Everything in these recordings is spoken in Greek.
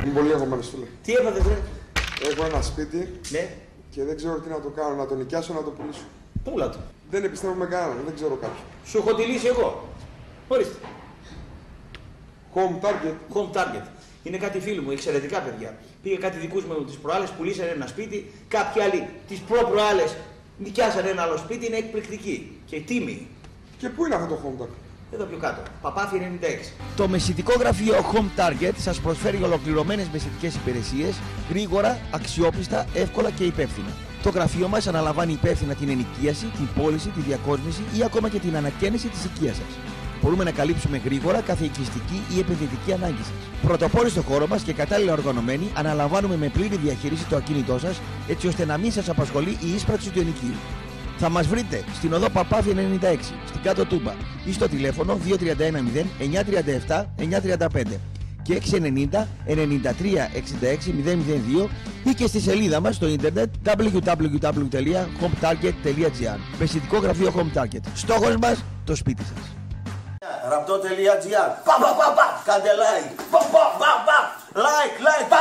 Είμαι πολύ αγχωμένος, φίλε. Τι έπαθε, βρε? Έχω ένα σπίτι, ναι, και δεν ξέρω τι να το κάνω, να το νοικιάσω, να το πουλήσω. Πούλα το. Δεν επιστρέφω με κανέναν, δεν ξέρω κάποιον. Σου έχω τη λύση εγώ. Ορίστε. Home Target. Home Target. Είναι κάτι φίλοι μου, εξαιρετικά παιδιά. Πήγε κάτι δικούς μου τις προάλλες, πουλήσανε ένα σπίτι, κάποιοι άλλοι τις προ-προάλλες νοικιάσανε ένα άλλο σπίτι, είναι εκπληκτική και τίμη. Και πού είναι αυτό το Home Target? Εδώ πιο κάτω. Παπάθη 96. Το μεσητικό γραφείο Home Target σας προσφέρει ολοκληρωμένες μεσητικές υπηρεσίες, γρήγορα, αξιόπιστα, εύκολα και υπεύθυνα. Το γραφείο μας αναλαμβάνει υπεύθυνα την ενοικίαση, την πώληση, τη διακόσμηση ή ακόμα και την ανακαίνιση της οικίας σας. Μπορούμε να καλύψουμε γρήγορα κάθε οικιστική ή επενδυτική ανάγκη σας. Πρωτοπόροι στο χώρο μας και κατάλληλα οργανωμένοι, αναλαμβάνουμε με πλήρη διαχείριση το ακίνητό σας, έτσι ώστε να μην σας απασχολεί η ίσπραξη του ενοικίου. Θα μας βρείτε στην οδό Παπάθη 96, στην Κάτω Τούμπα ή στο τηλέφωνο 2310 937 935 και 690 93 66 002 ή και στη σελίδα μας στο ίντερνετ www.hometarget.gr. Μεσητικό γραφείο Home Target. Στόχος μας, το σπίτι σας. Ραπτό.gr. Κάντε like. Like.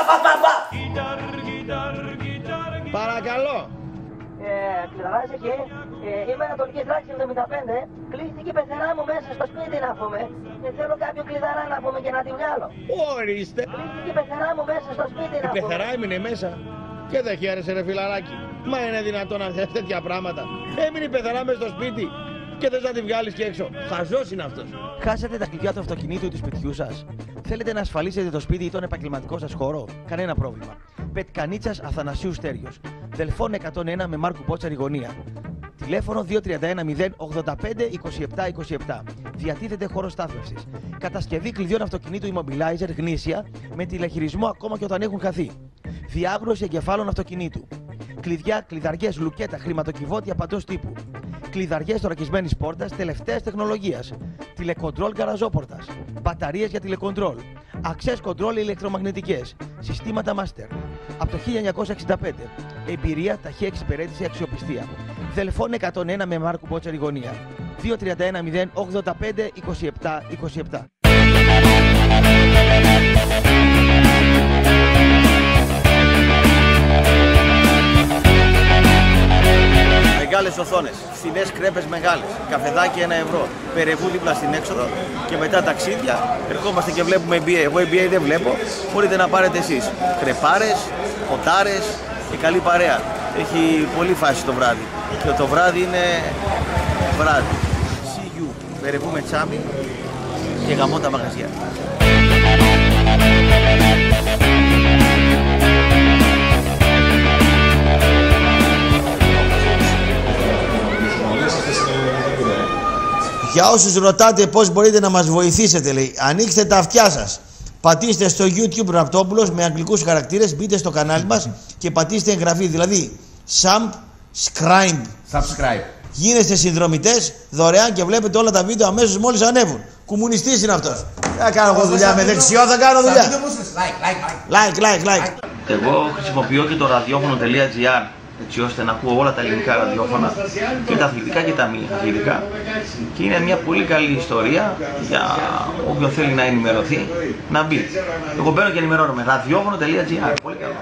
Παρακαλώ. Κλειδαράζει και είμαι ανατολική τράξη 75. Κλείστηκε η πεθερά μου μέσα στο σπίτι να πούμε. Δεν θέλω κάποιο κλειδαρά να πούμε και να τη βγάλω. Ορίστε. Κλείστηκε η πεθερά μου μέσα στο σπίτι να πούμε. Η πεθερά έμεινε μέσα. Και δεν χαίρεσαι, ρε φιλαράκι. Μα είναι δυνατόν να θες τέτοια πράγματα? Έμεινε η πεθερά μέσα στο σπίτι και θες να τη βγάλεις και έξω. Χαζός είναι αυτός. Χάσατε τα κλειδιά του αυτοκινήτου ή του σπιτιού σας? Θέλετε να ασφαλίσετε το σπίτι ή τον επαγγελματικό σας χώρο? Κανένα πρόβλημα. Πετκανίτσας Αθανασίου Στέριος. Δελφών 101 με Μάρκου Πότσαρη γωνία. Τηλέφωνο 2310 085 2727. Διατίθεται χώρος στάθμευσης. Κατασκευή κλειδιών αυτοκινήτου immobilizer γνήσια με τηλεχειρισμό ακόμα και όταν έχουν χαθεί. Διάβρωση εγκεφάλων αυτοκινήτου. Κλειδιά, κλειδαριές, λουκέτα, χρηματοκιβώτια παντός τύπου. Κλειδαριές θωρακισμένης πόρτας τελευταίας τεχνολογίας. Τηλεκοντρόλ γκαραζόπορτας. Μπαταρίες για τηλεκοντρόλ. Access control ηλεκτρομαγνητικές. Συστήματα master. Από το 1965. Εμπειρία, ταχεία εξυπηρέτηση, αξιοπιστία. Δελφών 101 με Μάρκου Πότσαρη γωνία. 2310 085 2727. Μεγάλες οθόνες, φθηνές κρέπες μεγάλες, καφεδάκι 1 ευρώ, περεβού δίπλα στην έξοδο και μετά ταξίδια. Ερχόμαστε και βλέπουμε NBA. Εγώ NBA δεν βλέπω, μπορείτε να πάρετε εσείς. Κρεπάρες, ποτάρες και καλή παρέα. Έχει πολύ φάση το βράδυ και το βράδυ είναι βράδυ. See you. Περεβού με τσάμι και γαμώ τα μαγαζιά. Για όσους ρωτάτε πώς μπορείτε να μας βοηθήσετε, λέει, ανοίξτε τα αυτιά σας. Πατήστε στο YouTube Ραπτόπουλος με αγγλικούς χαρακτήρες, μπείτε στο κανάλι μας και πατήστε εγγραφή, δηλαδή subscribe. Γίνεστε συνδρομητές δωρεάν και βλέπετε όλα τα βίντεο αμέσως μόλις ανέβουν. Κομμουνιστής είναι αυτός. Θα κάνω εγώ δουλειά με δεξιό, θα κάνω δουλειά. Like. Εγώ χρησιμοποιώ και το ραδιόφωνο.gr έτσι ώστε να ακούω όλα τα ελληνικά ραδιόφωνα και τα αθλητικά και τα μη αθλητικά και είναι μια πολύ καλή ιστορία για όποιον θέλει να ενημερωθεί να μπει. Εγώ μπαίνω και ενημερώνομαι. ραδιόφωνο.gr. Πολύ καλό.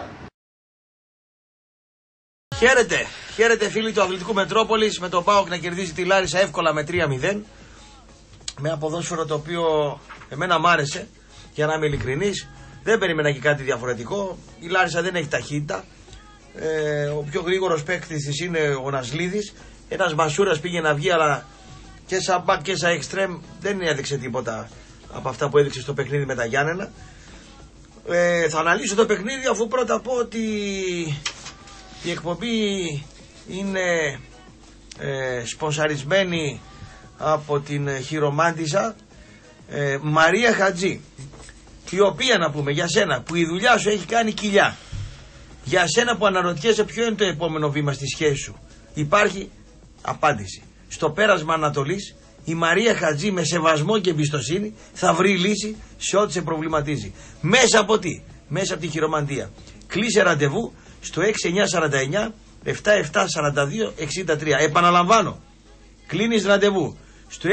Χαίρετε φίλοι του Αθλητικού Μετρόπολης, με τον ΠΑΟΚ να κερδίζει τη Λάρισα εύκολα με 3-0. Με ένα ποδόσφαιρο το οποίο εμένα μ' άρεσε, για να είμαι ειλικρινής. Δεν περίμενα και κάτι διαφορετικό. Η Λάρισα δεν έχει ταχύτητα. Ο πιο γρήγορος παίκτης της είναι ο Νασλίδης. Ένας Μασούρας πήγε να βγει, αλλά και σαν μπακ και σαν εξτρέμ δεν έδειξε τίποτα από αυτά που έδειξε στο παιχνίδι με τα Γιάννενα. Θα αναλύσω το παιχνίδι, αφού πρώτα πω ότι η εκπομπή είναι σπονσαρισμένη από την χειρομάντισα Μαρία Χατζή, η οποία, να πούμε για σένα που η δουλειά σου έχει κάνει κοιλιά, για σένα που αναρωτιέσαι ποιο είναι το επόμενο βήμα στη σχέση σου, υπάρχει απάντηση. Στο πέρασμα Ανατολής η Μαρία Χατζή με σεβασμό και εμπιστοσύνη θα βρει λύση σε ό,τι σε προβληματίζει. Μέσα από τι? Μέσα από τη χειρομαντία. Κλείσε ραντεβού στο 6949 7742 63. Επαναλαμβάνω, κλείνεις ραντεβού στο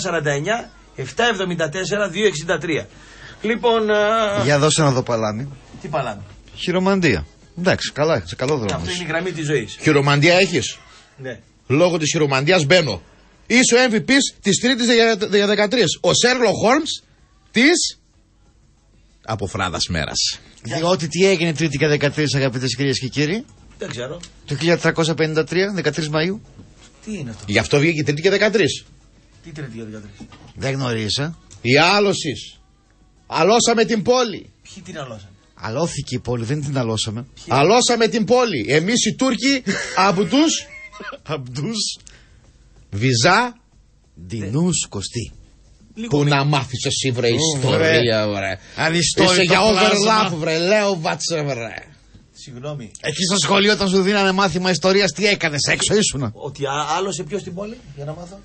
6949 774 263. Λοιπόν, για δώσε να δω παλάμη. Τι παλάμε. Χειρομαντία. Εντάξει, καλά, σε καλό δρόμο. Αυτό είναι η γραμμή της ζωής. Χειρομαντία έχεις. Ναι. Λόγω της χειρομαντίας μπαίνω. Είσαι ο MVPs της Τρίτης για 13. Ο Sherlock Holmes της Αποφράδας μέρας. Διότι τι έγινε Τρίτη και 13, αγαπητές κυρίες και κύριοι? Δεν ξέρω. Το 1353, 13 Μαΐου. Τι είναι αυτό. Γι' αυτό βγήκε η Τρίτη και 13. Τι Τρίτη για 13. Δεν γνωρίσα. Η άλωσης. Αλώσαμε την πόλη. Ποιοι την αλώσαν. Αλώθηκε η πόλη, δεν την αλώσαμε. Αλώσαμε την πόλη. Εμείς οι Τούρκοι από τους Αμπτούς Βυζά. Ντινούς Κωστή. Που να μάθεις εσύ βρε ιστορία βρε. Ανιστόρητο Είσαι για πλάσμα. overlap βρε. Λέω βάτσε βρε. Συγγνώμη. Εκεί στο σχολείο όταν σου δίνανε μάθημα ιστορίας τι έκανες, έξω ήσουνα? Ότι άλλωσε ποιος την πόλη, για να μάθω.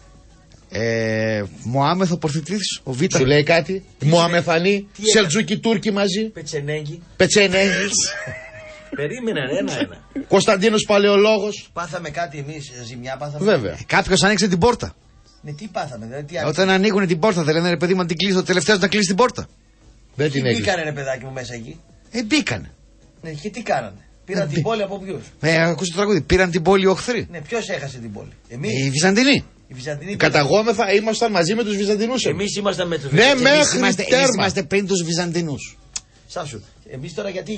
Μωάμεθ ο Πορθητής, ο Β. Σου λέει κάτι. Μωαμεθανή. τι έκανε? Σελτζούκι Τούρκοι μαζί. Πετσενέγγι. Πετσενέγγις. Περίμενε ένα-ένα. Κωνσταντίνος Παλαιολόγος. Πάθαμε κάτι εμείς, ζημιά πάθαμε. Βέβαια. Κάποιος άνοιξε την πόρτα. Ναι, τι πάθαμε, δηλαδή τι Όταν ανοίγουν την πόρτα, δεν λένε ρε παιδί μου, αν την κλείσει, ο τελευταίος να κλείσει την πόρτα. Δεν Τι την έκλεισε. μπήκανε ρε παιδάκι μου μέσα εκεί. Μπήκανε. Ναι, και τι κάνανε. Πήραν την πόλη από ποιους. Ακούσε το τραγούδι. Πήραν την πόλη οι οχθροί. Ναι, ποιος έχασε την πόλη. Οι Εμείς. Βυζαντινοί. Οι Βυζαντινοί. Καταγόμεθα ήμασταν μαζί με τους Βυζαντινούς. Εμείς ήμασταν με τους Ναι, Βυζαντινούς. μέχρι Εμείς τέρμα. είμαστε πριν τους Βυζαντινούς. Σάσου. Εμείς τώρα γιατί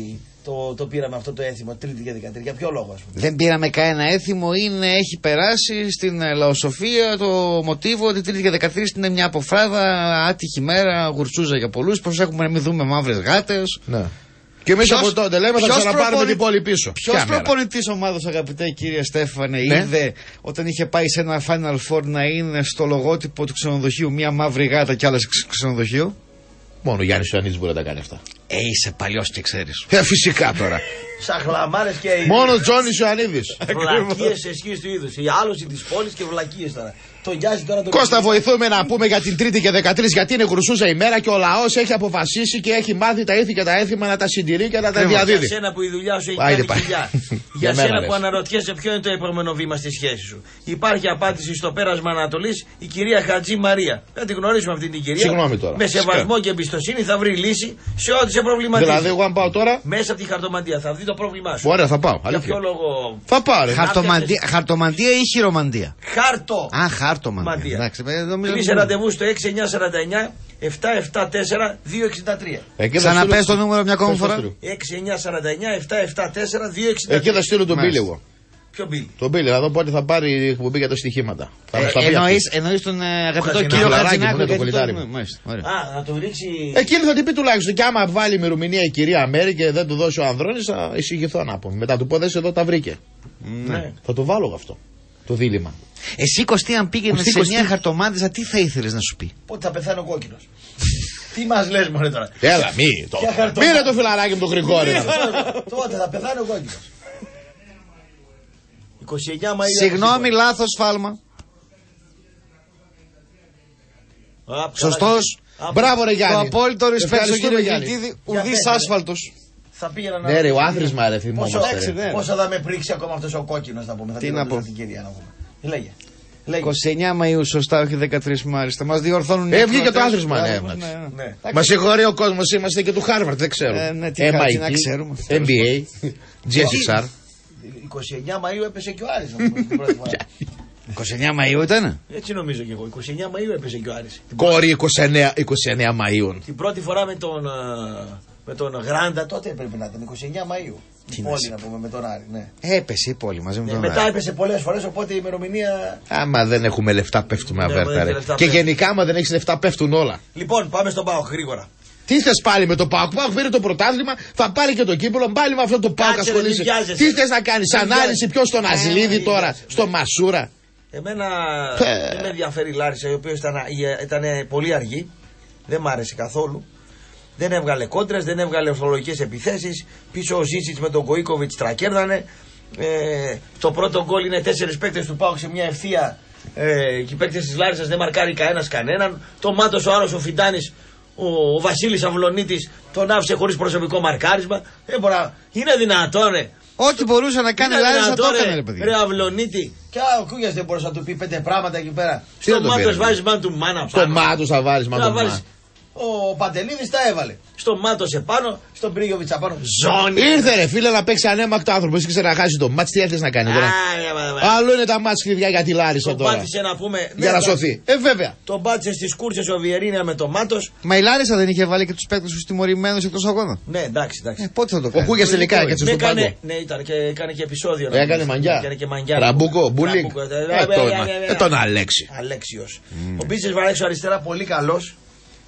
το πήραμε αυτό το έθιμο Τρίτη και 13, για ποιο λόγο ας πούμε. Δεν πήραμε κανένα έθιμο, έχει περάσει στην λαοσοφία το μοτίβο ότι Τρίτη και 13 είναι μια αποφράδα, άτυχη μέρα, γουρτσούζα για πολλούς. Προσέχουμε να μην δούμε μαύρες γάτες. Ναι. Και εμείς Ποιος- από τότε λέμε θα ποιος ξαναπάρουμε προπονη- την πόλη πίσω. Ποιος Ποια μέρα? προπονητής ομάδος, αγαπητέ κύριε Στέφανε, Ναι. είδε όταν είχε πάει σε ένα Final Four να είναι στο λογότυπο του ξενοδοχείου μια μαύρη γάτα και άλλες ξενοδοχείο? Μόνο ο Γιάννης Ιωαννίδης μπορεί να τα κάνει αυτά. Είσαι παλιός και ξέρεις. Φυσικά τώρα. Σαν χλαμάρες και Μόνο ο Τζόνις Ιωαννίδης. βλακίες σε σχέση του είδους. Η άλωση της πόλης και βλακίες τώρα. Τον γιάζει τώρα τον. Κώστα, βοηθούμε να πούμε για την Τρίτη και 13 γιατί είναι γρουσούζα ημέρα και ο λαός έχει αποφασίσει και έχει μάθει τα ήθη και τα έθιμα να τα συντηρεί και να τα Για διαδίδει. σένα που η δουλειά σου έχει Άιντε κάνει πάει. κοιλιά. Για Για μένα σένα λες. που αναρωτιέσαι ποιο είναι το επόμενο βήμα στη σχέση σου. Υπάρχει απάντηση στο πέρασμα Ανατολής, η κυρία Χατζή Μαρία. Δεν την γνωρίζουμε αυτή την κυρία. Συγγνώμη τώρα. Με σεβασμό και εμπιστοσύνη θα βρει λύση σε ό,τι σε προβληματίζει. Δηλαδή, εγώ αν πάω τώρα. Μέσα από τη χαρτομαντία θα δει το πρόβλημά σου. Ωραία, θα πάω. Για Αλήθεια. ποιο λόγο. Θα πάρω. Χαρτομαντία ή χειρομαντία? Χάρτο. Α, χάρτομαντία. Μαντία. Εντάξει, νομίζω. Κλείσε ραντεβού στο 6949 774 263. Εκεί θα Ξαναπες στείλω- το νούμερο μια ακόμα Πες το φορά. στείλω. 6949 774 263. Εκεί θα στείλω τον Μάλιστα. Μπίλι εγώ. Ποιο μπίλ. Τον Μπίλι, να δω πότε θα πάρει η εκπομπή για τα στοιχήματα. Θα μας τα πει Εννοείς τον αγαπητό Χατζηνάκη. κύριο Χατζηνάκη Χατζηνάκη. που είναι το γιατί κολλητάρι τον- μου. Μάλιστα, ωραία. Α, να το ρίξει. Εκείνη θα την πει τουλάχιστον. Και άμα βάλει ημερομηνία η κυρία Μέρη και δεν του δώσει ο Ανδρώνης, θα εισηγηθώ να πω. Μετά του πω δες εδώ τα βρήκε. Ναι. Θα το βάλω εγώ αυτό. Το δίλημα. Εσύ Κωστή, αν πήγαινε Κωστή, σε Κωστή. μια χαρτομάντιζα, τι θα ήθελες να σου πει? Πότε θα πεθάνει ο κόκκινος. Τι μας λες μωρέ τώρα. Έλα, μη το. Ποια χαρτομά- Μύρε το φιλαράκι με τον Γρηγόρη. Τότε θα πεθάνει ο κόκκινος. 29 Μαΐου. Συγγνώμη, λάθος σφάλμα. Σωστός. Μπράβο, ρε Το Γιάννη. απόλυτο respect στον Ευχαριστούμε, κύριο Γιάννη. Γελτίδη, Για ουδής πες, άσφαλτος. Θα πήγαινα να. Ναι, ρε, ο άθροισμα, ρε, θυμόμαστε. Πόσο, ρε. πόσο θα με πρίξει ακόμα αυτός ο κόκκινος να πούμε. Θα Τι την να ρωτήσω πω. την κυρία να πούμε. Λέγε. Λέγε. 29 Μαΐου, σωστά, όχι 13 μάλιστα. Μας διορθώνουν. οι Βγήκε το ακροατές. άθροισμα, ναι, Μπράβο, εντάξει. Ναι. Μα συγχωρεί ο κόσμο, είμαστε και του Χάρβαρτ, δεν ξέρω. Ναι, τι χάρη να ξέρουμε. MBA, GSXR. 29 Μαΐου έπεσε και ο Άρης να πούμε, την πρώτη φορά. 29 Μαΐου ήταν. Έτσι νομίζω και εγώ. 29 Μαΐου έπεσε και ο Άρης. Κόρη 29 Μαΐου. Την πρώτη φορά με τον Γράντα τότε έπρεπε να ήταν 29 Μαΐου. Τι Η να πόλη σε να πούμε με τον Άρη. Ναι. Έπεσε η πόλη μαζί με τον Μετά Άρη. έπεσε πολλές φορές οπότε η ημερομηνία. Άμα δεν έχουμε λεφτά, πέφτουμε Ναι, αβέρτα. άμα δεν ρε. έχει λεφτά, Και πέφτει. γενικά, άμα δεν έχει λεφτά, πέφτουν όλα. Λοιπόν, πάμε στον Πάο γρήγορα. Τι θε πάλι με το Πάοκ? Πάοκ πήρε το πρωτάθλημα, θα πάρει και το κύπελο. Πάλι με αυτό το Πάοκ Κάτσε, ρε, ασχολείσαι. μην βιάζεσαι. Τι θε να κάνει, Μην ανάλυση βιάζεσαι. ποιο στον Αζηλίδη τώρα, βιάζεσαι. στο Μασούρα. Εμένα δεν με ενδιαφέρει η Λάρισα, η οποία ήταν πολύ αργή. Δεν μ' άρεσε καθόλου. Δεν έβγαλε κόντρες, δεν έβγαλε ορθολογικές επιθέσεις. Πίσω ο Ζήσιτς με τον Γκοίκοβιτς τρακέρδανε. Το πρώτο γκολ είναι 4 παίκτες του Πάουκ σε μια ευθεία. Και οι παίκτες της Λάρισσας δεν μαρκάρει κανένας κανέναν. Το Μάτος ο άλλος ο Φιντάνης, ο Βασίλης Αυλονίτης τον άφησε χωρίς προσωπικό μαρκάρισμα. Δεν μπορεί να. Είναι δυνατόν, ρε. Ό,τι μπορούσε να κάνει Είναι Λάρισα το δυνατόν, έκανε, ρε, ρε παιδιά. Ρε Αυλονίτη. Και ο Κούγιας δεν μπορούσε να του πει 5 πράγματα εκεί πέρα. Τι Στο να το πει, Μάτος ρε. βάζεις μάνα του μάνα Στο πάνω. Μάτο θα βάλει Να μάτω. βάλεις Ο Παντελίδης τα έβαλε. Στον Μάτος επάνω, στον Πρίγιοβιτς απάνω. Ζώνη. Ήρθε ρε φίλε να παίξει ανέμακτο άνθρωπο. Εσύ ξέρει να χάσει το μάτς. Τι έρθει να κάνει τώρα. Άλλο είναι τα μάτς κλειδιά για τη Λάρισα τώρα. Τον πάτησε να πούμε. Για να σωθεί. Βέβαια. Τον πάτησε στις κούρσες ο Βιερίνια με τον Μάτος. Μα η Λάρισα δεν είχε βάλει και τους παίκτες τους τιμωρημένους εκτός αγώνα. Ναι, εντάξει. Πότε θα το κάνει. Ο Κούγιας τελικά έκατσε στον πάγκο. Ναι, ήταν και έκανε και επεισόδιο. Έκανε μαγιά. Ραμπούκο, Μπούλινγκ. Τον Αλέξη. Αλέξιος. Ο Μπίτσες Βαρέξο αριστερά πολύ καλός.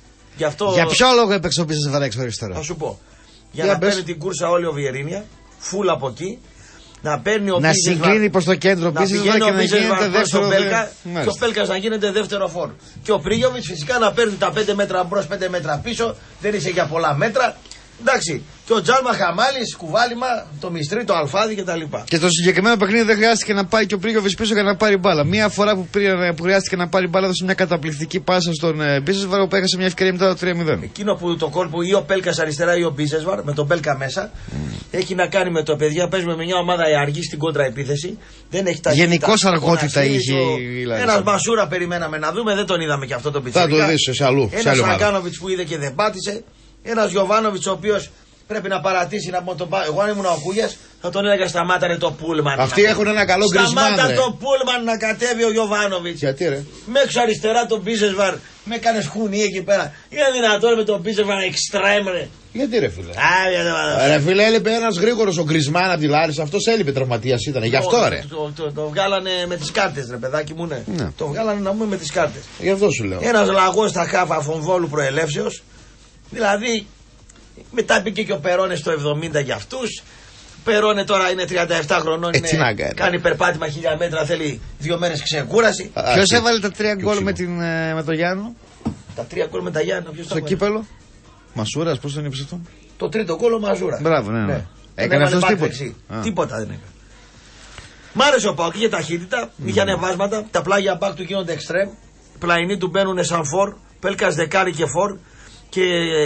Για ποιο λόγο έπαιξε ο Μπίτσες Βαρέξο αριστερά. Θα σου πω. Για να παίρνει την κούρσα όλη ο Βιερίνια, φουλ από εκεί. Να παίρνει ο να συγκλίνει προς το κέντρο πίσω και να γίνεται δεύτερο Πέλκα. Και ο Πέλκας να γίνεται δεύτερο φόρ. Και ο Πρίγιοβιτς φυσικά να παίρνει τα 5 μέτρα μπρος, 5 μέτρα πίσω. Δεν είσαι για πολλά μέτρα. Εντάξει. Και ο Τζάλμα Χαμάλης, κουβάλιμα, το Μιστρί, το Αλφάδι κτλ. Και το συγκεκριμένο παιχνίδι δεν χρειάστηκε να πάει και ο Πρίγιοβιτς πίσω για να πάρει μπάλα. Μία φορά που χρειάστηκε να πάρει μπάλα, έδωσε μια καταπληκτική πάσα στον Μπίσεσβαρ που έχασε μια ευκαιρία μετά το 3-0. Εκείνο που το κόλπο ή ο Πέλκας αριστερά ή ο Μπίσεσβαρ, με τον Πέλκα μέσα, έχει να κάνει με το παιδιά. Παίζουμε με μια ομάδα αργή στην κόντρα επίθεση. Δεν έχει τα γενικώς αργότητα είχε η Λάρισα. Ένα Μασούρα περιμέναμε να δούμε, δεν τον είδαμε και αυτό το πιτσιρικά. Θα το δεις σε αλλού. Ένα Σαγκάνοβιτς που είδε και δεν πάτησε. Ένα Γιοβάνοβιτς ο οποίος πρέπει να παρατήσει να τον πάει. Εγώ αν ήμουν ο Κούγιας θα τον έλεγα σταμάτα το Πούλμαν. Αυτοί έχουν ένα καλό Γκρισμάν. Σταμάτα το Πούλμαν να κατέβει ο Γιοβάνοβιτς. Γιατί ρε. Με έξω αριστερά τον Μπίσεσβαρ. Με έκανε χουνί εκεί πέρα. Είναι δυνατόν με τον Μπίσεσβαρ εξτρέμ ρε. Γιατί ρε φίλε. Ρε φίλε έλειπε ένας γρήγορος ο Γκρισμάν από τη Λάρισα. Αυτός έλειπε τραυματίας ήταν. Γι' αυτό ρε. Το βγάλανε με τις κάρτες ρε παιδάκι μου ναι. Το βγάλανε να πούμε με τις κάρτες. Γι' αυτό σου λέω. Ένας λαγός στα χάφα Αφομβόλου προελεύσεως. Δηλαδή μετά μπήκε και ο Περόνε στο 70 για αυτούς. Περόνε τώρα είναι 37 χρονών. Κάνει περπάτημα 1000 μέτρα. Θέλει 2 μέρες ξεκούραση. Ποιος έβαλε τα 3 γκολ με τον Γιάννο. Τα 3 γκολ με τα Γιάννο. Στο κύπελο. Μασούρας, πώς τον είπες αυτό. Το τρίτο γκολ ο Μαζούρα. Μπράβο, ναι. Έκανε αυτός τίποτα. Τίποτα δεν έκανε. Μ' άρεσε ο Πάοκ, είχε ταχύτητα, είχε ανεβάσματα. Τα πλάγια μπακ του γίνονται εξτρέμ. Πλαϊνοί του μπαίνουν σαν φορ. Πέλκας δεκάρι και φορ. Και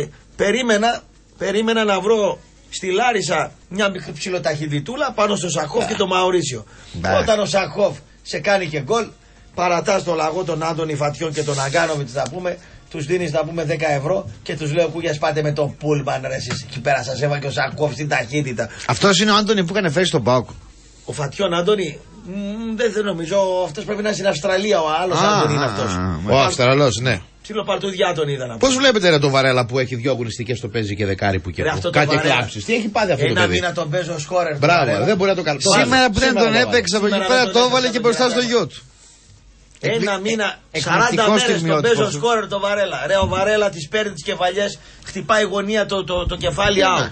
περίμενα να βρω στη Λάρισα μια ψιλοταχυδιτούλα πάνω στο Σαχόφ και το Μαουρίσιο. Όταν ο Σαχόφ σε κάνει και γκολ, παρατάς το λαγό τον Άντωνη Φατιών και τον Αγκάνοβιτς να πούμε, τους δίνεις να πούμε 10 ευρώ και τους λέω Κούγιας πάτε με τον Πούλμαν ρε εσείς. Εκεί πέρα σας έβαλε και ο Σαχόφ στην ταχύτητα. Αυτός είναι ο Άντωνη που έκανε φέρει στον ΠΑΟΚ. Ο Φατιών Άντωνη. Δεν νομίζω, αυτός πρέπει να είναι στην Αυστραλία. Ο άλλος Άντωνη είναι αυτός. Ο Αυστραλός, ναι. Ψιλοπαρτουδιά τον είδα να πω. Πώς βλέπετε ρε τον Βαρέλα που έχει 2 αγωνιστικές στο παίζει και δεκάρι που και κάτι κλάψεις. Τι έχει πάθει αυτό το παιδί. Ένα μήνα τον παίζω σκόρερ. Μπράβο, δεν μπορεί να το κάνει. Σήμερα που δεν τον έπαιξε από εκεί πέρα το έβαλε και μπροστά στο γιο του. Ένα μήνα, 40 μέρες τον παίζω σκόρερ το Βαρέλα. Ρε ο Βαρέλα τις παίρνει τις κεφαλιές, χτυπάει γωνία το κεφάλι out.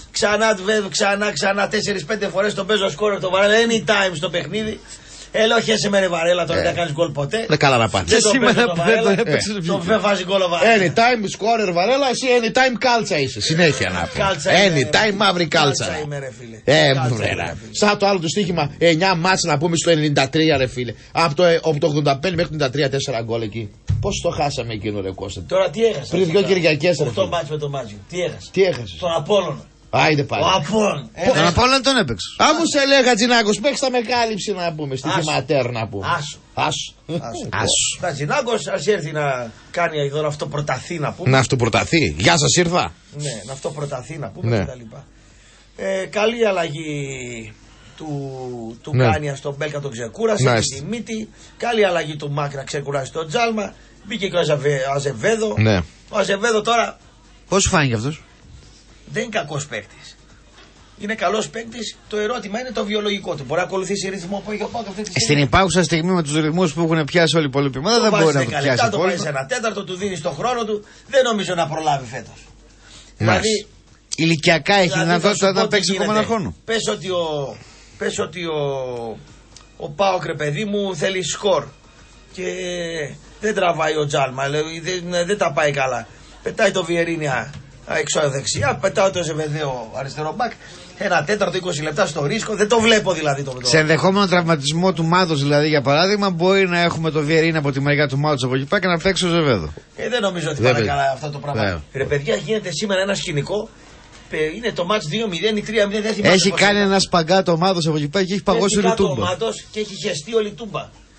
Ξανά 4-5 φορές τον παίζω σκόρερ το Βαρέλα. Anytime στο παιχνίδι. Ελοχέσαι με ρε Βαρέλα, τώρα δεν κάνεις γκολ ποτέ. Δεν καλά να πάνε. Και σήμερα που δεν τον έπαιξε τον βάζει γκολ ο Βαρέλα. Anytime scorer Βαρέλα, εσύ anytime κάλτσα είσαι. Συνέχεια να πω. Anytime μαύρη κάλτσα. Βρέρα. Σαν το άλλο το στοίχημα 9 μάτς να πούμε στο 93 ρε φίλε. Από το 85 μέχρι το 93 4 γκολ εκεί. Πώς το χάσαμε εκείνο ρε Κώστα. Τώρα τι έχασε. Πριν 2 Κυριακές ρε. 8 μάτς με τον Μάτζιο. Τι έχασε. Τον Απόλλωνα. Άιντε πάλι. Ο Απόλλων. Τον Απόλλων τον έπαιξε. Άμου σε λέγα Τζινάκος, παίξτε με κάλυψη να πούμε. Στη Χηματέρ να πούμε. Άσου. Τα Τζινάκος ας έρθει να κάνει εδώ να αυτοπροταθεί να πούμε. Να αυτοπροταθεί. Γεια σας ήρθα. Ναι, να αυτοπροταθεί να πούμε κτλ. Καλή αλλαγή του Κάνια στον Μπέλκα, τον ξεκούρασε. Τη μύτη. Καλή αλλαγή του Μάκ να ξεκουράσει τον Τζάλμα. Μπήκε και ο Αζεβέδο. Ο Αζεβέδο τώρα. Πώς φάνηκε αυτός. Δεν είναι κακός παίκτης. Είναι καλός παίκτης. Το ερώτημα είναι το βιολογικό του. Μπορεί να ακολουθήσει ρυθμό που έχει ο Πάοκ αυτή τη στιγμή. Στην υπάρχουσα στιγμή με τους ρυθμούς που έχουν πιάσει όλη η υπόλοιπη ομάδα δεν μπορεί να το πιάσει. Το πάει σε ένα τέταρτο, του δίνει τον χρόνο του. Δεν νομίζω να προλάβει φέτος. Δηλαδή. Ηλικιακά έχει δυνατότητα να παίξει ακόμα ένα χρόνο. Πες ότι ο Πάοκ ρε παιδί μου θέλει σκορ. Και δεν τραβάει ο Τζάλμα. Δεν τα πάει καλά. Πετάει το Βιερίνια έξω δεξιά, πετάω το Ζεβεδαίο αριστερό μπακ. Ένα τέταρτο, 20 λεπτά στο ρίσκο. Δεν το βλέπω δηλαδή το. Σε ενδεχόμενο τραυματισμό του Μάτος, δηλαδή για παράδειγμα, μπορεί να έχουμε το Βιερίνια από τη μεριά του Μάτος από εκεί πέρα και να παίξει ο Ζεβέδο. Δεν νομίζω ότι πάνε καλά αυτό το πράγμα. Ρε παιδιά, γίνεται σήμερα ένα σκηνικό. Είναι το μάτς 2-0 ή 3-0. Δεν θυμάμαι. Έχει κάνει ένα σπαγκάτο ο Μάτος από εκεί πέρα και έχει παγώσει όλη η τούμπα. Και έχει χεστεί όλη η τούμπα.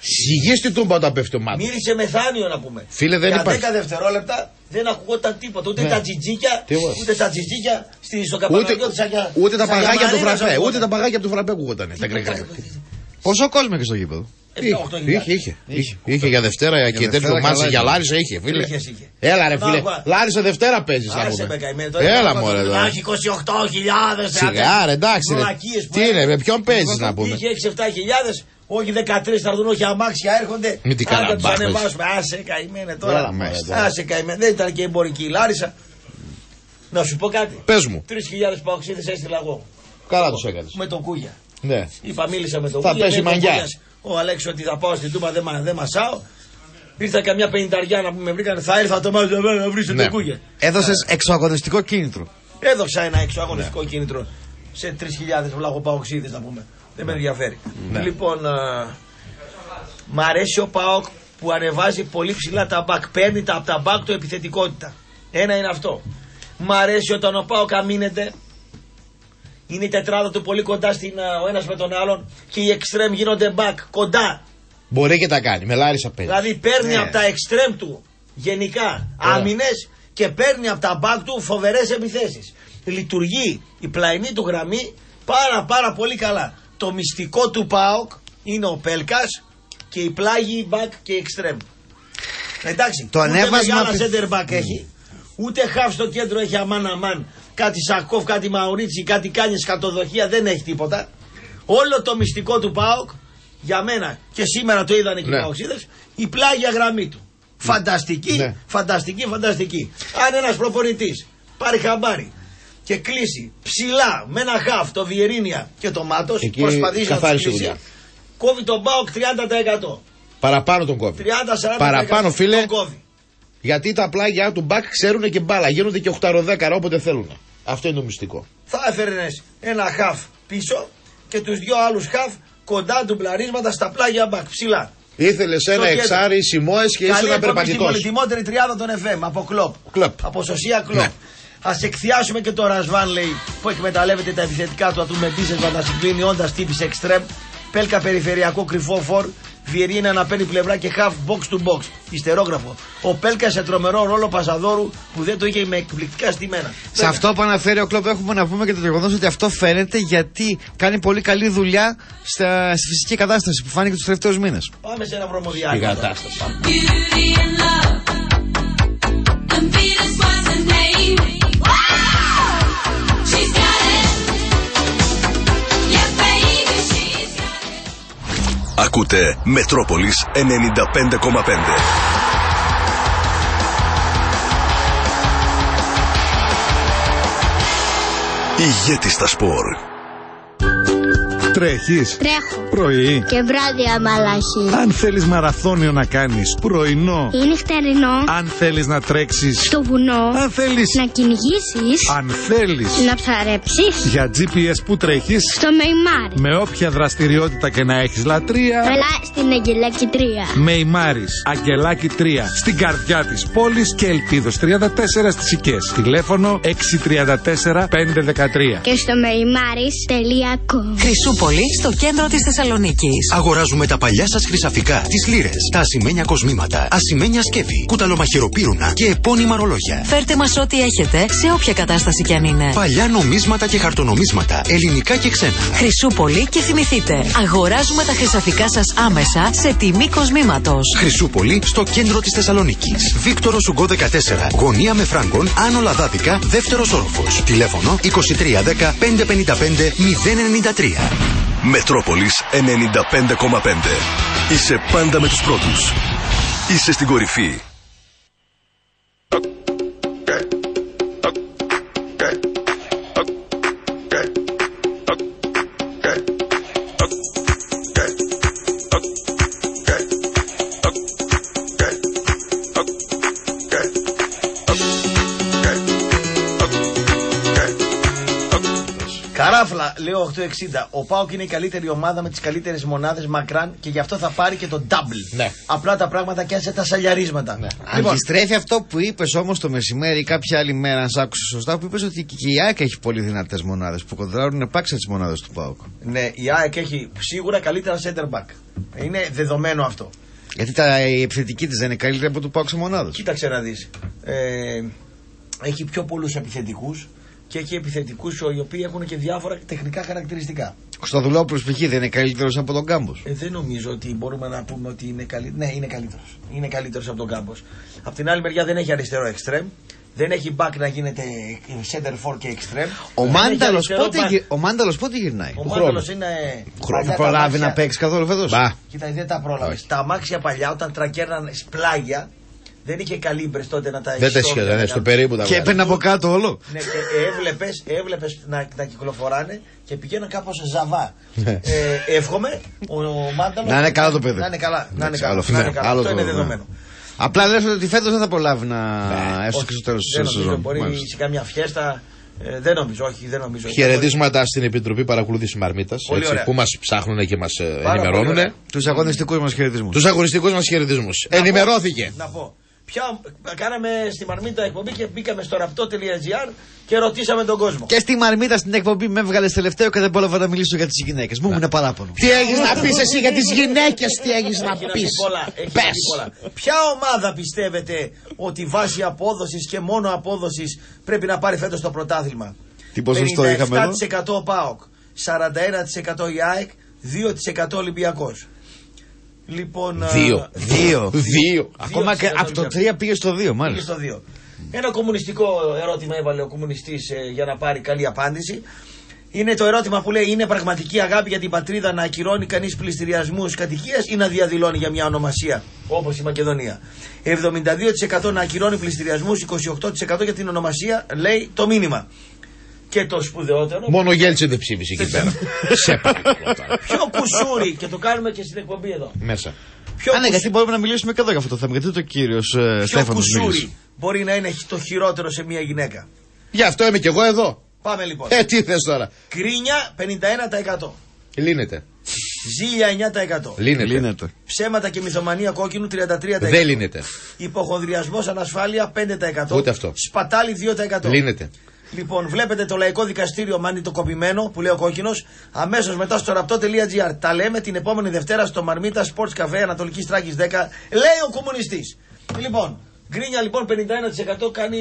Σιγή στη τούμπα όταν πέφτει ο μάτι. Μύρισε μεθάνιο να πούμε. Φίλε, δεν για υπάρχει. 10 δευτερόλεπτα δεν ακουγόταν τίποτα. Ούτε τα τζιτζίκια, ούτε τα τζιτζίκια στο καπαναριό της Αγιά. Ούτε τα παγάκια από το φραπέ. Ούτε τα παγάκια από το φραπέ ακούγονταν. Τα γκρεγρέ. Πόσο κόσμο είχε στο γήπεδο? Είχε για Δευτέρα και τέτοιο μάτσι για Λάρισα είχε, φίλε. Έλα ρε φίλε, Λάρισα Δευτέρα παίζεις να πούμε. Έλα μωρέ εδώ. Να έχει 28.000. Σιγά ρε εντάξει ρε. Τι είναι, με ποιον παίζεις να πούμε. Είχε 6-7.000. Όχι 13 θα έρθουν, όχι αμάξια έρχονται. Μην την καλά τους ανεβάσουμε. Άσε καημένε τώρα. Άσε καημένε. Δεν ήταν και εμπορική η Λάρισα. Να σου πω κάτι. Πες μου. 3.000 παοξίδες έστειλα εγώ. Καλά τους έκανες. Με τον Κούγια. Ναι. Είπα, μίλησα με τον θα Κούγια. Θα πέσει μαγιά. Ο Αλέξης ότι θα πάω στην Τούμπα, δεν μασάω. Ήρθα καμιά 50 να με βρήκαν. Θα έρθα το μάζο να βρίσω τον Κούγια. Έδωσες εξωαγωνιστικό κίνητρο. Έδωσα ένα εξωαγωνιστικό κίνητρο σε 3.000 βλαγοπαοξίδες να πούμε. Δεν με ενδιαφέρει. Λοιπόν, μ' αρέσει ο ΠΑΟΚ που ανεβάζει πολύ ψηλά τα μπακ. Παίρνει από τα μπακ του επιθετικότητα. Ένα είναι αυτό. Μ' αρέσει όταν ο ΠΑΟΚ αμήνεται. Είναι η τετράδα του πολύ κοντά ο ένας με τον άλλον και οι εξτρέμ γίνονται μπακ κοντά. Μπορεί και τα κάνει. Με Λάρισα παίζει. Δηλαδή παίρνει από τα εξτρέμ του γενικά άμυνες και παίρνει από τα μπακ του φοβερές επιθέσεις. Λειτουργεί η πλαϊνή του γραμμή πάρα πολύ καλά. Το μυστικό του ΠΑΟΚ είναι ο Πέλκας και η πλάγη μπακ και εξτρέμ. Εντάξει, το ούτε μεγάλα center back έχει, ούτε χαφ στο κέντρο έχει αμάν. Κάτι Σακόφ, κάτι Μαουρίτσι, κάτι κάνει σκατοδοχεία, δεν έχει τίποτα. Όλο το μυστικό του ΠΑΟΚ, για μένα και σήμερα το είδανε και οι Παοξίδες, η πλάγια γραμμή του. Φανταστική, φανταστική. Αν ένας προπονητής πάρει χαμπάρι και κλείσει ψηλά με ένα χαφ το Βιερίνια και το Μάτος, προσπαθήσει να το κλείσει, κόβει τον ΠΑΟΚ 30%. Παραπάνω τον κόβει. 30-40% παραπάνω, φίλε, τον κόβει. Γιατί τα πλάγια του μπακ ξέρουν και μπάλα. Γίνονται και 8-10 όποτε θέλουν. Αυτό είναι το μυστικό. Θα έφερνες ένα χαφ πίσω και τους δυο άλλους χαφ κοντά του μπλαρίσματα στα πλάγια μπακ ψηλά. Ήθελες ένα εξάρι Σιμόες και ήσουν περπατητός. Καλή πολυτιμότερη τριάδα των FM από Κλοπ. Από Σωσία Κλοπ. Ναι. Ας εκθιάσουμε και το Ρασβάν, λέει, που εκμεταλλεύεται τα επιθετικά του ατού με ντίζεσμα να συγκλίνει όντας τύπης εξτρέμ. Πέλκα περιφερειακό κρυφό φορ. Βιερίνια να παίρνει πλευρά και half box to box. Ιστερόγραφο. Ο Πέλκα σε τρομερό ρόλο πασαδόρου που δεν το είχε με εκπληκτικά στημένα. Σε αυτό που αναφέρει ο Κλοπ έχουμε να πούμε και το γεγονός ότι αυτό φαίνεται γιατί κάνει πολύ καλή δουλειά στη φυσική κατάσταση που φάνηκε τους τελευταίους μήνες. Πάμε σε ένα βρωμοδιάκι. Κατάσταση. Ακούτε Μετρόπολης 95,5. Ηγέτης στα σπορ. Τρέχεις? Τρέχω. Πρωί. Και βράδυ αμαλάχη. Αν θέλεις μαραθώνιο να κάνεις, πρωινό. Ή νυχτερινό. Αν θέλεις να τρέξεις. Στο βουνό. Αν θέλεις να κυνηγήσεις. Αν θέλεις να ψαρέψεις. Για GPS που τρέχεις. Στο Μεϊμάρι. Με όποια δραστηριότητα και να έχεις λατρεία. Έλα στην Αγγελάκη 3. Μεϊμάρις, Αγγελάκη 3. Στην καρδιά της πόλης και Ελπίδος 34 στις Σικές. Τηλέφωνο 634 513. Και στο meimmaris.com. Χρυσούπολη, στο κέντρο της Θεσσαλονίκης. Αγοράζουμε τα παλιά σας χρυσαφικά, τις λίρες, τα ασημένια κοσμήματα, ασημένια σκεύη, κουταλομαχαιροπύρουνα και επώνυμα ρολόγια. Φέρτε μας ό,τι έχετε, σε όποια κατάσταση κι αν είναι. Παλιά νομίσματα και χαρτονομίσματα, ελληνικά και ξένα. Χρυσούπολη και θυμηθείτε, αγοράζουμε τα χρυσαφικά σας άμεσα σε τιμή κοσμήματος. Χρυσούπολη, στο κέντρο της Θεσσαλονίκης. Βίκτορο Σουγκό 14, γωνία με Φράγκον, Άνω Λαδάδικα, δεύτερος όροφος. Τηλέφωνο 2310 555 093. Μετρόπολης 95,5. Είσαι πάντα με τους πρώτους. Είσαι στην κορυφή. Καράφλα, λέω 860. Ο ΠΑΟΚ είναι η καλύτερη ομάδα με τις καλύτερες μονάδες μακράν και γι' αυτό θα πάρει και το double. Ναι. Απλά τα πράγματα και άσε τα σαλιαρίσματα. Ναι. Λοιπόν, Αντιστρέφει αυτό που είπες όμως το μεσημέρι ή κάποια άλλη μέρα, αν σ' άκουσες σωστά, που είπες ότι και η ΑΕΚ έχει πολύ δυνατές μονάδες που κοντράρουν επάξια τις μονάδες του ΠΑΟΚ. Ναι, η ΑΕΚ έχει σίγουρα καλύτερα center back. Είναι δεδομένο αυτό. Γιατί η επιθετική της δεν είναι καλύτερη από του ΠΑΟΚ σε μονάδες. Κοίταξε να δεις. Έχει πιο πολλούς επιθετικούς και έχει επιθετικούς οι οποίοι έχουν και διάφορα τεχνικά χαρακτηριστικά. Ο Σταδουλόπουλος π.χ. δεν είναι καλύτερος από τον Κάμπος. Δεν νομίζω ότι μπορούμε να πούμε ότι είναι καλύτερος. Ναι, είναι καλύτερος. Είναι καλύτερος από τον Κάμπος. Απ' την άλλη μεριά δεν έχει αριστερό εξτρέμ. Δεν έχει back να γίνεται center for και extreme. Ο Μάνταλος πότε γυρνάει? Ο Μάνταλος είναι. Θα προλάβει να παίξει καθόλου φέτος? Κοίτα, δεν τα πρόλαβε. Τα αμάξια παλιά όταν τρακέρναν πλάγια δεν είχε καλύμπρες τότε να τα δεν τα ισχύει, στο περίπου τα και έπαιρνε από κάτω όλο. Ναι, και έβλεπες να κυκλοφοράνε και πηγαίναν κάπως ζαβά. Εύχομαι ο Μάνταλος να είναι καλά το παιδί. Να είναι καλά. Αυτό είναι δεδομένο. Απλά λες ότι φέτος δεν θα προλάβει να έρθει και στο τέλος της σεζόν. Μπορεί σε καμιά φιέστα. Δεν νομίζω. Χαιρετίσματα στην Επιτροπή Παρακολούθησης Μαρμίτας που μας ψάχνουν και μας ενημερώνουν. Τους αγωνιστικούς μας χαιρετισμούς. Ενημερώθηκε. Να πω. Κάναμε στη Μαρμίτα εκπομπή και μπήκαμε στο ραπτό.gr και ρωτήσαμε τον κόσμο. Και στη Μαρμίτα στην εκπομπή με έβγαλες τελευταίο και δεν πρόλαβα να μιλήσω για τις γυναίκες. Μου έμεινε παράπονο. Τι έχεις να πεις εσύ για τις γυναίκες, τι έχεις να πεις? Πες. Ποια ομάδα πιστεύετε ότι βάσει απόδοσης και μόνο απόδοσης πρέπει να πάρει φέτος το πρωτάθλημα? Τι ποσοστό είχαμε εδώ? 57% ο ΠΑΟΚ, 41% η ΑΕΚ, 2% Ολυμπιακός. Λοιπόν, 2. Ακόμα και από το 3 πήγε στο 2, μάλιστα. Πήγε στο 2. Ένα κομμουνιστικό ερώτημα έβαλε ο κομμουνιστής για να πάρει καλή απάντηση. Είναι το ερώτημα που λέει: είναι πραγματική αγάπη για την πατρίδα να ακυρώνει κανείς πληστηριασμούς κατοικίας ή να διαδηλώνει για μια ονομασία, όπως η Μακεδονία? 72% να ακυρώνει πληστηριασμούς, 28% για την ονομασία, λέει το μήνυμα. Και το σπουδαιότερο. Μόνο ο Γέλτσιν δεν ψήφισε εκεί πέρα. Σε παρακαλώ. Ποιο κουσούρι, και το κάνουμε και στην εκπομπή εδώ. Μέσα. Ναι, γιατί μπορούμε να μιλήσουμε και εδώ για αυτό το θέμα. Γιατί το κύριος Στέφανος ποιο κουσούρι μπορεί να είναι το χειρότερο σε μια γυναίκα? Γι' αυτό είμαι κι εγώ εδώ. Πάμε λοιπόν. Τι θες τώρα? Κρίνια 51%. Λύνεται. Ζήλια 9%. Λύνεται. Ψέματα και μυθομανία κόκκινου 33%. Δεν λύνεται. Υποχονδριασμός ανασφάλεια 5%. Ούτε αυτό. Σπατάλη 2%. Λύνεται. Λοιπόν, βλέπετε το Λαϊκό Δικαστήριο μανιτοκοπημένο που λέει ο κόκκινος. Αμέσως μετά στο ραπτό.gr. Τα λέμε την επόμενη Δευτέρα στο Μαρμίτα Sports Cafe Ανατολικής Τράκης 10. Λέει ο κομμουνιστής. Λοιπόν, γκρίνια λοιπόν 51% κάνει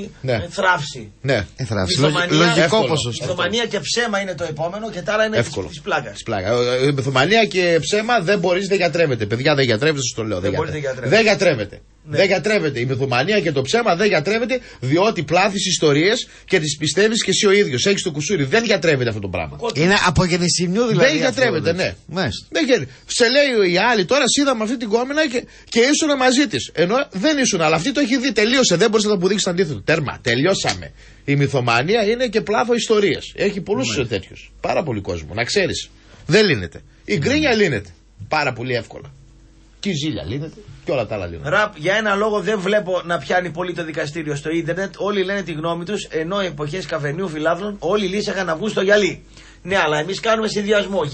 θράψη. Ναι, θράψη. Λογικό ποσοστό. Μυθομανία και ψέμα είναι το επόμενο και τα άλλα είναι της πλάκας. Μυθομανία και ψέμα δεν μπορείς, δεν γιατρεύεται. Παιδιά, δεν γιατρεύεται, σας το λέω. Δεν γιατρεύεται. Ναι. Δεν γιατρεύεται. Η μυθομανία και το ψέμα δεν γιατρεύεται, διότι πλάθεις ιστορίες και τις πιστεύεις και εσύ ο ίδιος. Έχεις το κουσούρι. Δεν γιατρεύεται αυτό το πράγμα. Είναι από γεννησιμιού δηλαδή. Δεν γιατρεύεται, ναι. Σε λέει η άλλη τώρα, είδαμε αυτή την κόμμηνα και ήσουν μαζί της. Ενώ δεν ήσουν, αλλά αυτή το έχει δει. Τελείωσε. Δεν μπορείς να το αποδείξεις αντίθετο. Τέρμα. Τελειώσαμε. Η μυθομανία είναι και πλάθο ιστορίες. Έχει πολλούς τέτοιους. Πάρα πολύ κόσμο. Να ξέρεις. Δεν λύνεται. Η γκρίνια λύνεται. Πάρα πολύ εύκολα. Και η ζήλια λύνεται. Και όλα τα άλλα λύνονται. Ραπ, για ένα λόγο δεν βλέπω να πιάνει πολύ το δικαστήριο στο ίντερνετ. Όλοι λένε τη γνώμη τους, ενώ εποχές καφενείου φιλάθλων όλοι λύσαγαν να βγουν στο γυαλί. Ναι, αλλά εμείς κάνουμε συνδυασμό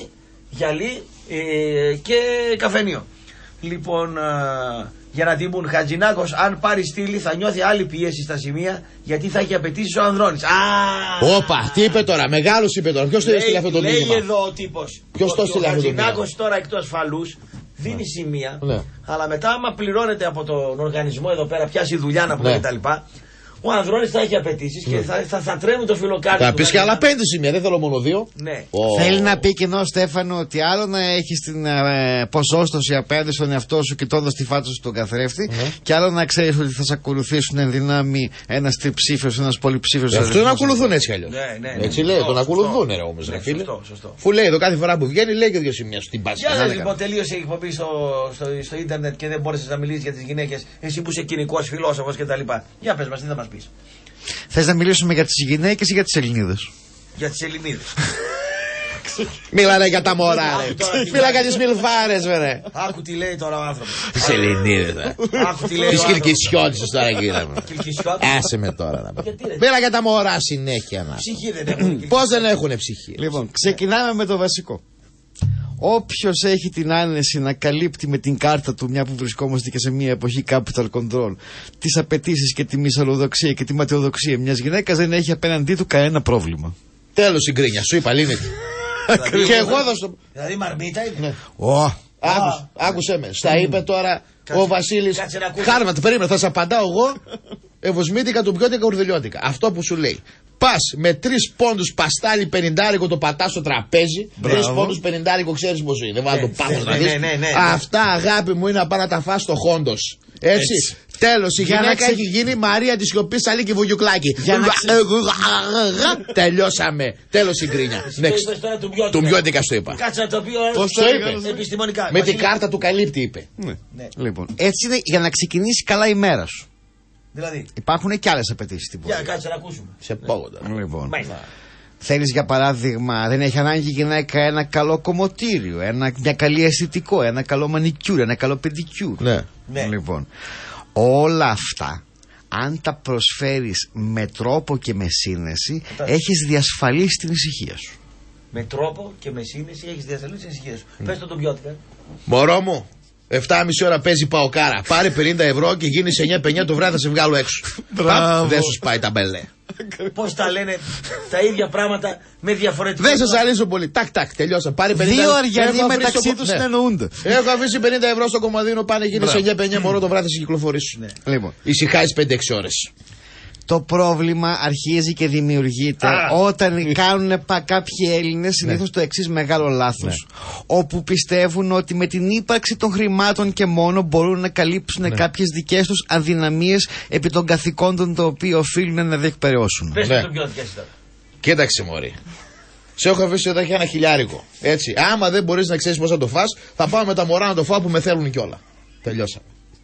γυαλί και καφενείο. Λοιπόν, για να την πούν, Χατζηνάκος, αν πάρει στήλη θα νιώθει άλλη πίεση στα σημεία γιατί θα έχει απαιτήσει ο Ανδρώνης. Όπα, τι είπε τώρα, μεγάλος είπε τώρα. Ποιος το έστειλε αυτό το μήνυμα? Λέει εδώ ο τύπος. Ποιος το έστειλε αυτό το μήνυμα? Ο Χατζηνάκος τώρα εκ του ασφαλούς δίνει σημεία, αλλά μετά άμα πληρώνεται από τον οργανισμό εδώ πέρα, πιάσει δουλειά να πούμε κτλ. Ο Ανδρώνης θα έχει απαιτήσεις και θα τρέμουν το φιλοκάρι. Θα πεις και άλλα 5 σημεία, δεν θέλω μόνο 2. Ναι. Θέλει να πει και ενώ Στέφανο ότι άλλο να έχεις την ποσόστοση απέναντι στον εαυτό σου κοιτώντας τη φάτσα σου τον καθρέφτη, και άλλο να ξέρεις ότι θα σε ακολουθήσουν εν δυνάμει ένας τριψήφιος, ένας πολυψήφιος. Αυτό τον ακολουθούν έτσι αλλιώς. Έτσι λέει, τον ακολουθούν όμως. Φου λέει εδώ κάθε φορά που βγαίνει, λέει και 2 σημεία στην πάση. Για να λοιπόν τελείωσε η εκπομπή στο ίντερνετ και δεν μπόρεσες να μιλήσεις για τις γυναίκες, εσύ που είσαι κοινικός φιλόσοφος κτλ. Για πες μας, τι θα μας πεις? Θες να μιλήσουμε για τις γυναίκες ή για τις Ελληνίδες? Για τις Ελληνίδες. Μίλανε για τα μωρά, ρε. Μίλαγα τις μιλφάρες, ρε. Άκου τι λέει τώρα ο άνθρωπος. Τις Ελληνίδες, Άκου τι λέει. τις Κιλκισιώτησες τώρα, κύριε μου. Άσε με τώρα. Μίλα για τα μωρά συνέχεια. Ψυχή δεν έχουν. Πώς δεν έχουνε ψυχή. Λοιπόν, ξεκινάμε με το βασικό. Όποιος έχει την άνεση να καλύπτει με την κάρτα του, μια που βρισκόμαστε και σε μια εποχή capital control, τις απαιτήσεις και τη μυσαλλοδοξία και τη ματαιοδοξία μιας γυναίκας, δεν έχει απέναντί του κανένα πρόβλημα. Τέλος η γκρίνια, σου είπα, λύνεται. Και εγώ θα στο. Δηλαδή μαρμίτα είναι. Άκουσε με. Στα είπε τώρα ο Βασίλης. Χάρματα, περίμενε, θα σε απαντάω εγώ. Ευωσμήτικα, τουμπιώτικα, ουρδελιώτικα. Αυτό που σου λέει. Πας με 3 πόντους παστάλι 50 το πατάς στο τραπέζι. 3 πόντους 50 ξέρεις πώς είναι. Δεν βάλω το πάθος να δεις. Αυτά, αγάπη μου, είναι να πάει να τα φας στο Χόντος. Έτσι. Τέλος, η γυναίκα έχει γίνει Μαρία της Σιωπής, Σαλίκη Βουγιουκλάκη. Τελειώσαμε. Τέλος η γκρίνια. Τουμπιώτικα στο είπα. Κάτσε να το πει πώς το είπε. Επιστημονικά. Με την κάρτα του καλύπτει, είπε. Λοιπόν, έτσι είναι για να ξεκινήσει καλά η μέρα σου. Δηλαδή. Υπάρχουν και άλλες απαιτήσεις στην πορεία. Για κάτσε να ακούσουμε. Σε πόγοντα. Λοιπόν. Θέλεις για παράδειγμα, δεν έχει ανάγκη η γυναίκα ένα καλό κομμωτήριο, μια καλή αισθητικό, ένα καλό μανικιούρ, ένα καλό πεντικιούρ. Ναι. Λοιπόν, όλα αυτά, αν τα προσφέρεις με τρόπο και με σύνεση, έχεις διασφαλίσει την ησυχία σου. Με τρόπο και με σύνεση έχεις διασφαλίσει την ησυχία σου. Πες το πιώτικα. Μωρό μου. 7,5 ώρα παίζει παοκάρα. Πάρε 50 ευρώ και γίνει 9-9 το βράδυ θα σε βγάλω έξω. Δεν σου σπάει τα μπελέ. Πώς τα λένε τα ίδια πράγματα με διαφορετικό. Δεν σας αρέσω πολύ. Τάκ, τελειώσα. Πάρε 50 ευρώ. Δύο αριανοί μεταξύ τους συνεννοούνται. Έχω αφήσει 50 ευρώ στο κομμαδίνο, πάνε γίνει 9-9 μωρό το βράδυ σε κυκλοφορήσουν. Λοιπόν, ησυχάζεις 5-6 ώρες. Το πρόβλημα αρχίζει και δημιουργείται όταν κάνουν κάποιοι Έλληνες συνήθως το εξής μεγάλο λάθος. Όπου πιστεύουν ότι με την ύπαρξη των χρημάτων και μόνο μπορούν να καλύψουν κάποιες δικές τους αδυναμίες επί των καθηκόντων το οποίο οφείλουν να διεκπεραιώσουν. Πες το πιο τώρα. Κοίταξε μωρή. Σε έχω αφήσει εδώ και 1 χιλιάρικο. Έτσι. Άμα δεν μπορείς να ξέρεις πώς θα το φας, θα πάω με τα μωρά να το φάω που με θέλουν κιόλα. Τελειώσαμε.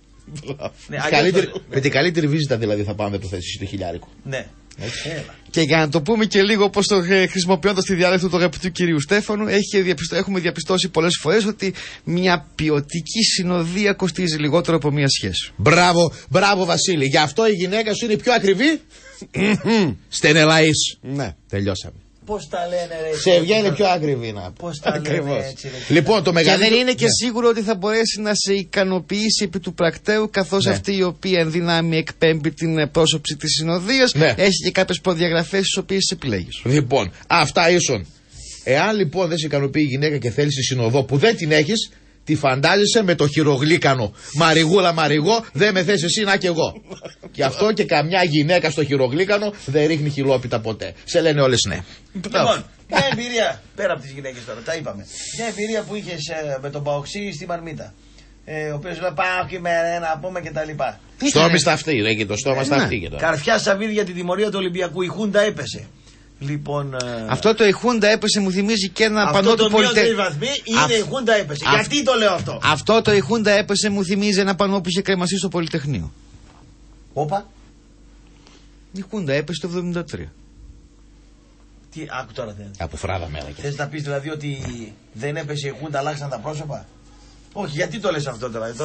Με την καλύτερη βίζητα δηλαδή θα πάμε το θέσεις το χιλιάρικο. Ναι. Και για να το πούμε και λίγο πώς το χρησιμοποιώντας τη διάλεκτο του αγαπητού κυρίου Στέφανου, έχουμε διαπιστώσει πολλές φορές ότι μια ποιοτική συνοδεία κοστίζει λιγότερο από μια σχέση. Μπράβο Βασίλη. Γι' αυτό η γυναίκα σου είναι πιο ακριβή. Στενελαής. Ναι. Τελειώσαμε. Πώς τα λένε ρε. Σε βγαίνει πιο ακριβή να πω. Πώς τα λένε έτσι ρε. Λοιπόν, το μεγαλύτερο. Και δεν είναι και σίγουρο ότι θα μπορέσει να σε ικανοποιήσει επί του πρακτέου, καθώς αυτή η οποία εν δυνάμει εκπέμπει την πρόσωψη της συνοδείας έχει και κάποιες προδιαγραφές τις οποίες επιλέγεις. Λοιπόν, αυτά ίσον. Εάν λοιπόν δεν σε ικανοποιεί η γυναίκα και θέλεις τη συνοδό που δεν την έχεις, τη φαντάζεσαι με το χειρογλίκανο. Μαριγούλα μαριγό, δεν με θες εσύ να κι εγώ. Γι' αυτό και καμιά γυναίκα στο χειρογλίκανο δεν ρίχνει χιλόπιτα ποτέ. Σε λένε όλες ναι. Λοιπόν, μια εμπειρία, πέρα από τις γυναίκες τώρα, τα είπαμε. Μια εμπειρία που είχες με τον Παοξή στη Μαρμίτα. Ο οποίος λέει πάω και με να πούμε και τα λοιπά. Στόμι στα αυτή, ρε, και το στόμα στα αυτή. Καρφιά σαβίδι για την τιμωρία του Ολυμπιακού. Η Χούντα έπεσε. Λοιπόν, αυτό το η Χούντα έπεσε μου θυμίζει και ένα πανό του Πολυτεχνείου. Είναι η Χούντα έπεσε. Γιατί το λέω αυτό. Αυτό το η Χούντα έπεσε μου θυμίζει ένα πανό που είχε κρεμαστεί στο Πολυτεχνείο. Όπα. Η Χούντα έπεσε το 1973. Τι, άκου τώρα δεν. Από φράδα μέρα. Θες να πεις δηλαδή ότι δεν έπεσε η Χούντα, αλλάξαν τα πρόσωπα. Όχι, γιατί το λες αυτό τώρα.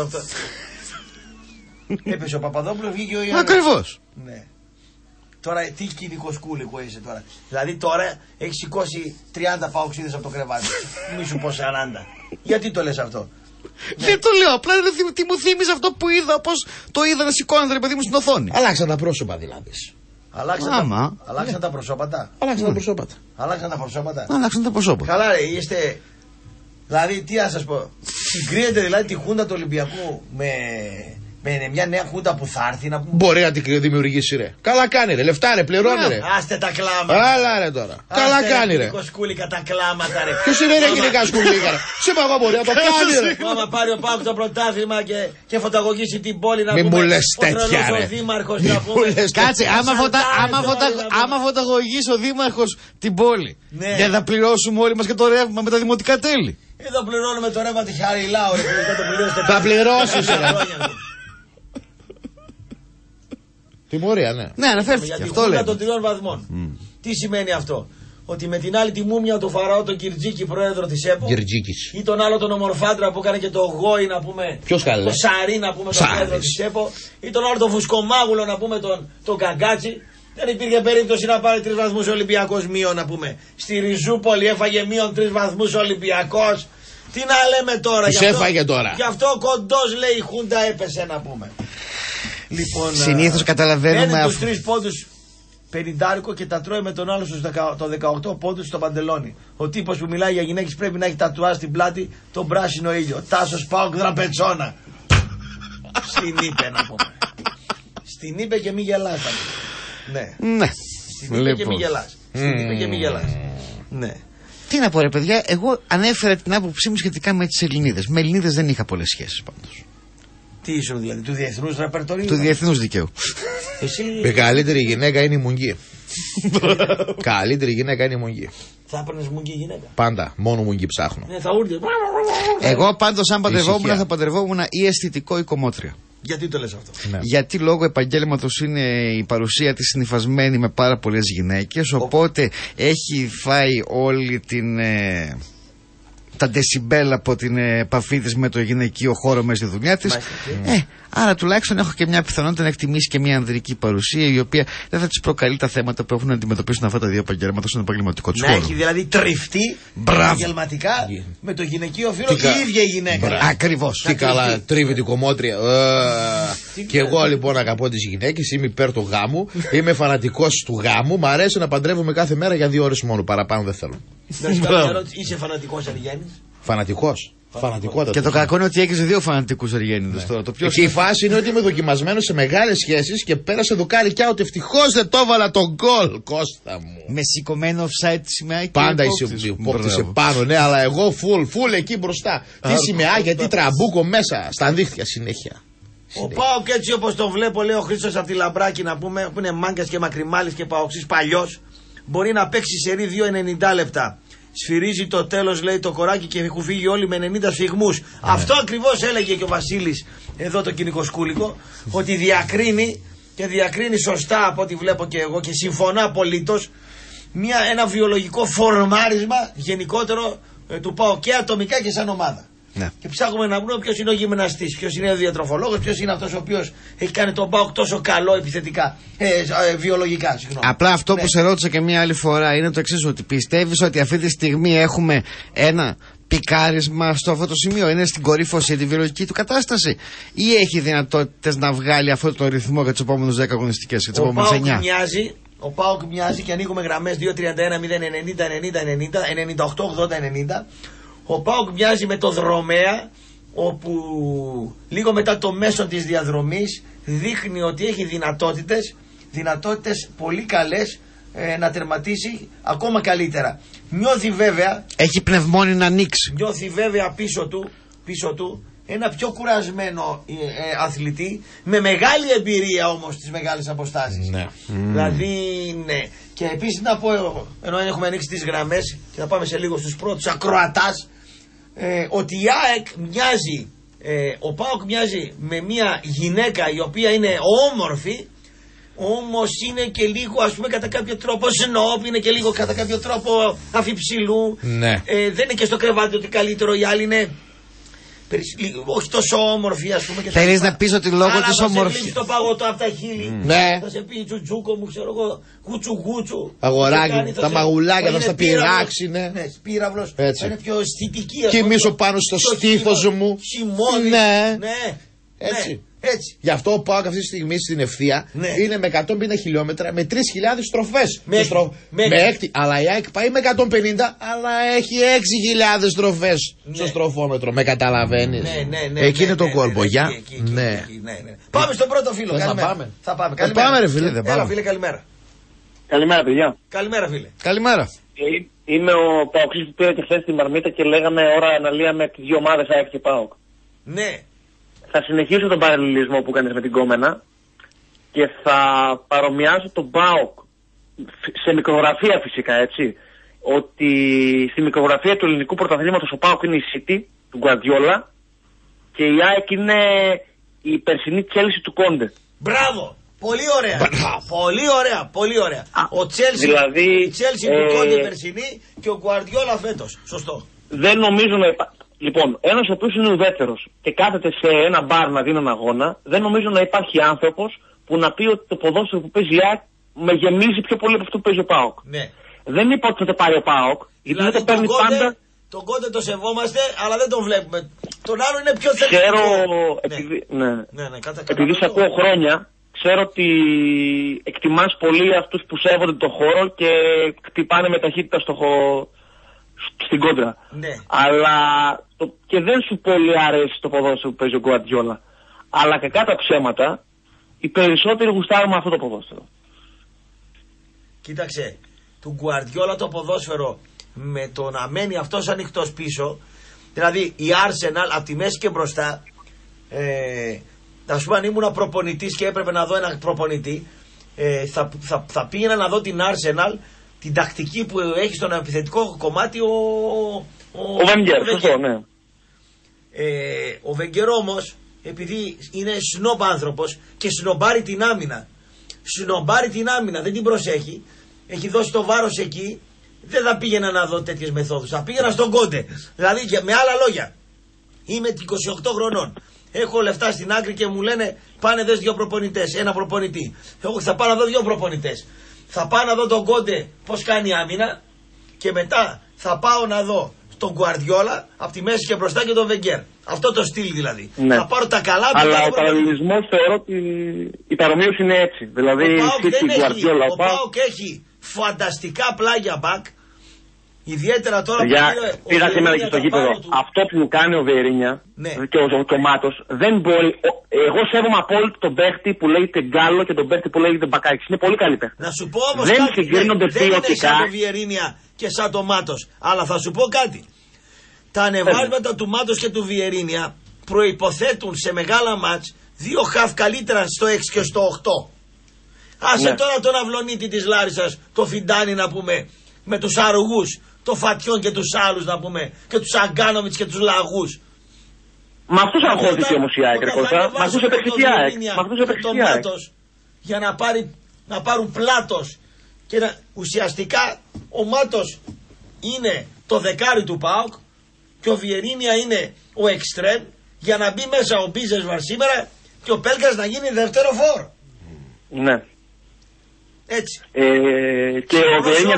Έπεσε ο Παπαδόπουλος, βγήκε ο Ιωάννης. Ακριβώς. Ναι. Τώρα τι κοινικοσκούλικο είσαι τώρα. Δηλαδή τώρα έχει σηκώσει 30 παοξίδες από το κρεβάτι. Μη σου πω 40. Γιατί το λες αυτό. Δεν το λέω. Απλά τι μου θύμιζε αυτό που είδα. Πώς το είδα να σηκώνεται ρε παιδί μου στην οθόνη. Αλλάξαν τα πρόσωπα δηλαδή. Αλλάξαν τα προσώπατα. Αλλάξαν τα προσώπατα. Αλλάξαν τα προσώπατα. Αλλάξαν τα προσώπατα. Καλά ρε, είστε. Δηλαδή τι να σας πω. Συγκρίνεται δηλαδή τη Χούντα του Ολυμπιακού με μια νέα Χούντα που θα έρθει να πούμε. Μπορεί να την δημιουργήσει ρε. Καλά κάνει ρε. Λεφτά ρε, πληρώνει ρε. Άστε τα κλάματα. Άλλα ρε τώρα. Καλά κάνει ρε. Σκούλικα τα κλάματα ρε. Ποιος είναι ρε γυναίκα σκουλίκα ρε. Σήμα εγώ μπορεί να το κάνει ρε. Άμα πάρει ο Πάουκ το πρωτάθλημα και φωταγωγήσει την πόλη να πούμε. Μην μου λες τέτοια ρε. Κάτσε, άμα φωταγωγήσει ο δήμαρχος την πόλη, δεν θα πληρώσουμε όλοι μας και το ρεύμα με τα δημοτικά τέλη. Εδώ πληρώνουμε το ρεύμα τη Χαριλάου ρε. Θα πληρώσεις ρε. Τιμωρία, ναι. Ναι, αναφέρθηκε. Για τη Χούντα των 3 βαθμών. Τι σημαίνει αυτό. ότι με την άλλη τη μούμια του Φαραώ, τον Κυρτζίκη, πρόεδρο της ΕΠΟ, ή τον άλλο τον Ομορφάντρα που έκανε και το Γόη, να πούμε, ποιος καλέ? το Σαρί, να πούμε, τον πρόεδρο της ΕΠΟ, ή τον άλλο τον Φουσκομάγουλο, να πούμε, τον Καγκάτσι. Δεν υπήρχε περίπτωση να πάρει 3 βαθμούς ο Ολυμπιακός μείον, να πούμε. Στη Ριζούπολη έφαγε μείον 3 βαθμούς ο Ολυμπιακός. Τι να λέμε τώρα, τους έφαγε τώρα. Γι' αυτό κοντός, λέει, η Χούντα έπεσε, να πούμε. Λοιπόν, συνήθως καταλαβαίνουμε. Παίρνει τους 3 πόντους 50 και τα τρώει με τον άλλο στους 18 πόντους στο παντελόνι. Ο τύπος που μιλάει για γυναίκες πρέπει να έχει τατουάζει στην πλάτη τον πράσινο ήλιο. Τάσος Πάοκ Δραπετσόνα. Στην είπε, να πούμε. Στην είπε και μη γελάς. Ναι. Στην είπε και μη γελάς. Στην είπε και μη γελάς. Ναι. Τι να πω, ρε παιδιά, εγώ ανέφερα την άποψή μου σχετικά με τις Ελληνίδες. Με Ελληνίδες δεν είχα πολλές σχέσεις πάντως. Τι ήσουν δηλαδή, του διεθνούς ραπερτορίου? Του διεθνούς δικαίου. Η καλύτερη γυναίκα είναι η μουγγί. Καλύτερη γυναίκα είναι η μουγγί. Θα έπαιρνες μουγγί γυναίκα? Πάντα, μόνο μουγγί ψάχνω. Ναι, θα ούρδε. Εγώ πάντως αν παντρευόμουν θα παντρευόμουν ή αισθητικό ή κομμότρια. Γιατί το λες αυτό? Ναι. Γιατί λόγω επαγγέλματος είναι η παρουσία της συνυφασμένη με πάρα πολλές γυναίκες, οπότε έχει φάει όλη τα ντεσιμπέλ από την επαφή της με το γυναικείο χώρο μέσα στη δουλειά της. Άρα τουλάχιστον έχω και μια πιθανότητα να εκτιμήσει και μια ανδρική παρουσία, η οποία δεν θα της προκαλεί τα θέματα που έχουν να αντιμετωπίσουν αυτά τα δύο επαγγέλματα στον επαγγελματικό της χώρο. Να έχει δηλαδή τριφτεί επαγγελματικά με το γυναικείο φύλο και η ίδια η γυναίκα. Ακριβώς. Τι καλά τρίβει την κομμότρια. Και εγώ λοιπόν αγαπώ τις γυναίκες, είμαι υπέρ του γάμου, είμαι φανατικός του γάμου, μου αρέσει να παντρεύομαι κάθε μέρα για 2 ώρες μόνο, παραπάνω δεν θέλω. Είσαι φανατικός Αργένης? Φανατικός. Φανατικότατος. Και το κακό είναι ότι έχεις 2 φανατικούς Αργένιδες τώρα. Το και η φάση είναι ότι είμαι δοκιμασμένος σε μεγάλες σχέσεις και πέρασε δοκάρι κι out. Ευτυχώς δεν το έβαλα τον γκολ, Κώστα μου. Με σηκωμένο offside σημαία. Πάντα υπόκτησε πάνω, ναι, αλλά εγώ full εκεί μπροστά. Τι σημαία, τι τραμπούκο μέσα στα δίχτυα συνέχεια. Ο Πάοκ έτσι όπως το βλέπω, λέει ο Χρήστος από τη Λαμπράκη, να πούμε, που είναι μάγκας και μακριμάλης και παοξής παλιός, μπορεί να παίξει σερί 2-90 λεπτά. Σφυρίζει το τέλος, λέει, το κοράκι και έχουν φύγει όλοι με 90 σφιγμούς. Αυτό ακριβώς έλεγε και ο Βασίλης, εδώ το κοινικοσκούλικο, ότι διακρίνει και διακρίνει σωστά από ό,τι βλέπω και εγώ και συμφωνώ απολύτως ένα βιολογικό φορμάρισμα γενικότερο του ΠΑΟΚ και ατομικά και σαν ομάδα. Ναι. Και ψάχνουμε να βρούμε ποιος είναι ο γυμναστής, ποιος είναι ο διατροφολόγος, ποιος είναι αυτός ο οποίος έχει κάνει τον ΠΑΟΚ τόσο καλό επιθετικά, βιολογικά, συγγνώμη. Απλά αυτό που σε ρώτησα και μία άλλη φορά είναι το εξής, ότι πιστεύεις ότι αυτή τη στιγμή έχουμε ένα πικάρισμα στο αυτό το σημείο, είναι στην κορύφωση τη βιολογική του κατάσταση, ή έχει δυνατότητες να βγάλει αυτό το ρυθμό για τις επόμενες 10 αγωνιστικές, για τις επόμενες 9? Ο ΠΑΟΚ μοιάζει και ανοίγουμε γραμμές 2-31-0-90-90-98-80-90. Ο ΠΑΟΚ μοιάζει με το δρομέα, όπου λίγο μετά το μέσο της διαδρομής δείχνει ότι έχει δυνατότητες πολύ καλές να τερματίσει ακόμα καλύτερα. Νιώθει βέβαια, έχει πνευμόνι να ανοίξει. Νιώθει βέβαια πίσω του ένα πιο κουρασμένο αθλητή, με μεγάλη εμπειρία όμως στις μεγάλες αποστάσεις. Ναι. Δηλαδή, ναι. Και επίσης να πω, ενώ έχουμε ανοίξει τις γραμμές και θα πάμε σε λίγο στους πρώτους ακροατάς, ότι η ΑΕΚ μοιάζει, ο ΠΑΟΚ μοιάζει με μια γυναίκα η οποία είναι όμορφη, όμως είναι και λίγο, ας πούμε, κατά κάποιο τρόπο σνόπ, είναι και λίγο κατά κάποιο τρόπο αφιψηλού. Ναι. Δεν είναι και στο κρεβάτι ότι καλύτερο, η άλλη είναι όχι τόσο όμορφη, ας πούμε. Θέλεις να πεις ότι λόγω της όμορφης. Θα σε το παγωτό από τα χείλη. Ναι. Θα σε πει τσουτζούκο μου, ξέρω εγώ, γουτσουγούτσου. Αγοράκι, τα μαγουλάκια θα στα πειράξει, ναι. Ναι, πύραυλος. Θα είναι πιο αισθητική, ας πούμε. Κοιμήσω πάνω στο στήθος μου. Χειμώδη. Ναι. Έτσι. Έτσι. Γι' αυτό ο ΠΑΟΚ αυτή τη στιγμή στην ευθεία είναι με 150 χιλιόμετρα με 3.000 στροφές. Αλλά η ΑΕΚ πάει με 150, αλλά έχει 6.000 στροφές στο στροφόμετρο. Με καταλαβαίνεις? Ναι. Εκεί είναι το κόλπο. Γεια. Ναι. Πάμε στον πρώτο φίλο. Θα πάμε. Πάμε, ρε φίλε. Έλα, φίλε, καλημέρα. Καλημέρα, παιδιά. Καλημέρα, φίλε. Καλημέρα. Είμαι ο Παοξής που πήρε και χθες στη Μαρμίτα και λέγαμε ώρα αναλύα με τις δύο ομάδες ΑΕΚ και ΠΑΟΚ. Ναι. Θα συνεχίσω τον παραλληλισμό που κάνεις με την Κόμενα και θα παρομοιάσω τον ΠΑΟΚ σε μικρογραφία φυσικά, έτσι. Ότι στη μικρογραφία του ελληνικού πρωταθλήματος ο ΠΑΟΚ είναι η City του Γκουαρδιόλα και η ΑΕΚ είναι η περσινή Chelsea του Κόντε. Μπράβο! Πολύ ωραία. Πολύ ωραία, πολύ ωραία. Ο Τσέλσι, δηλαδή, η Τσέλσι του Κόντε περσινή και ο Γκουαρδιόλα φέτος. Σωστό. Δεν νομίζω να Λοιπόν, ένας ο οποίος είναι ουδέτερος και κάθεται σε ένα μπαρ να δίνει έναν αγώνα, δεν νομίζω να υπάρχει άνθρωπος που να πει ότι το ποδόσφαιρο που παίζει η ΑΕΚ με γεμίζει πιο πολύ από αυτό που παίζει ο ΠΑΟΚ. Ναι. Δεν είπα ότι θα το πάρει ο ΠΑΟΚ. Δηλαδή το παίρνει πάντα. Τον Κόντε το σεβόμαστε, αλλά δεν τον βλέπουμε. Τον άλλο είναι πιο θετικό. Ξέρω, ναι, επειδή σε ακούω χρόνια, ξέρω ότι εκτιμάς πολύ αυτούς που σέβονται το χώρο και χτυπάνε με ταχύτητα στην κόντρα. Ναι. Αλλά και δεν σου πολύ αρέσει το ποδόσφαιρο που παίζει ο Γκουαρδιόλα. Αλλά κακά τα ψέματα, οι περισσότεροι γουστάρουν αυτό το ποδόσφαιρο. Κοίταξε, του Γκουαρδιόλα το ποδόσφαιρο με το να μένει αυτός ανοιχτός πίσω, δηλαδή η Arsenal από τη μέση και μπροστά, να σου πω, αν ήμουν προπονητής και έπρεπε να δω έναν προπονητή, θα πήγαινα να δω την Arsenal, την τακτική που έχει στον επιθετικό κομμάτι ο Βενγκέρ, σωστό, ναι. Ο Βενγκέρ όμως, επειδή είναι σνόμπ άνθρωπος και σνομπάρει την άμυνα, δεν την προσέχει, έχει δώσει το βάρος εκεί, δεν θα πήγαινα να δω τέτοιες μεθόδους, θα πήγαινα στον Κόντε. Δηλαδή, με άλλα λόγια, είμαι 28 χρονών, έχω λεφτά στην άκρη και μου λένε πάνε δες δύο προπονητές, ένα προπονητή. Εγώ θα πάω να δω δύο προπονητές. Θα πάω να δω τον Κόντε πώς κάνει άμυνα και μετά θα πάω να δω τον Γκουαρδιόλα από τη μέση και μπροστά και τον Βενγκέρ. Αυτό το στυλ δηλαδή. Ναι. Θα πάρω τα καλά. Αλλά ο παραλληλισμός θεωρώ ότι η παρομοίωση είναι έτσι. Δηλαδή ο ΠΑΟΚ έχει φανταστικά πλάγια μπακ. Ιδιαίτερα τώρα που πήγα σήμερα και στο γήπεδο. Αυτό που μου κάνει ο Βιερίνια και ο Μάτος δεν μπορεί. Εγώ σέβομαι απόλυτα τον παίχτη που λέγεται Γκάλο και τον παίχτη που λέγεται Μπακάκης. Είναι πολύ καλή παίχτη. Να σου πω όμως δεν κάτι. συγκρίνονται Δεν είναι ποιοτικά. σαν το Βιερίνια και σαν το Μάτος. Αλλά θα σου πω κάτι. Τα ανεβάσματα του Μάτος και του Βιερίνια προϋποθέτουν σε μεγάλα μάτς δύο χαφ καλύτερα στο 6 και στο 8. Άσε τώρα τον Αυλονίτη της Λάρισσας, το Φιντάνι να πούμε, με τους αργούς, το Φατιόν και τους άλλους να πούμε, και τους Αγκάνομιτς και τους Λαγούς. Μα αυτούς αγχώθηκε όμως η ΑΕΚ, μα αυτούς επεξηγεί η ΑΕΚ. Για να πάρουν πλάτος. Και ουσιαστικά ο Μάτος είναι το δεκάρι του ΠΑΟΚ και ο Βιερίνια είναι ο εξτρέμ για να μπει μέσα ο Μπίζεσβαρ σήμερα και ο Πέλκας να γίνει δεύτερο φόρ. Ναι. Έτσι. Και ο Βιερίνια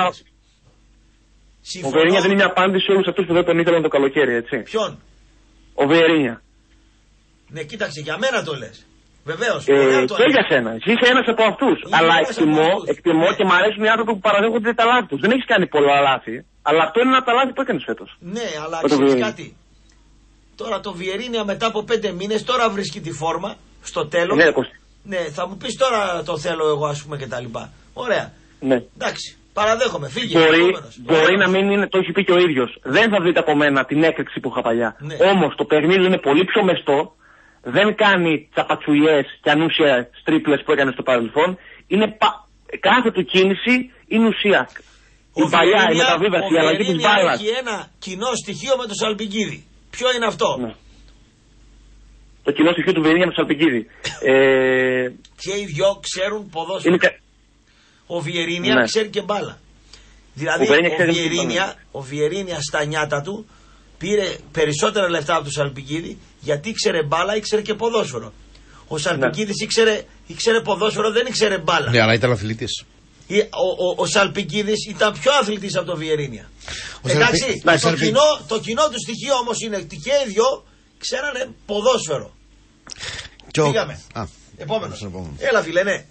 δίνει μια απάντηση σε όλους αυτούς που δεν τον ήθελαν το καλοκαίρι, έτσι. Ποιον? Ο Βιερίνια. Ναι, κοίταξε, για μένα το λες. Βεβαίως. Και για σένα. Εσύ είσαι ένας από αυτούς. Αλλά εκτιμώ και μου αρέσουν οι άνθρωποι που παραδέχονται τα λάθη τους. Δεν έχεις κάνει πολλά λάθη. Αλλά αυτό είναι ένα από τα λάθη που έκανες φέτος. Ναι, αλλά ξέρεις κάτι. Τώρα το Βιερίνια μετά από 5 μήνες τώρα βρίσκει τη φόρμα στο τέλος. Ναι, θα μου πεις τώρα το θέλω εγώ, ας πούμε, και τα λοιπά. Ωραία. Ναι. Εντάξει. Παραδέχομαι, φύγε. Μπορεί να μην είναι, το έχει πει και ο ίδιος. Δεν θα δείτε από μένα την έκρηξη που είχα παλιά. Ναι. Όμως το παιχνίδι είναι πολύ πιο μεστό. Δεν κάνει τσαπατσουλιές και ανούσια τρίπλες που έκανε στο παρελθόν. Είναι κάθε του κίνηση είναι ουσία. Η παλιά, η μεταβίβαση, η αλλαγή της μπάλας. Έχει ένα κοινό στοιχείο με τον Σαλπικίδη. Ποιο είναι αυτό? Ναι. Το κοινό στοιχείο του Βιερίνια με τον Σαλπικίδη. Και οι δυο ξέρουν ποδόσφαιρο. Ο Βιερίνια ξέρει και μπάλα. Δηλαδή ο Βιερίνια στα νιάτα του πήρε περισσότερα λεφτά από τον Σαλπικίδη γιατί ήξερε μπάλα, ήξερε και ποδόσφαιρο. Ο Σαλπικίδης ήξερε ποδόσφαιρο, δεν ήξερε μπάλα. Ναι, αλλά ήταν αθλητής. Ο Σαλπικίδης ήταν πιο αθλητής από τον Βιερίνια. Εντάξει, το κοινό του στοιχείο όμως είναι ότι και οι δυο ξέρανε ποδόσφαιρο. Πήγαμε. Επόμενος. Έλα φίλε, ναι.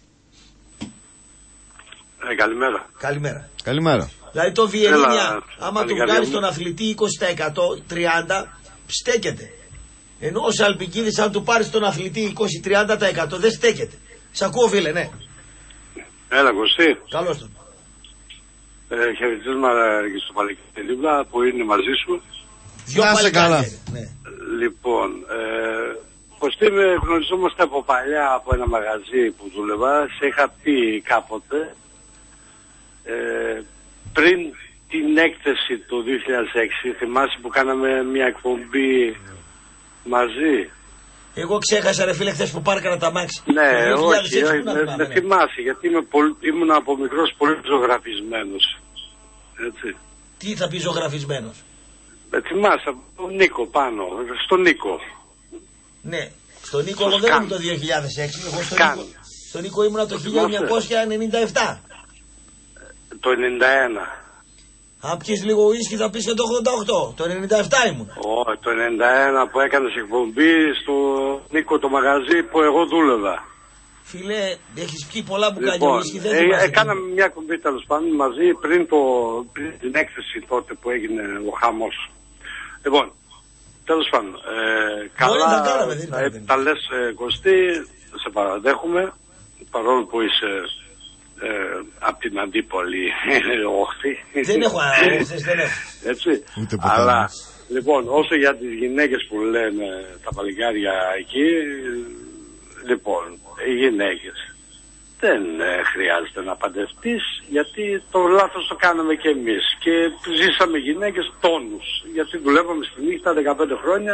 Καλημέρα. Καλημέρα. Δηλαδή το Βιερίνια, άμα του βγάλει τον αθλητή 20%, 30%, στέκεται. Ενώ ο Σαλπικίδης, αν του πάρει τον αθλητή 20-30%, δεν στέκεται. Σ' ακούω φίλε, ναι. Έλα Κωστή. Καλώς τον. Χαιρετίσμα και στο Παλαικίδη Λίμπλα που είναι μαζί σου. Δυο παλικάρια. Ναι. Λοιπόν, Κωστή, γνωριζόμαστε από παλιά από ένα μαγαζί που δούλευα. Σε είχα πει κάποτε πριν την έκθεση του 2006, θυμάσαι που κάναμε μια εκπομπή μαζί. Εγώ ξέχασα ρε φίλε χθες που πάρκανα τα μάξι. Ναι, όχι, με θυμάσαι, γιατί ήμουν από μικρός πολύ ζωγραφισμένος. Έτσι. Τι θα πει ζωγραφισμένος? Με θυμάσαι, τον Νίκο πάνω, στον Νίκο. Ναι, στον Νίκο εγώ δεν ήμουν το 2006, εγώ στον Νίκο ήμουνα το 1997. Το 91. Αν πιεις λίγο ουίσκι θα πεις και το 88, το 97 ήμουν. Όχι, το 91 που έκανες εκπομπή στο Νίκο το μαγαζί που εγώ δούλευα. Φίλε, έχεις πιει πολλά μπουκάλια ουίσκι, δεν θυμάσαι. Έκαναμε μια εκπομπή τέλος πάντων μαζί πριν την έκθεση τότε που έγινε ο χαμός. Λοιπόν, τέλος πάντων, καλά τα λες Κωστή, σε παραδέχομαι, παρόλο που είσαι από την αντίπολη όχθη. Δεν έχω όχθες, δεν έχω. Έτσι, αλλά λοιπόν όσο για τις γυναίκες που λένε τα παλικάρια εκεί, λοιπόν οι γυναίκες δεν χρειάζεται να παντρευτείς, γιατί το λάθος το κάναμε και εμείς και ζήσαμε γυναίκες τόνους, γιατί δουλεύαμε στη νύχτα 15 χρόνια.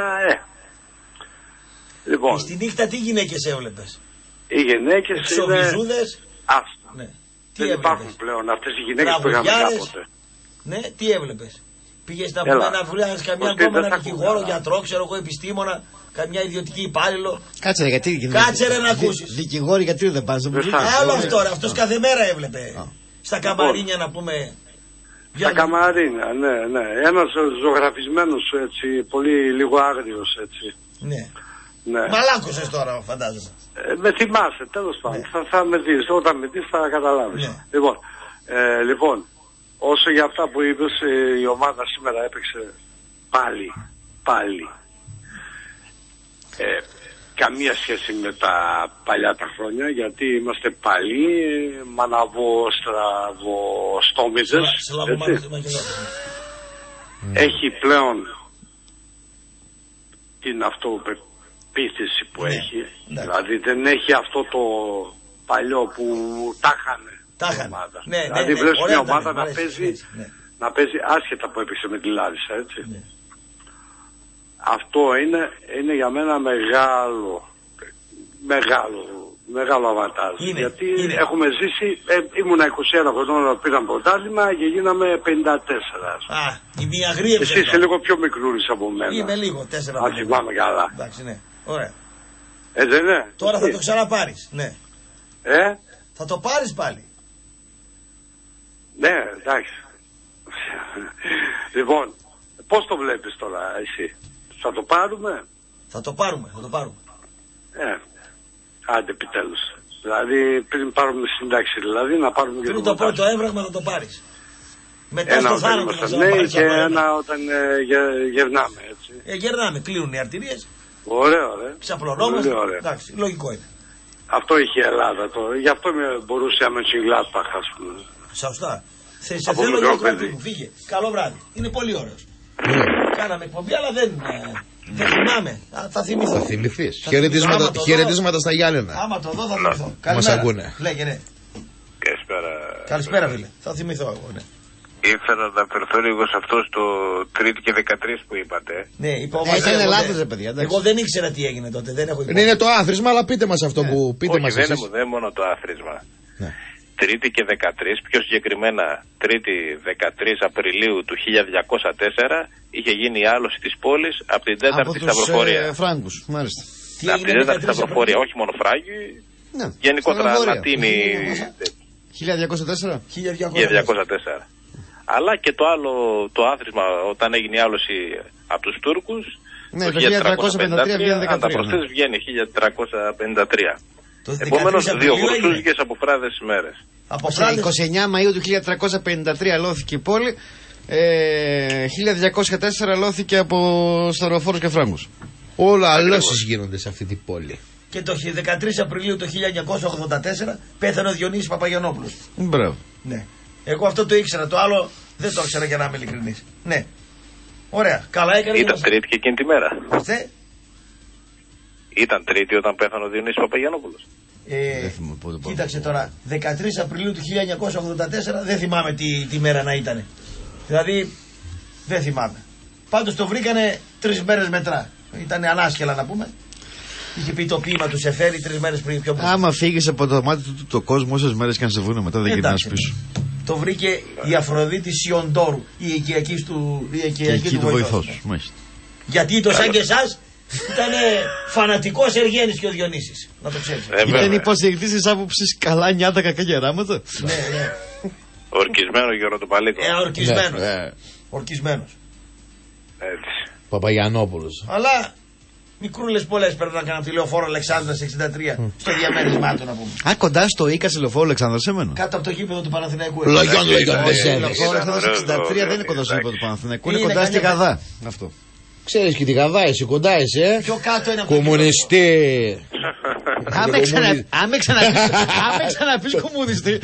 Λοιπόν, στη νύχτα τι γυναίκες έβλεπες? Οι γυναίκες είναι άστα. Ναι. Δεν υπάρχουν πλέον αυτές οι γυναίκες που είχαμε κάποτε. Ναι, τι έβλεπες? Πήγες να πούμε να βρεις καμιά ακόμα έναν δικηγόρο, γιατρό, ξέρω εγώ, επιστήμονα, καμιά ιδιωτική υπάλληλο. Κάτσε ρε, γιατί. Κάτσε ρε να ακούσεις. Δικηγόροι, γιατί δεν πας? Άλλο αυτό ρε, αυτός κάθε μέρα έβλεπε. Στα καμαρίνια να πούμε. Στα καμαρίνια, ναι. Ένας ζωγραφισμένος έτσι, πολύ λίγο άγριος έτσι. Ναι. Μαλάκωσες τώρα, φαντάζομαι. Με θυμάσαι, τέλος πάντων. Θα με δεις, όταν με δεις θα καταλάβεις. Λοιπόν, όσο για αυτά που είπες, η ομάδα σήμερα έπαιξε πάλι. Καμία σχέση με τα παλιά τα χρόνια, γιατί είμαστε παλιοί, μαναβοστόμιδες. Έχει πλέον την αυτοπεποίθηση που έχει, δηλαδή δεν έχει αυτό το παλιό που τάχανε. Δηλαδή βλέπεις μια ομάδα να παίζει άσχετα που έπαιξε με τη Λάρισα, έτσι. Αυτό είναι για μένα μεγάλο αβαντάζ. Γιατί έχουμε ζήσει, ήμουνα 21 χρονών όταν πήραμε πρωτάθλημα και γίναμε 54. Η μία γρήεψε. Εσύ είσαι λίγο πιο μικρούλης από μένα. Είμαι λίγο, 4 Αν θυμάμαι καλά. Εντάξει, ναι. Ωραία. Δεν είναι. Τώρα θα το ξαναπάρεις, ναι. Θα το πάρεις πάλι. Ναι, εντάξει. Λοιπόν, πώς το βλέπεις τώρα εσύ? Θα το πάρουμε? Θα το πάρουμε. Άντε επιτέλους. Δηλαδή πριν πάρουμε σύνταξη, δηλαδή να πάρουμε και πριν το πρώτο έμβραγμα θα το πάρεις. Μετά ένα στο θάνατο όταν νέοι και ένα όταν γερνάμε, έτσι. Γερνάμε, κλείνουν οι αρτηρίες. Ωραίο, ξαπλωνόμαστε. Εντάξει, λογικό είναι. Αυτό είχε η Ελλάδα τώρα. Γι' αυτό μπορούσε να Μönchengladbach, ας πούμε. Σωστά. Σε θέλω για κράτη μου, φύγε. Καλό βράδυ. Είναι πολύ ωραίος. Κάναμε εκπομπή, αλλά δεν θυμάμαι. Θα θυμηθώ. Θα θυμηθείς. Χαιρετίσματα στα Γιάννενα. Άμα το δω θα θυμηθώ. Μας ακούνε. Λέγε, ναι. Καλησπέρα. Φίλε. Θα θυμηθώ εγώ, ναι. Ήθελα να αναφερθώ λίγο σε αυτό στο 3η και 13 που είπατε. Ναι, είπα είναι λάθος, παιδιά. Εγώ δεν ήξερα τι έγινε τότε. Δεν έχω είναι το άθροισμα, αλλά πείτε μας αυτό που πείτε μας. Όχι, δεν είναι μόνο το άθροισμα. 3η και 13, πιο συγκεκριμένα 3η 13 Απριλίου του 1204 είχε γίνει η άλωση της πόλης από την 4η Σταυροφορία. Από τους Φράγκους, μάλιστα. Από την 4η Σταυροφορία, όχι μόνο Φράγκοι, γενικότερα Λατίνοι. 1204. 1204. Αλλά και το άλλο, το άθροισμα όταν έγινε η άλωση από τους Τούρκους, το 1353, αν τα προσθέσεις βγαίνει 1353. Επομένως 2 Χριστούγεννες από φράδες μέρες. Από 29 Μαΐου του 1353 αλώθηκε η πόλη, 1204 αλώθηκε από Σταυροφόρους και Φράγκους. Όλα αλώσεις γίνονται σε αυτή την πόλη. Και το 13 Απριλίου του 1984 πέθανε ο Διονύσης Παπαγιαννόπουλος. Μπράβο. Ναι. Εγώ αυτό το ήξερα, το άλλο δεν το ήξερα για να είμαι ειλικρινής. Ναι. Ωραία. Καλά έκανε. Ήταν Τρίτη και εκείνη τη μέρα. Ορίστε. Ήταν Τρίτη όταν πέθανε ο Διονύσης Παπαγιαννόπουλος. Κοίταξε τώρα, 13 Απριλίου του 1984 δεν θυμάμαι τι μέρα να ήταν. Δηλαδή δεν θυμάμαι. Πάντως το βρήκανε 3 μέρες μετρά. Ήτανε ανάσχελα να πούμε. Είχε πει το ποίημα του σε φέρει 3 μέρες πριν πιο πριν. Άμα φύγεις από το μάτι του το κόσμο όσες μέρες και αν σε βούνε μετά δεν γυρνάς πίσω. Το βρήκε η Αφροδίτη Σιοντόρου, η οικιακή του βοηθός. Γιατί το σαν και εσάς ήταν φανατικός Εργένης και ο Διονύσης. Να το ξέρεις. Ήταν υποστηρικτής της άποψης καλά νιάτα κακά γεράματα. Ναι. Ορκισμένο Γεροντοπαλίκο. Ορκισμένος. Έτσι. Παπαγιαννόπουλος. Αλλά μικρούλες πολλές πρέπει να κάνουν τη λεωφόρο Αλεξάνδρας 63 στο διαμέρισμά του να πούμε. Α, κοντά στο Ίκα σε λεωφόρο Αλεξάνδρας εμένα. Κάτω από το γήπεδο του Παναθηναϊκού. Λογιόν. Λεωφόρο Αλεξάνδρας 63 δεν είναι κοντά στο γήπεδο του Παναθηναϊκού. Είναι κοντά στη Γαδά. Αυτό. Ξέρεις και τη Γαδά εσύ, κοντά εσύ, Πιο κάτω είναι από κομμουνιστή. Άμε ξαναπείς κομμουνιστή.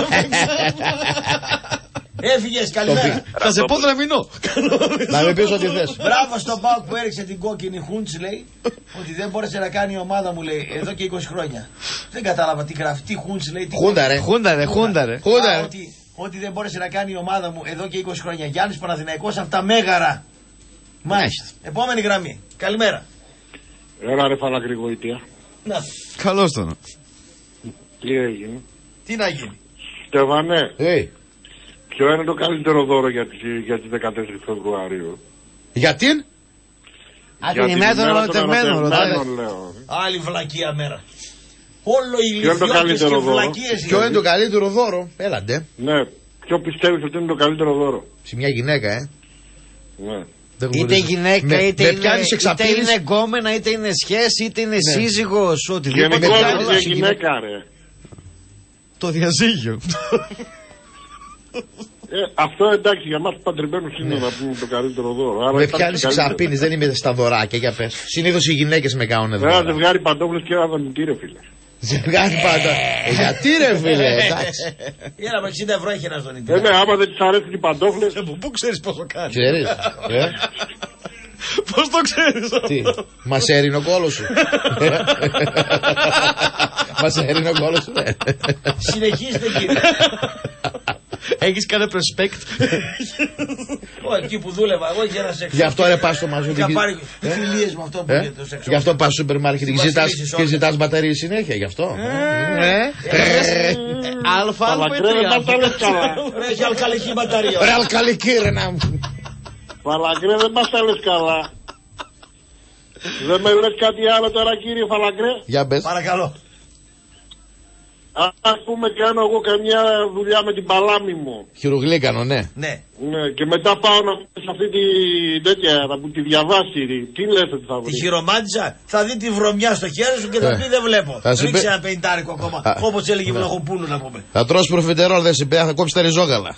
Έφυγες, καλημέρα. Θα σε πω δραμινό. Να με πεις ό,τι θες. Μπράβο στον ΠΑΟΚ που έριξε την κόκκινη Χούντς, λέει, ότι δεν μπόρεσε να κάνει η ομάδα μου, λέει, εδώ και 20 χρόνια. Δεν κατάλαβα τι γράφει, τι Χούντς, λέει. Χούντα ρε. Ότι δεν μπόρεσε να κάνει η ομάδα μου εδώ και 20 χρόνια. Γιάννης Παναθηναϊκός από τα Μέγαρα. Μάλιστα. Επόμενη γραμμή. Καλημέρα. Έλα ρε Φαλακρηγοητία. Να. Καλώς τον. Τι έγινε. Τι να γίνει. Στεφανέ. Ποιο είναι το καλύτερο δώρο για τις 14 Φεβρουαρίου. Γιατί? την ημέρα των ερωτευμένων, λέω. Άλλη βλακεία μέρα. Όλο οι ηλικιώτες και βλακίες. Ποιο είναι το καλύτερο δώρο. Έλαντε. Ναι. Ποιο πιστεύεις ότι είναι το καλύτερο δώρο. Σε μια γυναίκα, Ναι. Είτε γυναίκα, είτε είναι εγκόμενα, είτε είναι σχέση, είτε είναι σύζυγος, οτιδήποτε. Γενικότερα γυναίκα, ρε. Το διαζύγιο. Αυτό εντάξει για μας παντρεμένους είναι να πούμε το καλύτερο δώρο. Με πιάνεις ξαπίνεις, δεν είμαι στα δωράκια, για πες. Συνήθως οι γυναίκες με κάνουν δώρα. Ένα ζευγάρι παντόφλες και ένα δανειτή, ρε φίλε. Ζευγάρι πάντα. Γιατί ρε φίλε, εντάξει. Έλα με 60 ευρώ έχει ένας δανειτή. Ναι, άμα δεν της αρέσουν οι παντόφλες. Πού ξέρεις πόσο κάνει. Ξέρεις. Πώς το ξέρεις αυτό. Τι, μας έρινε ο κόλος σου. Μας έρινε ο κόλος σου. Συνεχίστε κύριε. Έχεις κάνει prospect. Εκεί που δούλευα εγώ είχε ένα σεξ. Γι' αυτό ρε πας στο μαζού. Είχα πάρει φιλίες με αυτό που είχε το σεξ. Γι' αυτό πας στο σούπερ μάρκετ και ζητάς μπαταρίες συνέχεια, γι' αυτό. Αλφα, ρε έχει αλκαλική μπαταρία. Ρε αλκαλική ρε να μου. Φαλακρέ δεν μας τα λες καλά. Δεν με λες κάτι άλλο τώρα κύριε Φαλακρέ. Για μπες. Παρακαλώ. Ας πούμε κάνω εγώ καμιά δουλειά με την παλάμη μου. Χειρογλίκανο, ναι. Ναι. Και μετά πάω να σε αυτή τη τέτοια, να τη διαβάσει. Τι λες ότι θα βρει. Τη χειρομάτισα, θα δει τη βρωμιά στο χέρι σου και θα πει δεν βλέπω. Ρίξε ένα πενιντάρικο ακόμα. Όπως έλεγε η Βλαχοπούλου να πούμε. Θα τρως προφιτερόλ, δεν σε θα κόψει τα ριζόγαλα.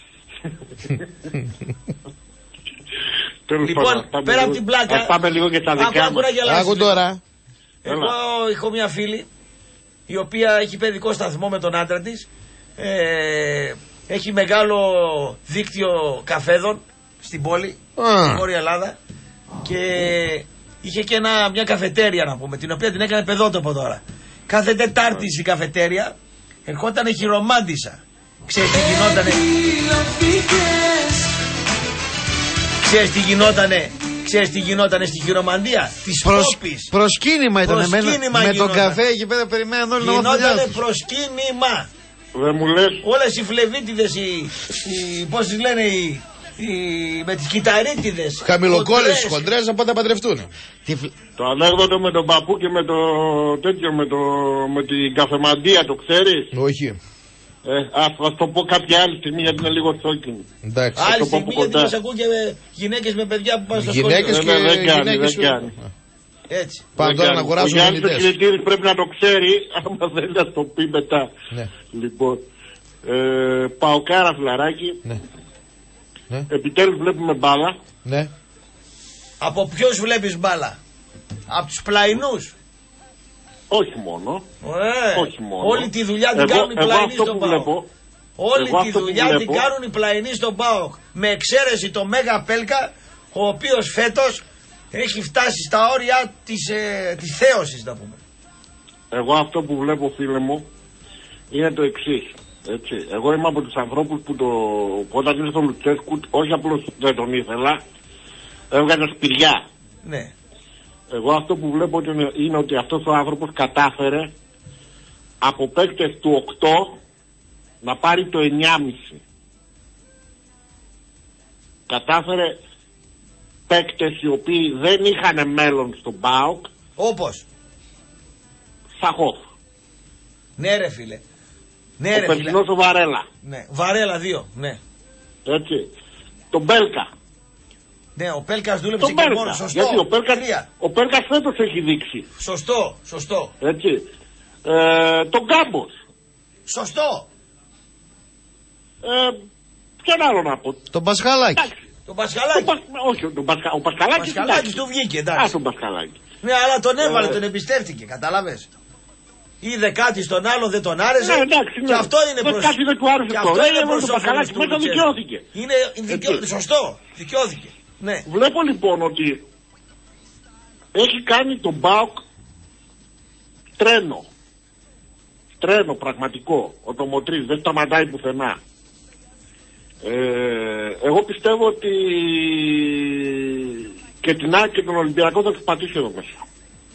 Λοιπόν, πέρα από την πλάκα. Ας πάμε λίγο και στα δικά μας. Άκου τώρα. Εγώ έχω μια φίλη η οποία έχει παιδικό σταθμό με τον άντρα της. Έχει μεγάλο δίκτυο καφέδων στην πόλη, στην Βόρεια Ελλάδα. Και είχε και μια καφετέρια να πούμε, την οποία την έκανε παιδότοπο τώρα. Κάθε Τετάρτη στην καφετέρια ερχόταν χειρομάντισα. Ξέρεις τι γινότανε. Ξέρεις τι γινότανε στη χειρομαντία της Πόπης. Προσκύνημα ήταν με τον καφέ εκεί πέρα περιμέναν όλοι να μάθουν. Γινότανε προσκύνημα. Δεν μου λες. Όλες οι φλεβίτιδες, πώς τις λένε, με τις κυταρίτιδες. Χαμηλοκόλλες, χοντρές να πάνε να παντρευτούν. Το ανέκδοτο με τον παππού και με το τέτοιο, με την καφεμαντία, το ξέρεις. Όχι. Ας το πω κάποια άλλη στιγμή γιατί είναι λίγο τσόκινη. Άλλη στιγμή γιατί μας ακούν και γυναίκες με παιδιά που πάνε στο σχολείο. Γυναίκες και δεν κάνει. Έτσι. Πάμε τώρα να αγοράζουν ο Γιάννης ο Κιλητήρης πρέπει να το ξέρει, άμα δεν θα το πει μετά. Ναι. Λοιπόν, Παοκάρα φιλαράκι. Ναι. Επιτέλους βλέπουμε μπάλα. Ναι. Από ποιους βλέπεις μπάλα? Από τους πλαϊνούς? Όχι μόνο. Όχι μόνο. Όλη τη δουλειά την κάνουν οι πλαϊνοί στον ΠΑΟΚ. Όλη τη δουλειά την κάνουν οι πλαϊνοί στον ΠΑΟΚ. Με εξαίρεση το Μέγα Πέλκα, ο οποίος φέτος έχει φτάσει στα όρια της θέωσης, να πούμε. Εγώ αυτό που βλέπω, φίλε μου, είναι το εξής. Έτσι. Εγώ είμαι από τους ανθρώπους που όταν ήρθε ο Λουτσέσκου, όχι απλώς δεν τον ήθελα, έβγαζε σπηριά. Ναι. Εγώ αυτό που βλέπω είναι ότι αυτός ο άνθρωπος κατάφερε από παίκτες του 8 να πάρει το 9,5. Κατάφερε παίκτες οι οποίοι δεν είχαν μέλλον στον ΠΑΟΚ. Όπως Σαχόφ. Ναι ρε φίλε. Ναι, ο περσινός ο Βαρέλα. Ναι, Βαρέλα 2, ναι. Έτσι. Τον Μπέλκα. Ναι, ο Πέλκας δούλεψε και μόνο, σωστό. Γιατί ο Πέλκας φέτος έχει δείξει. Σωστό. Έτσι. Τον Γκάμπος. Σωστό. Ποιον άλλο να πω. Τον Πασχαλάκη. Τον Πασχαλάκη. Όχι, ο Πασχαλάκης. Ο Πασχαλάκης του βγήκε, εντάξει. Τον Πασχαλάκη. Ναι, αλλά τον έβαλε, τον εμπιστεύτηκε, κατάλαβες. Είδε κάτι στον άλλο, δεν τον άρεσε. Ναι, εντάξει, και αυτό είναι προς... Κάτι δεν του άρεσε αυτό. Αυτό είναι προς το Πασχαλάκη, μετά δικαιώθηκε. Είναι σωστό, δικαιώθηκε. Ναι. Βλέπω λοιπόν ότι έχει κάνει τον ΠΑΟΚ τρένο. Τρένο πραγματικό. Ο Τομοτρής δεν σταματάει πουθενά. Εγώ πιστεύω ότι και την ΑΕΚ και τον Ολυμπιακό θα τους πατήσει εδώ μέσα.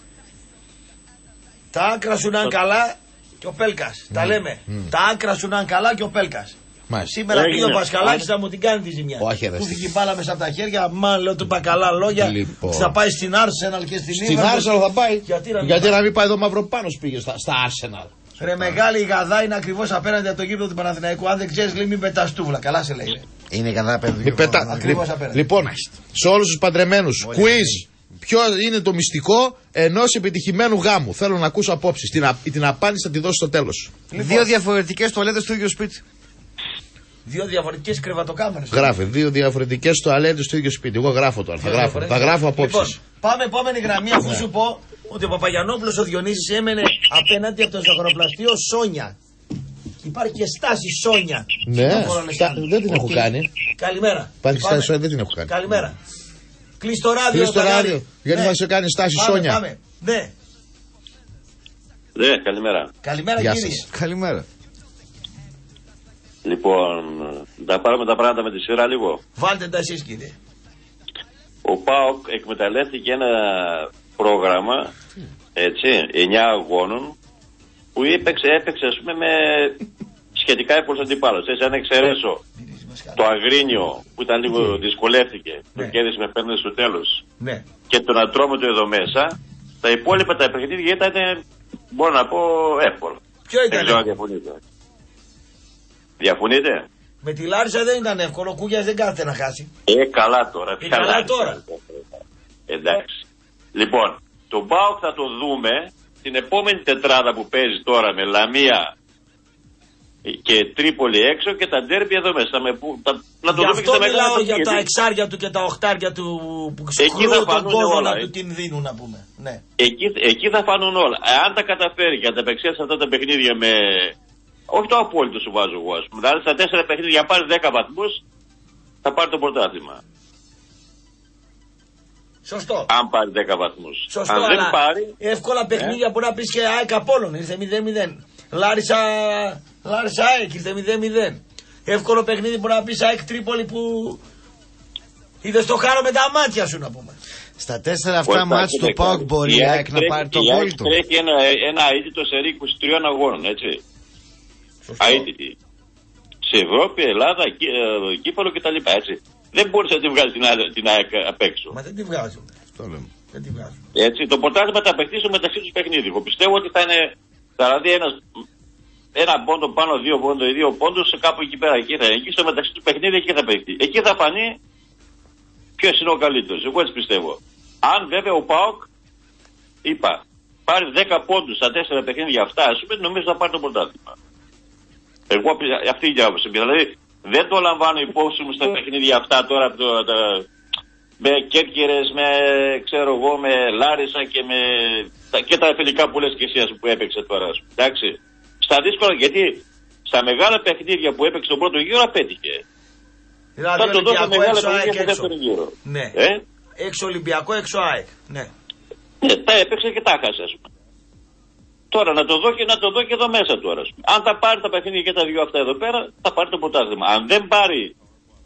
Τα άκρα σου να είναι καλά και ο Πέλκας. Τα λέμε. Τα άκρα σου να είναι καλά και ο Πέλκας. Σήμερα πήγε ο Πασχαλάκης θα μου την κάνει τη ζημιά. Του φύγει μπάλα μέσα από τα χέρια. Μα λέω του είπα καλά λόγια. Θα πάει στην Arsenal και στην Arsenal θα πάει. Γιατί να μην πάει εδώ Μαυροπάνος πήγε στα Arsenal. Ρε μεγάλη η Γαδά είναι ακριβώς απέναντι από το γήπεδο του Παναθηναϊκού. Αν δεν ξέρεις λέει μην πετάς τούβλα. Καλά σε λέει. Είναι Γαδά παιδί. Λοιπόν, σε όλους τους παντρεμένους, quiz. Ποιο είναι το μυστικό ενός επιτυχημένου γάμου? Θέλω να ακούσω απόψεις. Την απάντηση θα τη δώσω στο τέλος. Δύο διαφορετικές τουαλέτες στο ίδιο σπίτι. Δύο διαφορετικές κρεβατοκάμερες. Γράφε. Δύο διαφορετικές τουαλέτες στο ίδιο σπίτι. Εγώ γράφω τώρα. Θα γράφω απόψεις. Λοιπόν, πάμε επόμενη γραμμή αφού σου πω ότι ο Παπαγιαννόπουλος ο Διονύσης έμενε απέναντι από το ζαχαροπλαστείο Σόνια. Και υπάρχει και στάση Σόνια. Ναι, δεν την έχω κάνει. Καλημέρα. Υπάρχει στάση Σόνια, δεν την έχω κάνει. Καλημέρα. Κλείς το ράδιο. Γιατί θα σε κάνει στάση Σόνια. Πάμε. Ναι. Ναι, καλημέρα. Καλημέρα κύριε. Καλημέρα. Λοιπόν, να πάρουμε τα πράγματα με τη σειρά λίγο. Βάλτε τα εσείς κύριε. Ο ΠΑΟΚ εκμεταλλεύτηκε ένα πρόγραμμα, έτσι, 9 αγώνων, που έπαιξε ας πούμε με σχετικά εύκολους αντιπάλους. Έτσι, αν εξαιρέσω το Αγρίνιο που ήταν λίγο δυσκολεύτηκε, το κέρδισε με πέντε στο τέλος, και τον Ατρόμητο εδώ μέσα, τα υπόλοιπα τα παιχνίδια ήταν, μπορώ να πω, εύκολα. Ποιο ήταν? Δεν ξέρω αν διαφωνείτε. Διαφωνείτε? Με τη Λάρισα δεν ήταν εύκολο, ο Κούγιας δεν κάθεται να χάσει. Καλά τώρα. Καλά τώρα. Εντάξει. Λοιπόν, τον ΠΑΟΚ θα το δούμε την επόμενη τετράδα που παίζει τώρα με Λαμία και Τρίπολη έξω και τα ντέρμπι εδώ μέσα. Να το Γι' δούμε αυτό και μιλάω για τα εξάρια του και τα οχτάρια του που σκρούν τον κόδωνα του την δίνουν να πούμε. Ναι. Εκεί θα φανούν όλα. Αν τα καταφέρει και αν τα απεξέλθει αυτά τα παιχνίδια με... Όχι το απόλυτο σου βάζω εγώ, ας πούμε. Δηλαδή στα 4 παιχνίδια πάρει 10 βαθμούς, θα πάρει το πρωτάθλημα. Σωστό. Αν πάρει 10 βαθμούς. Σωστό, αν δεν πάρει. Εύκολα παιχνίδια που να πει και ΑΕΚ Απόλλων, ήρθε 0-0. Λάρισα ΑΕΚ, ήρθε 0-0. Εύκολο παιχνίδι που να πει ΑΕΚ Τρίπολη που είδε το χάρο με τα μάτια σου να πούμε. Στα 4 αυτά μάτια του ΠΑΟΚ μπορεί η ΑΕΚ να πάρει το απόλυτο. Η ΑΕΚ τρέχει ένα αίτητο σερί 23 αγώνων, έτσι. Αίτητη. Σε Ευρώπη, Ελλάδα, Κύπρο κτλ. Έτσι. Δεν μπορείς να τη βγάλει την ΑΕΚ απ' έξω. Μα δεν τη βγάζω. Δεν τη βγάζω. Έτσι, το πρωτάθλημα θα απαιτήσει μεταξύ τους παιχνίδι. Εγώ πιστεύω ότι θα είναι δηλαδή ένα πόντο πάνω, 2 πόντο ή 2 πόντους κάπου εκεί πέρα. Εκεί θα είναι. Εκεί στο μεταξύ του παιχνίδι εκεί θα παιχτεί. Εκεί θα φανεί ποιος είναι ο καλύτερος. Εγώ έτσι πιστεύω. Αν βέβαια ο ΠΑΟΚ, είπα, πάρει 10 πόντους στα 4 παιχνίδια αυτά, ας πούμε, νομίζω θα πάρει το πρωτάθλημα. Εγώ αυτή η άποψη. Δηλαδή δεν το λαμβάνω υπόψη μου στα παιχνίδια αυτά τώρα με Κέρκυρες, με ξέρω εγώ, με Λάρισα και τα φιλικά που λες και εσύ που έπαιξε τώρα. Εντάξει. Στα δύσκολα, γιατί στα μεγάλα παιχνίδια που έπαιξε τον πρώτο γύρο απέτυχε. Δηλαδή θα το δώσω μεγάλα παιχνίδια στο δεύτερο γύρο. Ναι. Έξω Ολυμπιακό, έξω ΑΕΚ. Ναι. Τα έπαιξε και τα χάσε, ας πούμε. Τώρα να το δω και εδώ μέσα τώρα. Αν τα πάρει τα παιχνίδια και τα δύο αυτά εδώ πέρα, θα πάρει το πρωτάθλημα. Αν δεν πάρει.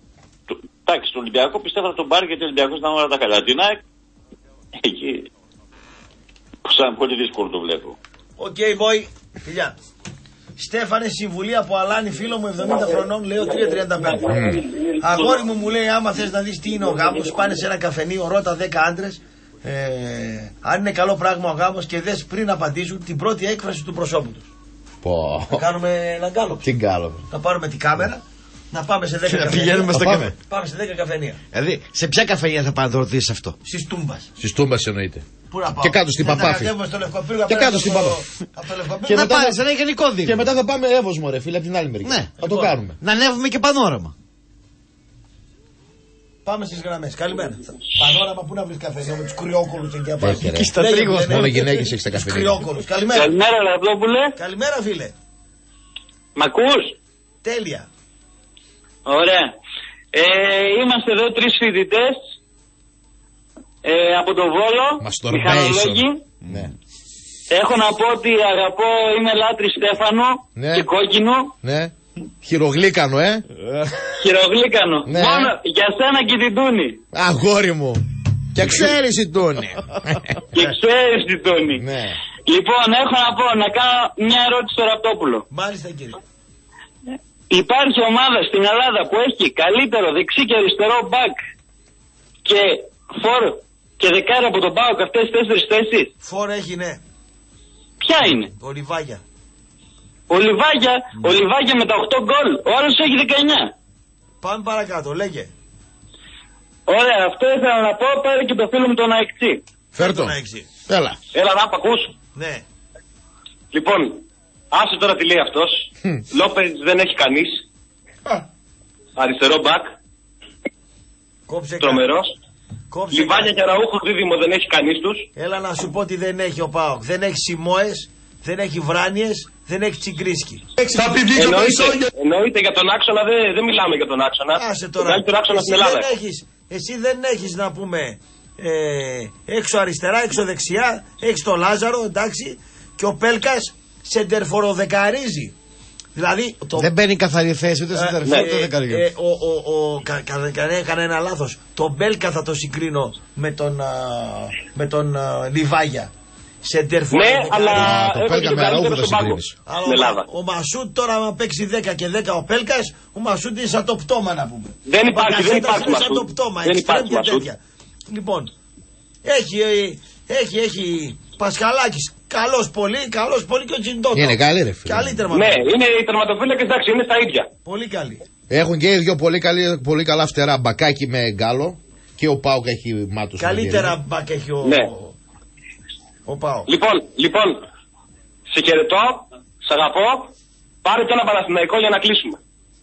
Εντάξει, τον Ολυμπιακό πιστεύω θα τον πάρει γιατί ο Ολυμπιακός ήταν όλα τα καλά. Την ΑΕΚ, εκεί Σαν πολύ δύσκολο το βλέπω. Οκ, boy. Φιλιά. Στέφανε, συμβουλή από Αλάνη, φίλο μου, 70 χρονών, λέω 3,35. Αγόρι μου, μου λέει, άμα θες να δεις τι είναι ο γάμος, πάνε σε ένα καφενείο, ρώτα 10 άντρες, αν είναι καλό πράγμα ο γάμος και δες πριν απαντήσουν την πρώτη έκφραση του προσώπου τους. Θα κάνουμε έναν γκάλωπ. Τι γκάλωπ. Θα πάρουμε την κάμερα, να πάμε σε 10 καφενεία. Πηγαίνουμε στα καφενεία. Πάμε σε 10 καφενεία. Δηλαδή, σε ποια καφενεία θα πάνε να το ρωτήσεις αυτό? Στις Τούμπας. Στις Τούμπας εννοείται. Πού να πάω? Και κάτω στην Παπάφη. Και κάτω στην Παπάφη. Και μετά πάμε σε ένα γενικό δείγμα. Και μετά θα πάμε Εύωσμο, ρε φίλε, από την άλλη μεριά. Ναι. Θα το κάνουμε. Να ανέβουμε και πανόραμα. Πάμε στις γραμμές. Καλημέρα. Πανόραμα, πού να βρεις καφενείο με τους κρυόκολους εκεί απάνω. Εκεί στα Τρίγος. Μόνο γυναίκες έχεις τα καφενεία. Κρυόκολους. Καλημέρα. Καλημέρα, Ραπτόπουλε. Καλημέρα, φίλε. Μ' ακούς? Τέλεια. Ωραία. Είμαστε εδώ 3 φοιτητές από το Βόλο, μηχανολόγοι. Ναι. Έχω να πω ότι αγαπώ, είμαι λάτρης Στέφανο και κόκκινο. Ναι. Χειρογλύκανο, Χειρογλύκανο. Ναι. Μόνο για σένα και την Τούνη. Αγόρι μου. Και ξέρεις η Τούνη. Και ξέρεις την Τούνη. Ναι. Λοιπόν, έχω να πω, να κάνω μια ερώτηση στο Ραπτόπουλο. Μάλιστα, κύριε. Υπάρχει ομάδα στην Ελλάδα που έχει καλύτερο δεξί και αριστερό μπακ και φόρ και δεκάρι από τον ΠΑΟΚ αυτές τις 4 θέσεις? Φόρ έχει, ναι. Ποια είναι? Ο Λιβάγια. Ο Λιβάγια με τα 8 γκολ. Ο άλλος έχει 19. Πάμε παρακάτω, λέγε. Ωραία, αυτό ήθελα να πω. Πάρε και το φίλο μου τον Αεξή. Φέρ' τον. Έλα. Έλα να ακούς. Ναι. Λοιπόν, άσε τώρα τι λέει αυτός. Λόπez δεν έχει κανείς. Αριστερό μπακ. Τρομερός. Λιβάνια και Ραούχο δίδυμο δεν έχει κανείς τους. Έλα να σου πω ότι δεν έχει ο ΠΑΟΚ. Δεν έχει Σιμόες, δεν έχει Βράνιες, δεν έχει Τσιγκρίσκι. Εννοείται για τον άξονα, δεν μιλάμε για τον άξονα. Άσε τώρα. Εσύ δεν έχεις να πούμε έξω αριστερά, έξω δεξιά, έχεις τον Λάζαρο, εντάξει, και ο Πέλκας σεντερφοροδεκαρίζει. Δηλαδή, δεν μπαίνει καθαρή θέση ούτε σεντερφόρ ούτε δεκαριό. Έκανε ένα λάθος. Τον Μπέλκα θα το συγκρίνω με τον Λιβάγια. Ναι, αλλά το Πέλκα με Αραούχο θα συγκρίνεις. Ο Μασούτ τώρα, άμα παίξει 10 και 10 ο Πέλκας, ο Μασούτ είναι σαν το πτώμα, να πούμε. Δεν υπάρχει Μασούτ. Δεν υπάρχει Μασούτ. Λοιπόν, έχει Πασχαλάκης. Καλός πολύ και ο Τζιντότο. Είναι καλή, ρε φίλε. Καλή Ναι, τερματοφύλακες. είναι οι τερματοφύλακες, εντάξει, είναι στα ίδια. Πολύ καλή. Έχουν και οι δυο πολύ καλά φτερά, μπακάκι με γκάλο. Και ο ΠΑΟΚ έχει μάτους. Καλύτερα μπακ έχει ο ΠΑΟΚ. Λοιπόν, σε χαιρετώ, σε αγαπώ. Πάρε και ένα Παναθηναϊκό για να κλείσουμε.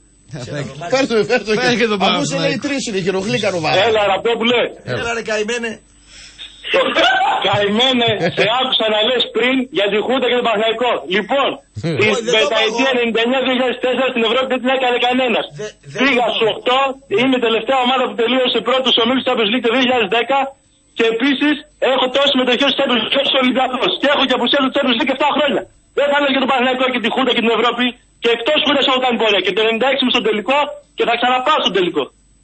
Φέρ' και τον Αφού σε λέει 3 είναι χειρογλύκανο βάρο. Έλα, Ραπτόπουλε. Έλα ρε καημένε. Καημένε, σε άκουσα να λες πριν για τη Χούντα και τον Παναθηναϊκό. Λοιπόν, την πενταετία 99-2004 στην Ευρώπη δεν την έκανε κανένας. Πήγα στους 8, είναι η τελευταία ομάδα που τελείωσε πρώτος ομίλους της Champions League το 2010 και επίσης έχω τόσες μετοχές της Champions League ως Ολυμπιακός και έχω και απουσία του Champions League 7 χρόνια. Δεν θα λέω για τον Παναθηναϊκό και τη Χούντα και την Ευρώπη και εκτός Χούντας έχω κάνει πορεία και το 96 είμαι στον τελικό και θα ξαναπάω στον τελικό.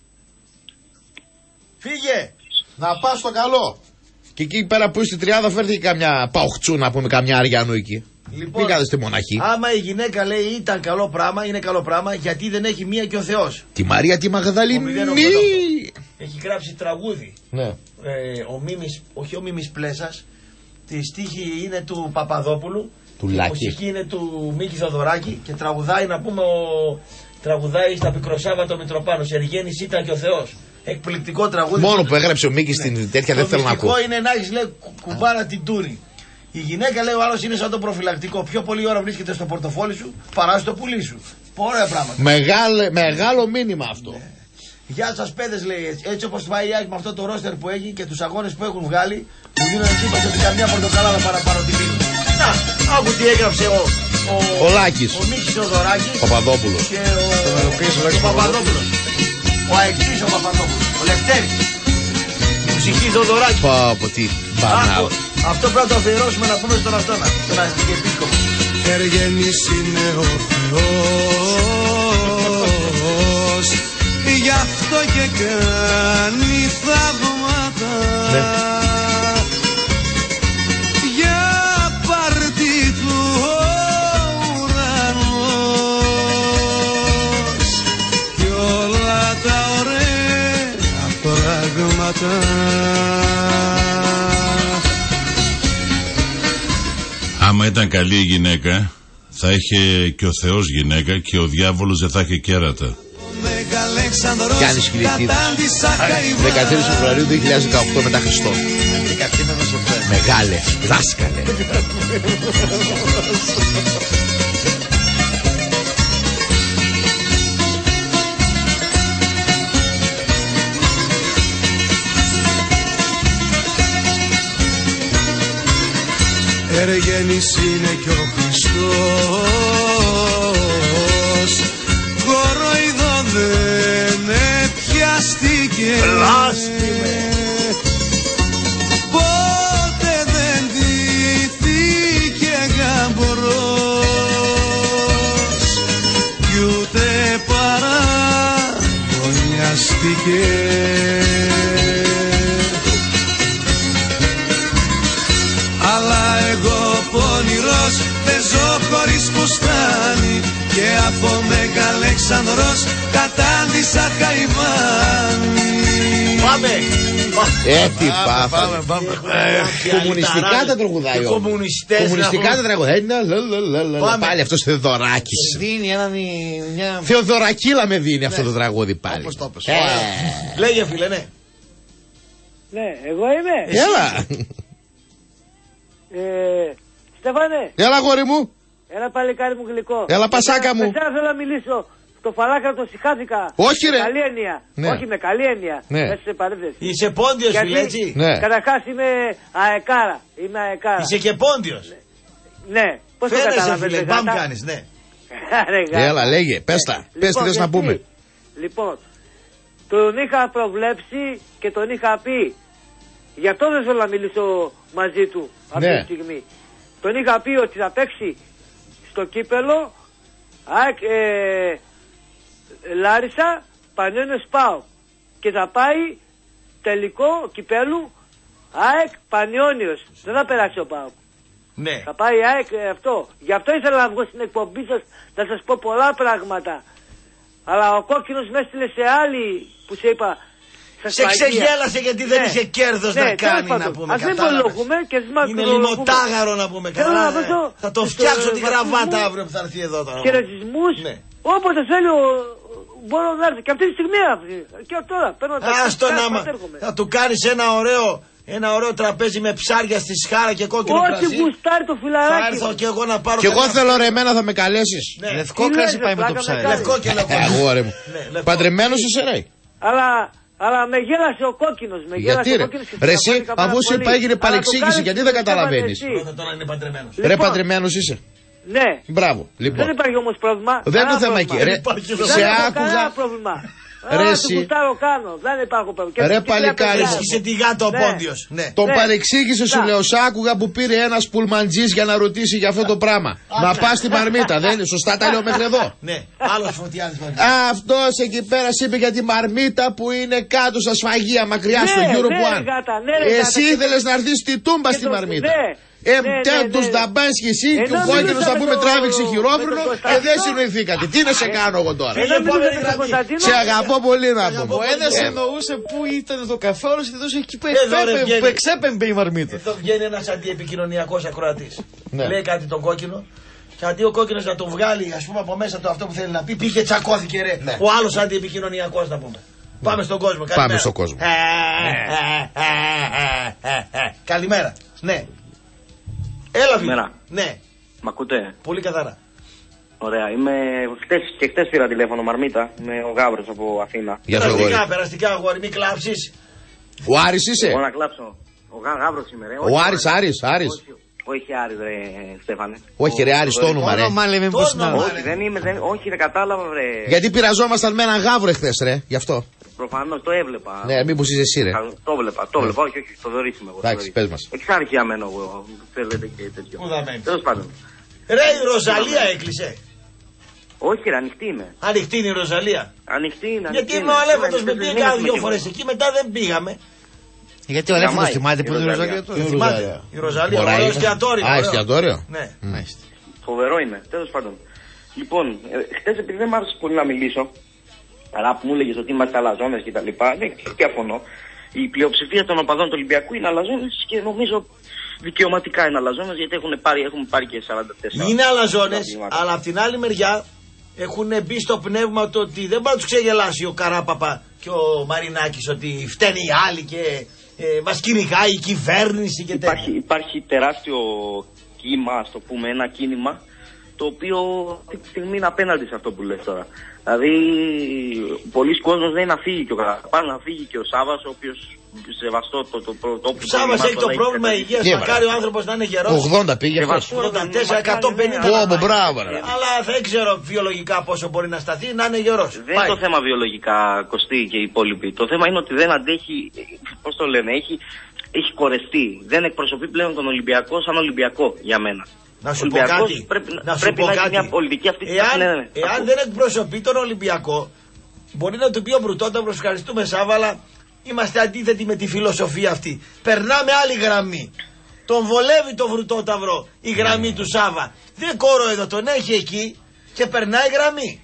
Φύγε! Να πας στο καλό. Και εκεί πέρα που είσαι 30 φέρθηκε καμιά παοχτσού να πούμε, καμιά Αριανού εκεί. Λοιπόν, μην κάνετε στη μοναχή. Άμα η γυναίκα λέει ήταν καλό πράγμα, είναι καλό πράγμα, γιατί δεν έχει μία και ο Θεός. Τη Μαρία τη Μαγδαληνή. Έχει γράψει τραγούδι. Ναι. Ο Μίμης, όχι ο Μίμης Πλέσας, τη στίχη είναι του Παπαδόπουλου. Του η Λάκη. μουσική είναι του Μίκη Θοδωράκη και τραγουδάει να πούμε τραγουδάει στα Πικροσάββατο Μητροπάνος. Εργένης ήταν και ο Θεός. Εκπληκτικό τραγούδι. Μόνο που έγραψε ο Μίκης στην τέτοια δεν θέλω να ακούω. Το μυστικό είναι να έχεις λέει κουμπάρα την τούρη. Η γυναίκα λέει ο άλλος είναι σαν το προφυλακτικό. Πιο πολλή ώρα βρίσκεται στο πορτοφόλι σου παρά στο πουλί σου. Ωραία πράγματα. Μεγάλο μήνυμα αυτό. Ναι. Γεια σας παιδες λέει έτσι όπως πάει η ΑΕΚ με αυτό το ρόστερ που έχει και τους αγώνες που έχουν βγάλει μου δίνουν εντύπωση ότι καμιά πορτοκαλάδα παραπάνω τη δίνουν. Να, άκου τι έγραψε ο Λάκης, ο Μίκης Θεοδωράκης Παπαδόπουλος και ο Παπαδόπουλος, ο Αεξής ο Παπαδόπουλος, ο Λευτέρης, μουσική Θεοδωράκη. Από τι μπανάλ. Αυτό πρέπει να το αφιερώσουμε να πούμε στον αυτόνα, στον Αρχιεπίσκοπο. Εργένης είναι ο Θεός, γι' αυτό και κάνει θαύματα. Για βήματα. Άμα ήταν καλή η γυναίκα, θα είχε και ο Θεός γυναίκα και ο διάβολος δεν θα είχε κέρατα. Γιάννης Χιλιτίδης, 13 Φεβρουαρίου 2018 μετά Χριστό. Μεγάλε, δάσκαλε. Εργένης είναι κι ο Χριστός, κοροϊδό δεν πιάστηκε. Πότε δεν ντύθηκε γαμπρός κι ούτε παραγωνιάστηκε. Αλλά εγώ πονηρός παίζω χωρίς φουστάνι και από Μεγαλέξανδρος κατάντησα Χαϊβάνι. Πάμε! Τι πάθαμε. Κομμουνιστικά τα τραγουδάει. Κομμουνιστικά τα τραγουδάει. Πάλι αυτός Θεοδωράκης. Δίνει μια... Θεοδωρακίλα με δίνει αυτό το τραγούδι πάλι. Όπως το πες. Λέγε φίλε, ναι. Ναι, εγώ είμαι. Έλα. Στέφανε. Έλα γόρι μου. Έλα παλικάρι μου γλυκό. Έλα πασάκα μου. Μετά θέλω να μιλήσω. Στο φαλάκρατο συχάθηκα. Όχι ρε. Με καλή έννοια. Ναι. Όχι με καλή έννοια. Ναι. Μέσα σε παρένθεση. Είσαι πόντιος φίλε, έτσι. Ναι. Καταρχάς είμαι αεκάρα. Είμαι αεκάρα. Είσαι και πόντιος. Ναι. Πώς το καταλαβαίνεις. Φίλε, μπαμ κάνεις, ναι. Έλα λέγε, πες τα. Πες τι θες να πούμε. Λοιπόν, τον είχα προβλέψει και τον είχα πει. Γι' αυτό δεν θέλω να μιλήσω μαζί του αυτή τη στιγμή. Τον είχα πει ότι θα παίξει στο κύπελο Λάρισα Πανιόνιος ΠΑΟΚ και θα πάει τελικό κυπέλου ΑΕΚ Πανιόνιος. Δεν θα περάσει ο ΠΑΟΚ. Ναι. Θα πάει ΑΕΚ αυτό. Γι' αυτό ήθελα να βγω στην εκπομπή σας να σας πω πολλά πράγματα. Αλλά ο κόκκινος με έστειλε σε άλλη που σε είπα. Σε ξεγέλασε γιατί δεν είχε κέρδος να κάνει, να πούμε. Ας μην προλογούμε και είναι λιμοτάγαρο να πούμε. Θα το φτιάξω την γραβάτα αύριο που θα έρθει εδώ τώρα. Χαιρετισμούς. Όποτε θέλει μπορώ να έρθει. Και αυτή τη στιγμή και τώρα παίρνω τα θα του κάνεις ένα ωραίο τραπέζι με ψάρια στη σχάρα και κόκκινο κρασί. Ό,τι γουστάρει το φιλαράκι. Θα έρθω και εγώ να πάρω. Και εγώ θέλω ρε εμένα θα με καλέσεις. Λευκό κρασί πάει με το ψάρι. Λευκό και λευκό. Αγόρε μου. Παντρεμένος είσαι ρε. Αλλά με γέλασε ο κόκκινος. Γιατί ρε. Ρε εσύ, αφού σου είπα έγινε παρεξήγηση, γιατί δεν καταλαβαίνεις. Ρε παντρεμένος είσαι. Ναι. Μπράβο. Λοιπόν. Δεν υπάρχει όμως πρόβλημα. Δεν είναι το θέμα εκεί. Σε άκουγα. Ρε εσύ. Δεν υπάρχουν πρόβλημα. Ρε παλικάρι. Είσαι τη γάτα ο πόντιος. Τον παρεξήγησε σου λέω. Σ' άκουγα που πήρε ένας πουλμαντζής για να ρωτήσει για αυτό το πράγμα. Να πας στη Μαρμίτα. Δεν είναι σωστά τα λέω μέχρι εδώ. Ναι. Άλλος Φωτιάδης. Αυτός εκεί πέρα είπε για τη Μαρμίτα που είναι κάτω στα σφαγεία μακριά στο Europe One. Εσύ ήθελες να έρθεις στη Τούμπα στη Μαρμίτα. Τους δαμπάς και εσύ και ο κόκκινος θα πούμε τράβηξε χειρόφρονο και δεν συνοηθήκατε. Τι να σε κάνω εγώ τώρα. Σε αγαπώ πολύ να πω. Ο ένας εννοούσε πού ήταν το καφέ, όλος εδώ εκεί που εξέπεμπε η Μαρμίτα. Εδώ βγαίνει ένας αντιεπικοινωνιακός ακροατής. Λέει κάτι τον κόκκινο. Και αντί ο κόκκινος να το βγάλει, ας πούμε, από μέσα του αυτό που θέλει να πει, πήγε τσακώθηκε ρε. Ο άλλος αντιεπικοινωνιακός να πούμε. Πάμε στον κόσμο. Πάμε στον κόσμο. Καλημέρα. Ναι. Έλα φίλε. Ναι. Μ' ακούτε? Πολύ καθαρά. Ωραία. Χτες πήρα τηλέφωνο Μαρμίτα με ο Γάβρος από Αθήνα. Περαστικά αγόρι, μην κλάψεις. Ο Άρης είσαι? Εγώ να κλάψω. Ο Γάβρος είμαι ρε. Ο Άρης. Όχι Άρης ρε Στέφανε. Όχι ρε Άρης το όνομα ρε. Όχι δεν είμαι, όχι ρε κατάλαβα ρε. Γιατί πειραζόμασταν με έναν Γάβρο εχθές ρε, γι' αυτό. Προφανώς το έβλεπα. Ναι, μήπως είσαι εσύ ρε. Το βλέπα, όχι, το Θοδωρής είμαι εγώ. Εντάξει, πες μας. Εξάρχεια μένω εγώ, θέλετε και τέτοιο. Πού θα μένεις? Τέλος πάντων. Ρε η Ροζαλία έκλεισε. Όχι ρε, ανοιχτή είναι. Ανοιχτή είναι η Ροζαλία. Ανοιχτή είναι. Γιατί είμαι ο Αλέφαντος με πήγα 2 φορές εκεί, μετά δεν πήγαμε. Γιατί ο Αλέφαντος θυμάται που είναι η Ροζαλία τώρα. Η Ροζαλία, ωραίο εστιατόριο. Α, εστιατόριο. Ναι. Φοβερό είναι, τέλος πάντων. Λοιπόν, χτες επειδή δεν μ' άρεσε πολύ να μιλήσω, αλλά που μου έλεγες ότι είμαστε αλαζόνες και τα λοιπά, δεν διαφωνώ. η πλειοψηφία των οπαδών του Ολυμπιακού είναι αλαζόνες και νομίζω δικαιωματικά είναι αλαζόνες, γιατί έχουμε πάρει και 44. Είναι αλαζόνες, αλλά απ' την άλλη μεριά έχουν μπει στο πνεύμα το ότι δεν μπορεί να τους ξεγελάσει ο Καράπαπα και ο Μαρινάκης ότι φταίνε οι άλλοι και μας κυνηγάει η κυβέρνηση και τέτοια. Υπάρχει τεράστιο κύμα, ας το πούμε, ένα κίνημα το οποίο αυτή τη στιγμή είναι απέναντι σε αυτό που λες τώρα. Δηλαδή, πολλοί κόσμος δεν είναι να φύγει και ο Καραπάς, να φύγει και ο Σάββας, ο οποίος σεβαστό το πρωτόπουλο. Ο Σάββας έχει το πρόβλημα υγείας, μακάρι ο άνθρωπος να είναι γερός. 80 πήγε αυτός. 84, 150. Μπράβο. Αλλά δεν ξέρω βιολογικά πόσο μπορεί να σταθεί, να είναι γερός. Δεν είναι το θέμα βιολογικά, Κωστή και οι υπόλοιποι. Το θέμα είναι ότι δεν αντέχει, πώς το λένε, έχει κορεστεί. Δεν εκπροσωπεί πλέον τον Ολυμπιακό σαν Ολυμπιακό για μένα. Να σου πω κάτι. Πρέπει να έχει μια πολιτική αυτή. Εάν δεν εκπροσωπεί τον Ολυμπιακό, μπορεί να του πει ο Βρουτόταυρος, ευχαριστούμε Σάβα, αλλά είμαστε αντίθετοι με τη φιλοσοφία αυτή. Περνάμε άλλη γραμμή. Τον βολεύει το Βρουτόταυρο η γραμμή του Σάβα. Δεν κόρο εδώ, τον έχει εκεί και περνάει γραμμή.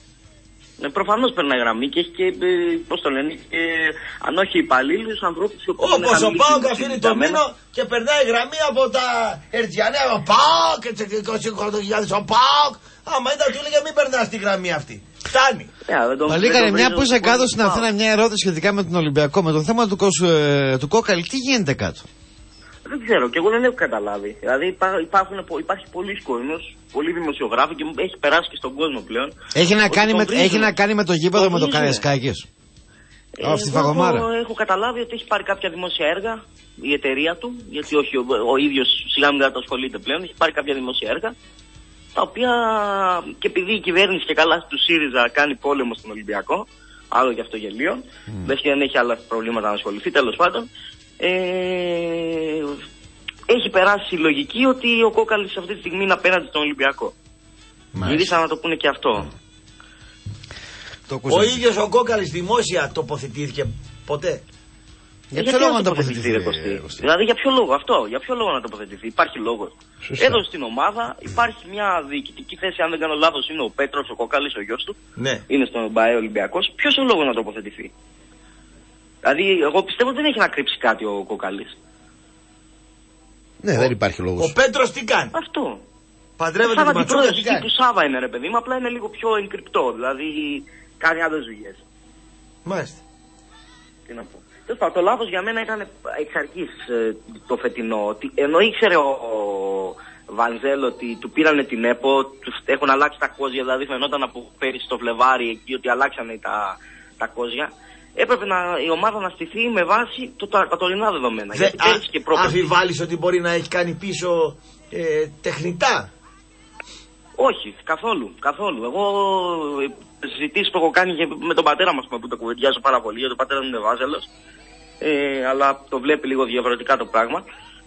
Προφανώς περνάει γραμμή και έχει και, πώς το λένε, και, αν όχι υπαλλήλους, ανθρώπους. Όπως ο Πάοκ αφήνει το μήνο και περνάει γραμμή από τα Ερτζιανέα, ο Πάοκ και 28.000 ο Πάοκ. Άμα ήταν του έλεγε μην περνάς τη γραμμή αυτή. Φτάνει. Παλίκαρε, μια που είσαι κάτω στην Αθήνα, μια ερώτηση σχετικά με τον Ολυμπιακό, με το θέμα του Κόκαλη, τι γίνεται κάτω? Δεν ξέρω, και εγώ δεν έχω καταλάβει. Δηλαδή υπάρχει πολλοί κόσμος, πολλοί δημοσιογράφοι και έχει περάσει και στον κόσμο πλέον. Έχει να κάνει με το γήπεδο με το Καραϊσκάκης. Αυτή η φαγωμάρα. Έχω καταλάβει ότι έχει πάρει κάποια δημόσια έργα η εταιρεία του, γιατί όχι ο ίδιος σιγά μην τα ασχολείται πλέον. Έχει πάρει κάποια δημόσια έργα, τα οποία και επειδή η κυβέρνηση και καλά του ΣΥΡΙΖΑ κάνει πόλεμο στον Ολυμπιακό, άλλο γι' αυτό γελίο, δεν έχει άλλα προβλήματα να ασχοληθεί, τέλος πάντων. Έχει περάσει η λογική ότι ο Κόκαλης αυτή τη στιγμή είναι απέναντι στον Ολυμπιακό. Γυρίσαν να το πούνε και αυτό. Ο ίδιος ο Κόκαλης δημόσια τοποθετήθηκε ποτέ? Για ποιο λόγο να τοποθετηθεί? Δηλαδή για ποιο λόγο αυτό, για ποιο λόγο να τοποθετηθεί? Υπάρχει λόγος? Εδώ στην ομάδα υπάρχει μια διοικητική θέση, αν δεν κάνω λάθος, είναι ο Πέτρος ο Κόκαλης, ο γιος του. Ναι. Είναι στον ΜΠΑΕ Ολυμπιακός. Ποιος είναι ο λόγος να τοποθετηθεί? Δηλαδή, εγώ πιστεύω ότι δεν έχει να κρύψει κάτι ο Κόκαλης. Ναι, δεν υπάρχει λόγος. Ο Πέτρος τι κάνει? Αυτό. Παντρεύεται τη Ματσούκα, τι κάνει? Του Σάβα είναι, ρε παιδί μου, απλά είναι λίγο πιο εγκρυπτό. Δηλαδή, κάνει άλλες δουλειές. Μάλιστα. Τι να πω. Το λάθος για μένα ήταν εξ αρχής το φετινό. Ότι ενώ ήξερε ο Βανζέλ ότι του πήρανε την ΕΠΟ, έχουν αλλάξει τα κόζια, δηλαδή φαινόταν από πέρυσι το Φλεβάρι εκεί ότι αλλάξανε τα κόζια. Έπρεπε η ομάδα να στηθεί με βάση τα τωρινά δεδομένα. Αμφιβάλλεις ότι μπορεί να έχει κάνει πίσω τεχνητά? Όχι, καθόλου. Εγώ συζητήσεις που έχω κάνει και με τον πατέρα μας που το κουβεντιάζω πάρα πολύ, γιατί ο πατέρας μου είναι Βάζελος, αλλά το βλέπει λίγο διαφορετικά το πράγμα.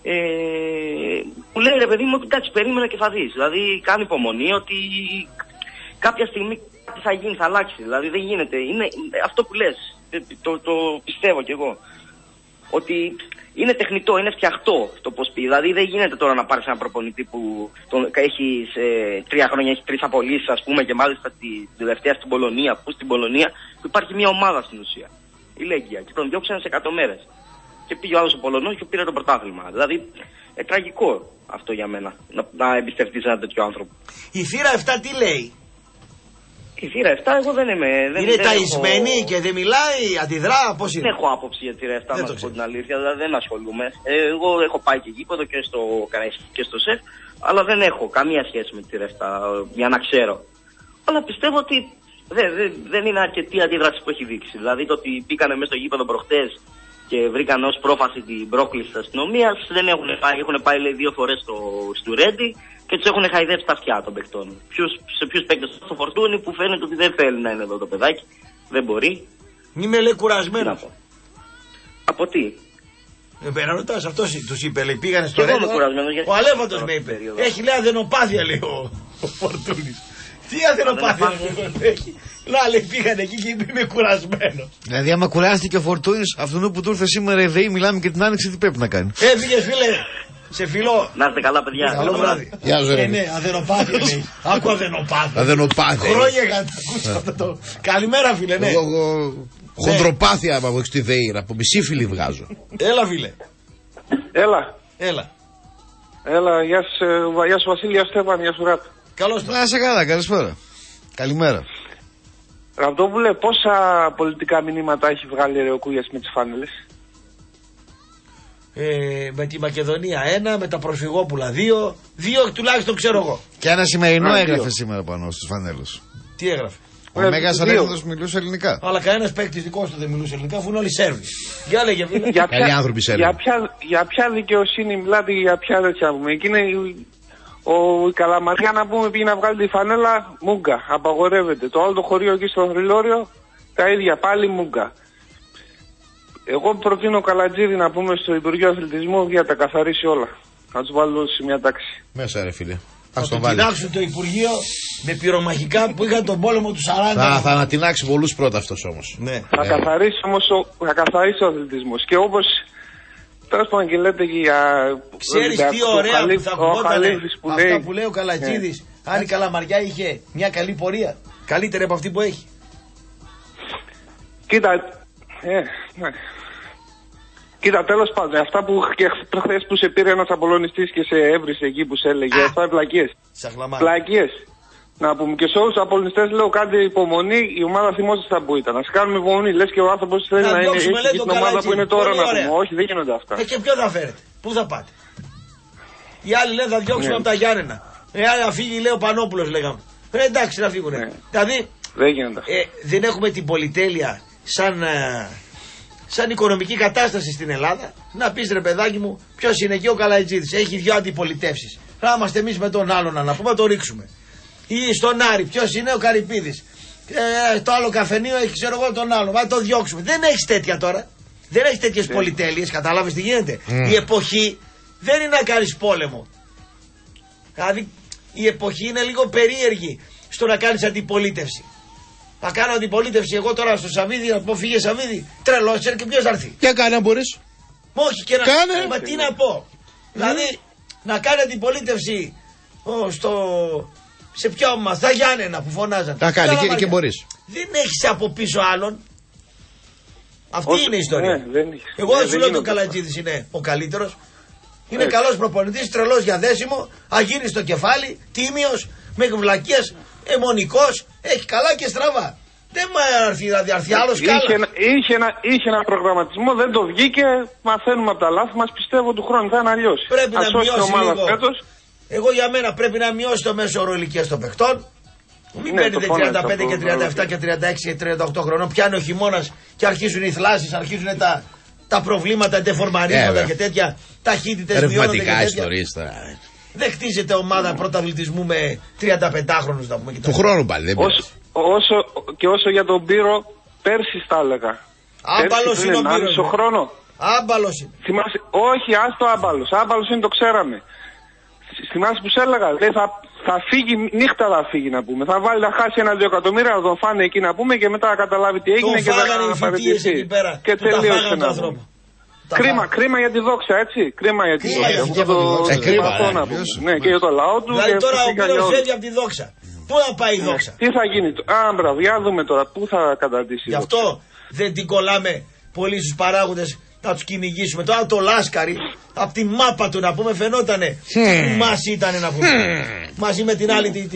Μου λέει ρε παιδί μου, εντάξει, περίμενα και θα δεις. Δηλαδή κάνει υπομονή ότι κάποια στιγμή κάτι θα γίνει, θα αλλάξει. Δηλαδή δεν γίνεται. Είναι αυτό που λες. Το πιστεύω κι εγώ. Ότι είναι τεχνητό, είναι φτιαχτό το πώς πει. Δηλαδή δεν γίνεται τώρα να πάρεις ένα προπονητή που έχει 3 χρόνια, έχει 3 απολύσεις, ας πούμε, και μάλιστα την τελευταία στην Πολωνία. Που στην Πολωνία που υπάρχει μια ομάδα στην ουσία. Η Λέγκια. Και τον διώξανε σε 100 μέρες. Και πήγε ο άλλος ο Πολωνός και πήρε το πρωτάθλημα. Δηλαδή τραγικό αυτό για μένα. Να εμπιστευτείς έναν τέτοιο άνθρωπο. Η θύρα 7 τι λέει? Η θύρα 7 εγώ δεν είμαι. Είναι ταϊσμένη και δεν μιλάει, αντιδρά, πώς είναι? Δεν έχω άποψη για τη θύρα 7, να σου πω την αλήθεια, δηλαδή δεν ασχολούμαι. Εγώ έχω πάει και γήπεδο και στο Καραϊσκάκι και στο ΣΕΦ, αλλά δεν έχω καμία σχέση με τη θύρα 7 για να ξέρω. Αλλά πιστεύω ότι δεν είναι αρκετή αντίδραση που έχει δείξει. Δηλαδή το ότι μπήκανε μέσα στο γήπεδο προχτές και βρήκαν ως πρόφαση την πρόκληση της αστυνομίας, δεν έχουν πάει λέει 2 φορές στο Ρέντι και τους έχουν χαϊδέψει τα αυτιά των παιχτών. Σε ποιους παίκτες? Στο Φορτούνι που φαίνεται ότι δεν θέλει να είναι εδώ το παιδάκι, δεν μπορεί. Μη με λέει κουρασμένος. Από τι? Να ρωτάς, αυτός τους είπε, λέει, πήγανε στο Ρέντι. Ο Αλέφαντος με είπε. Έχει λέει αδενοπάθεια, λέει ο Φορτούνης. Τι αδενοπάθεια έχει? Να λέει πήγανε εκεί και είμαι κουρασμένο. Δηλαδή άμα κουράστηκε ο Φορτούνης, αυτόν που του ήρθε σήμερα η ΔΕΗ, μιλάμε και την άνοιξη, τι πρέπει να κάνει? Έφυγες φίλε, σε φιλό. Να είστε καλά παιδιά. Καλό βράδυ. Γεια σου ρε. Ναι, αδενοπάθεια λέει. Άκου αδενοπάθεια. Αδενοπάθεια. Χρόνια για να ακούσει αυτό το. Καλημέρα φίλε, ναι. Χοντροπάθεια από έχεις τη ΔΕΗ, από μισή φίλη βγάζω. Έλα φίλε. Έλα, γεια σου Βασίλη, γεια σου Στέφανη, γεια σου Ραπ. Καλώς το. Να είσαι καλά, καλησπέρα. Καλημέρα. Ραπτόπουλε, πόσα πολιτικά μηνύματα έχει βγάλει ο Κούγιας με τις φάνελες? Με τη Μακεδονία 1, με τα προσφυγόπουλα 2 τουλάχιστον ξέρω εγώ. Και ένα σημερινό έγραφε σήμερα πάνω στους φανέλους. Τι έγραφε? Ο Μέγας Αλέξανδρος μιλούσε ελληνικά. Αλλά κανένας παίκτης δικός του δεν μιλούσε ελληνικά, αφού είναι όλοι Σέρβοι. Για λέγε, καλοί άνθρωποι Σέρβοι. Για ποια δικαιοσύνη μιλάτε, για ποια τέτοια πούμε? Εκεί είναι η Καλαμαριά να πούμε πήγε να βγάλει τη φανέλα μούγκα, απαγορεύεται. Το άλλο το χωρίο εκεί στο Θρυλώριο τα ίδια, πάλι μούγκα. Εγώ προτείνω Καλατζίδη να πούμε στο Υπουργείο Αθλητισμού για να τα καθαρίσει όλα. Να τους βάλω σε μια τάξη. Μέσα ρε φίλε. Θα το τεινάξουν το Υπουργείο με πυρομαχικά που είχαν τον πόλεμο του 40. Θα ανατινάξει πολλούς πρώτα αυτός όμως. Ναι. Θα καθαρίσει όμως ο αθλητισμός. Και όπως τέλος πάντων και λέτε για... Ξέρεις τι ωραία που θα ακουγότανε αυτά που λέει ο Καλατζίδης, αν η Καλαμαριά είχε μια καλή πορεία, καλύτερη από αυτή που έχει. Κοίτα, κοίτα, τέλος πάντων, αυτά που και προχθές που σε πήρε ένας απολωνιστής και σε έβρισε εκεί που σε έλεγε, αυτά είναι πλακίες. Πλακίες. Να πούμε και σε όλους τους απολωνιστές λέω κάντε υπομονή, η ομάδα θυμόσαστε που ήταν. Να κάνουμε υπομονή, λες και ο άνθρωπος θέλει να είναι στην ομάδα που είναι τώρα να πούμε. Όχι, δεν γίνονται αυτά. Και ποιο θα φέρετε, πού θα πάτε? Οι άλλοι λένε θα διώξουμε από τα Γιάννενα. Αν φύγει λέει ο Πανόπουλος λέγαμε. Εντάξει να φύγουνε. Δηλαδή δεν έχουμε την πολυτέλεια σαν οικονομική κατάσταση στην Ελλάδα, να πεις ρε παιδάκι μου, ποιος είναι εκεί ο Καλατζίδης, έχει δυο αντιπολιτεύσεις. Να είμαστε εμείς με τον άλλον να πούμε, το ρίξουμε. Ή στον Άρη, ποιος είναι ο Καρυπίδης. Το άλλο καφενείο έχει ξέρω εγώ τον άλλο. Μα το διώξουμε. Δεν έχεις τέτοια τώρα. Δεν έχεις τέτοιες πολυτέλειες. Κατάλαβες τι γίνεται. Η εποχή δεν είναι να κάνεις πόλεμο. Δηλαδή η εποχή είναι λίγο περίεργη στο να κάνεις αντιπολίτευση. Θα κάνω αντιπολίτευση εγώ τώρα στο Σαββίδι, να πω φύγε Σαββίδι. Τρελός και ποιος θα έρθει. Για κάνε αν μπορείς. Όχι και να. Μα τι να πω. Δηλαδή να κάνει αντιπολίτευση σε ποια ομάδα, στα Γιάννενα που φωνάζαν. Τα κάνει και μπορείς. Δεν έχεις από πίσω άλλον. Αυτή είναι η ιστορία. Εγώ δεν σου λέω ότι ο Καλατζίδης είναι ο καλύτερος. Είναι καλός προπονητής, τρελός για δέσιμο, αγίνει στο κεφάλι, τίμιος, με βλακίες, αιμονικός, έχει καλά και στραβά. Δεν μου έρθει άλλος καλά. Είχε ένα προγραμματισμό, δεν το βγήκε, μαθαίνουμε από τα λάθη μας, πιστεύω του χρόνου θα είναι αλλιώς. Πρέπει να μειώσει λίγο. Εγώ για μένα πρέπει να μειώσει το μέσο όρο ηλικίας των παιχτών. Μην παίρνει 35 και 37 και 36 και 38 χρονών, πιάνει ο χειμώνας και αρχίζουν οι θλάσσεις, αρχίζουν τα προβλήματα, τεφορμαρίσματα και τέτοια, ταχύτητες μειώνονται και τέτοια. Ιστορίες τώρα. Δεν χτίζεται ομάδα πρωταθλητισμού με 35χρονους να πούμε. Του χρόνου πάλι δεν όσο για τον Πύρο, πέρσι τα έλεγα. Άμπαλος είναι ο Πύρος. Άμπαλος είναι. Όχι, άστο άμπαλος. Άμπαλος είναι, το ξέραμε. Θυμάσαι που σε έλεγα, θα φύγει, νύχτα θα φύγει να πούμε. Θα βάλει να χάσει 1-2 εκατομμύρια να τον φάνε εκεί να πούμε και μετά θα καταλάβει τι έγινε και θα παραιτηθεί. Και τελείωσε να πούμε. Κρίμα για τη δόξα, έτσι. Κρίμα για τη δόξα. Κρίμα. Ναι, και για το λαό του. Δηλαδή τώρα ο Πύρος φεύγει από τη δόξα. Πού θα πάει η δόξα? Τι θα γίνει? Μπράβο, για δούμε τώρα. Πού θα καταντήσει. Γι' αυτό δεν την κολλάμε πολύ στους παράγοντες να τους κυνηγήσουμε. Τώρα το Λάσκαρη από τη μάπα του να πούμε φαινότανε μας ήτανε να πούμε μαζί με την άλλη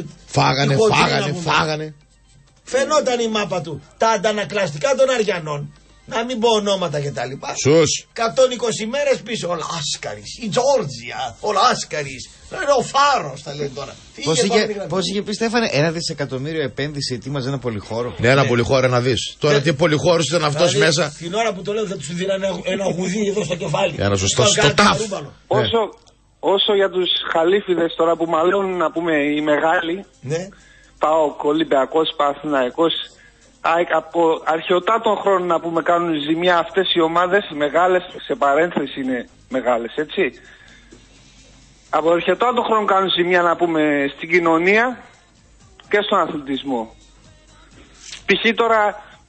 Φάγανε. Φαινόταν η μάπα του. Τα αντανακλαστικά των Αριανών, να μην πω ονόματα και τα λοιπά, 120 μέρες πίσω. Ο Λάσκαρης, η Τζόρτζια, ο Λάσκαρης, ο Φάρος θα λέει τώρα. Πώς είχε πει Στέφανε, 1 δισεκατομμύριο επένδυση ετοίμαζε ένα πολυχώρο. Ναι, ένα πολυχώρο να δεις. Τώρα τι πολυχώρος ήταν αυτός μέσα. Την ώρα που το λέω θα τους δίνανε ένα γουδί εδώ στο κεφάλι. Ένα σωστό στο τάφ. Όσο για τους χαλίφιδες τώρα που μαλώνουν να πούμε οι μεγάλοι, ΠΑΟΚ, Ολυμπιακός, Παναθηναϊκός, από αρχαιοτάτων χρόνων να πούμε κάνουν ζημιά αυτές οι ομάδες μεγάλες, σε παρένθεση είναι μεγάλες, έτσι. Από αρχαιοτάτων χρόνων κάνουν ζημιά να πούμε στην κοινωνία και στον αθλητισμό. Π.χ. τώρα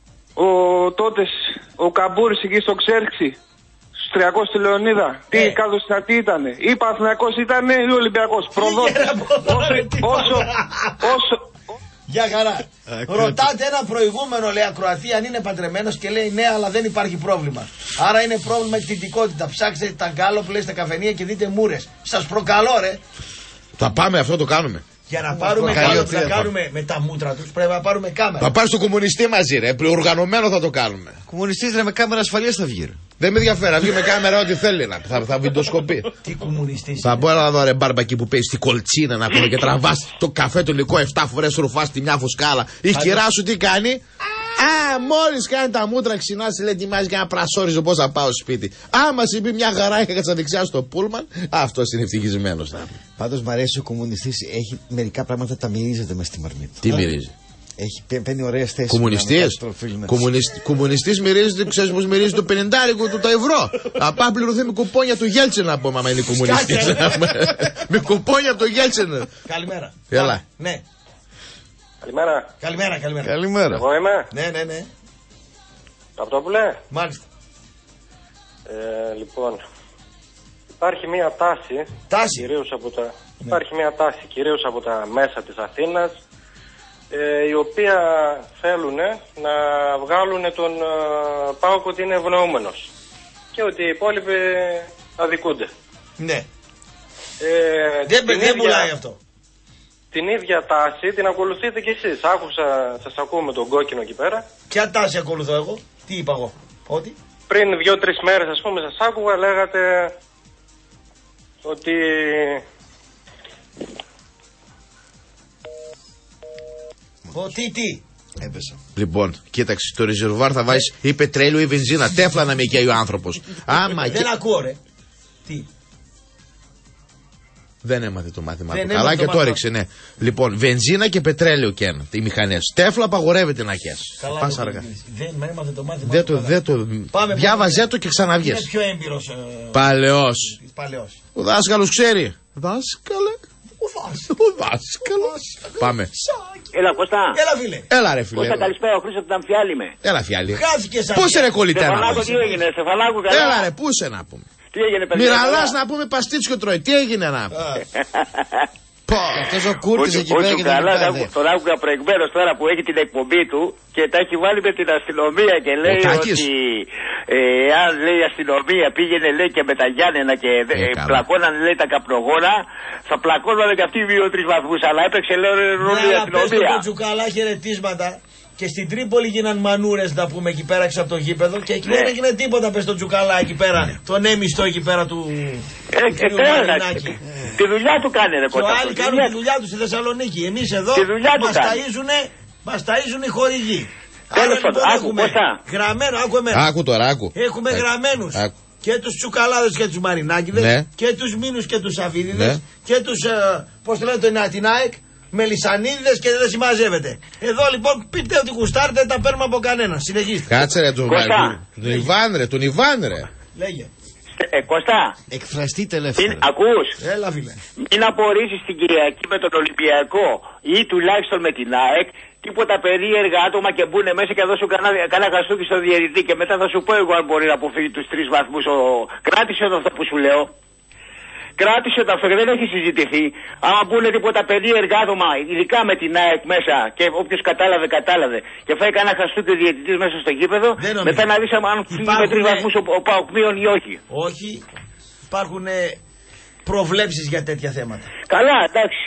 ο Καμπούρης εκεί στο Ξέρξη, στους 300 στη Λεωνίδα, τι ήτανε, ή Παναθηναϊκός ήτανε ή Ολυμπιακός. Προδότης. Γεια χαρά. Ρωτάτε ένα προηγούμενο, λέει, ακροατή, αν είναι παντρεμένος και λέει ναι, αλλά δεν υπάρχει πρόβλημα. Άρα είναι πρόβλημα εκτιτικότητα. Ψάξτε τα γκάλο που λέει στα καφενεία και δείτε μούρες. Σας προκαλώ, ρε. Θα πάμε, αυτό το κάνουμε. Για να πάρουμε κάτι που θα κάνουμε με τα μούτρα τους, πρέπει να πάρουμε κάμερα. Θα πάρει στο κομμουνιστή μαζί, ρε. Οργανωμένο θα το κάνουμε. Κομμουνιστής, ρε, με κάμερα ασφαλείας θα βγει. Δεν με ενδιαφέρει, να βγει με κάμερα ό,τι θέλει. Θα βιντεοσκοπεί. Τι κομμουνιστής. Θα μπορώ να δω, ρε, μπάρμπα εκεί που παίζει στην κολτσίνα να πούμε και τραβά το καφέ το υλικό 7 φορές ρουφά τη μια φουσκάλα. Η χειρά σου τι κάνει. Μόλις κάνει τα μούτρα ξινά, λέει ετοιμάζει και ένα πρασόριζο πώς θα πάω σπίτι. Άμα σου πει μια χαρά και κάτσα δεξιά στο πούλμαν, αυτός είναι ευτυχισμένος. Πάντως μ' αρέσει ο κομμουνιστής, έχει μερικά πράγματα τα μυρίζεται μες στη μαρμίτα. Τι μυρίζει. Παίρνει ωραίες θέσεις. Κομμουνιστής μυρίζεται, ξέρεις πως μυρίζει το 50 του τα ευρώ. Θα πάει πληρωθεί με κουπόνια του Γέλτσεν να πούμε, άμα είναι κομμουνιστής. Με κουπόνια του Γέλτσεν. Καλημέρα. Έλα. Ναι. Καλημέρα. Καλημέρα. Εγώ είμαι. Ναι. Παπτόπουλε. Μάλιστα. Λοιπόν, υπάρχει μια τάση. Υπάρχει μια τάση κυρίως από τα μέσα της Αθήνας, η οποία θέλουν να βγάλουν τον ΠΑΟΚ ότι είναι ευνοούμενος και ότι οι υπόλοιποι αδικούνται. Ναι. Δεν πουλάει αυτό. Την ίδια τάση την ακολουθείτε κι εσείς. Σας ακούω με τον κόκκινο εκεί πέρα. Ποια τάση ακολουθώ εγώ, τι είπα εγώ, ότι πριν 2-3 μέρες ας πούμε σας άκουγα, λέγατε ότι τι έπεσα. Λοιπόν, κοίταξε, το ρεζερβουάρ θα βάζεις ή πετρέλαιο ή βενζίνα. Τέφλα να με καίει ο άνθρωπος. Δεν ακούω, ρε. Τι. Δεν έμαθε το μάθημα του καλά και το έριξε, ναι. Λοιπόν, βενζίνα και πετρέλαιο και ένα. Οι μηχανές. Τέφλα απαγορεύεται να καίς. Πας αργά. Δεν έμαθε το μάθημα. Δεν το. Διάβαζε το και ξαναβγες. Είναι πιο έμπειρος. Παλαιός. Ο δάσκαλος ξέρει. Δάσκαλε. Ο δάσκαλος. Πάμε. Έλα, Κώστα. Έλα, φίλε. Έλα, ρε φίλε. Κώστα, καλησπέρα. Ο Χρήστος ήταν Φιάλη με. Έλα, Φιάλη. Χάθηκε σαν. Πού σε ρε κολλητένα. Τι έγινε, Στεφανάκου, καλά. Έλα, ρε, πού σε να πούμε. Τι έγινε, παιδιά. Μοιραλάς να πούμε παστίτσιο τρώει. Τι έγινε να πούμε. Αυτός ο Κούρτης εκεί πέρα και τον άκουγα προηγουμένως τώρα που έχει την εκπομπή του και τα έχει βάλει με την αστυνομία και λέει ότι αν λέει η αστυνομία πήγαινε λέει και με τα Γιάννενα και πλακώνανε λέει τα καπνογόνα, θα πλακώνανε και αυτοί οι 2-3 βαθμούς, αλλά έπαιξε λέει ρόλο η αστυνομία. Πες το Τσουκαλά χαιρετίσματα. Και στην Τρίπολη γίναν μανούρες να πούμε εκεί πέρα έξω από το γήπεδο και εκεί δεν έγινε τίποτα, πες τον Τσουκαλά εκεί πέρα, τον έμιστο εκεί πέρα του Μαρινάκη. Τη δουλειά του κάνει ρε Κώστα. Και άλλοι κάνουν τη δουλειά του στη Θεσσαλονίκη. Εμείς εδώ μας ταΐζουν οι χορηγοί. Τέλος πάντων, άκου Κώστα. Γραμμένο, άκου εμένα. Άκου τώρα, άκου. Έχουμε γραμμένους και τους Τσουκαλάδες και τους Μαρινάκηδες και τους Μίνους και τους Σαββίδιδες και τους, πώς το λένε, την ΑΕΚ. Μελισσανίδες και δεν συμμαζεύεται. Εδώ λοιπόν πείτε ότι γουστάρετε, τα παίρνουμε από κανένα. Συνεχίστε. Κάτσε ρε τον Ιβάν ρε. Λέγε. Κώστα. Εκφραστείτε ελεύθερα. Ακούς. Έλα φίλε. Μην απορρίσεις την Κυριακή με τον Ολυμπιακό ή τουλάχιστον με την ΑΕΚ τίποτα περίεργα άτομα και μπουν μέσα και δώσουν κανένα γαστούκι στο διαιτητή και μετά θα σου πω εγώ αν μπορεί να αποφύγει τους 3 βαθμούς. Κράτησε εδώ αυτό που σου λέω. Κράτησε το αυτό και δεν έχει συζητηθεί. Άμα πούνε τίποτα περίεργα άτομα, ειδικά με την ΑΕΚ μέσα και όποιος κατάλαβε και φάει κανένα χαστούκι ο διαιτητής μέσα στο γήπεδο, μετά να δεις αν φύγει με 3 βαθμούς ο ΠΑΟΚ μείον ή όχι. Όχι. Υπάρχουν προβλέψεις για τέτοια θέματα. Καλά, εντάξει.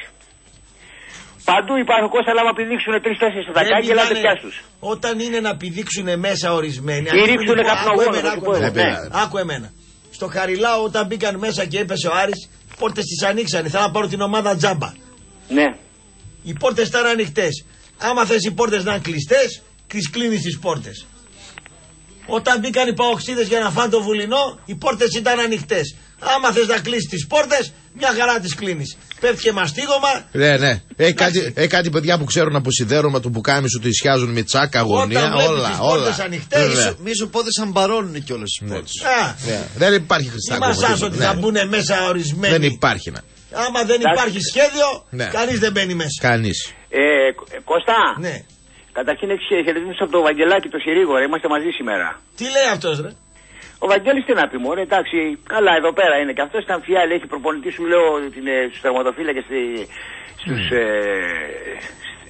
Παντού υπάρχουν Κώστα, αλλά άμα πηδήξουν 3-4 στα κάγκελα δεν πιάσουν. Όταν είναι να πηδήξουν μέσα ορισμένοι. Ή ρίξουν καπνογόνο. Άκου εμένα. Στο Χαριλάου όταν μπήκαν μέσα και έπεσε ο Άρης, οι πόρτες τις ανοίξανε. Θέλω να πάρω την ομάδα τζάμπα. Ναι. Οι πόρτες ήταν ανοιχτές. Άμα θες οι πόρτες να είναι κλειστές, κλείνεις τις πόρτες. Όταν μπήκαν οι παοξίδες για να φάνε το βουλινό, οι πόρτες ήταν ανοιχτές. Άμα θες να κλείσεις τις πόρτες, μια χαρά τις κλείνεις. Πέφτει και μαστίγωμα. Ναι. Έχει κάτι παιδιά που ξέρουν από σιδέρωμα του πουκάμισου, του ισιάζουν με τσάκα, αγωνία, όλα. Μη σου πότε σαν μπαρώνουν κιόλας τις πόρτες. Δεν υπάρχει χρηστά. Μη μασάς ότι θα μπουν μέσα ορισμένοι. Δεν υπάρχει να. Άμα δεν υπάρχει σχέδιο, κανείς δεν μπαίνει μέσα. Κανείς. Κώστα. Ναι. Καταρχήν έχεις χαιρετισμούς από το Βαγγελάκι το Συρίγο, ρε. Είμαστε μαζί σήμερα. Τι λέει αυτός, ρε? Ο Βαγγέλης τι να πει, μωρέ, εντάξει, καλά εδώ πέρα είναι και αυτός ήταν Φιάλη, έχει προπονητή σου λέω στους τερματοφύλακες σε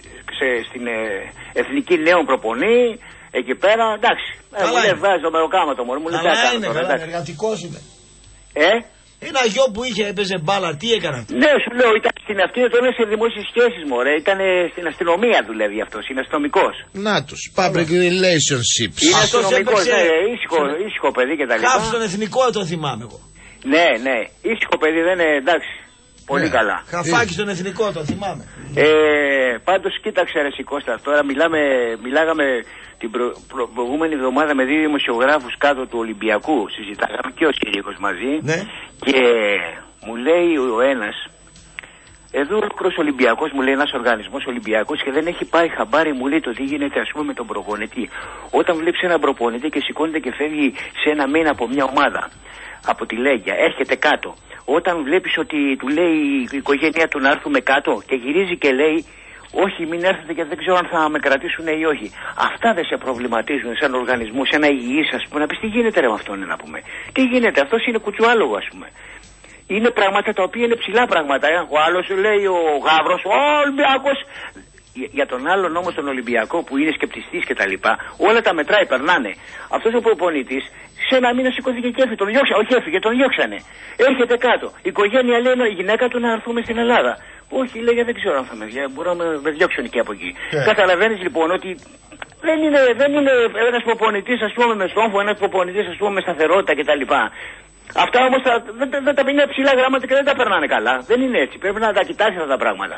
στην εθνική νέων προπονεί. Εκεί πέρα, εντάξει. Μου λέει βάζει το μεροκάματο μου. Καλά είναι, εργατικός είναι. Ένα γιο που είχε, έπαιζε μπάλα, τι έκανε? Ναι, σου λέω, ήταν στην αυτή, τώρα σε δημόσιες σχέσεις, μωρέ. Ήταν στην αστυνομία δουλεύει αυτός, είναι αστυνομικός. Να τους, public relationships. Είναι αστυνομικός, ναι, ήσυχο παιδί και τα λοιπά. Χάφ στον εθνικό το θυμάμαι εγώ. Ναι, ναι, ήσυχο παιδί δεν είναι, εντάξει. Πολύ καλά. Χαφάκι στον εθνικό το θυμάμαι. Πάντως κοίταξε ρε Κώστα, τώρα μιλάγαμε την προηγούμενη εβδομάδα με 2 δημοσιογράφους κάτω του Ολυμπιακού. Συζητάγαμε και ο Κύρικος μαζί. Ναι. Και μου λέει ο ένας, εδώ ολόκληρος Ολυμπιακός, μου λέει ένας οργανισμός Ολυμπιακός και δεν έχει πάρει χαμπάρι, μου λέει το τι γίνεται ας πούμε με τον προπονητή. Όταν βλέπεις έναν προπονητή και σηκώνεται και φεύγει σε ένα μήνα από μια ομάδα, από τη Λέγια, έρχεται κάτω. Όταν βλέπεις ότι του λέει η οικογένεια του να έρθουμε κάτω και γυρίζει και λέει όχι, μην έρθετε και δεν ξέρω αν θα με κρατήσουν ή όχι. Αυτά δεν σε προβληματίζουν σαν οργανισμό, σε ένα υγιής ας πούμε, να πεις τι γίνεται ρε με αυτόν να πούμε. Τι γίνεται, αυτός είναι κουτσουάλογο ας πούμε. Είναι πράγματα τα οποία είναι ψηλά πράγματα. Ο άλλος σου λέει ο Γαύρος, ο Ολυμπιακός. Για τον άλλον όμως τον Ολυμπιακό που είναι σκεπτιστής και τα λοιπά, όλα τα μετράει, περνάνε. Αυτός ο προπονητής σε ένα μήνα σηκώθηκε και έφυγε, τον διώξανε, όχι έφυγε, τον διώξανε. Έρχεται κάτω. Η οικογένεια λέει η γυναίκα του να έρθουμε στην Ελλάδα. Όχι, λέει δεν ξέρω αν θα μπορώ να με διώξουν και από εκεί. Καταλαβαίνεις λοιπόν ότι δεν είναι ένας προπονητής ας πούμε με στόμφο, ένας προπονητής ας πούμε με σταθερότητα κτλ. Αυτά όμως δεν τα είναι ψηλά γράμματα και δεν τα περνάνε καλά. Δεν είναι έτσι. Πρέπει να τα κοιτάξεις αυτά τα πράγματα.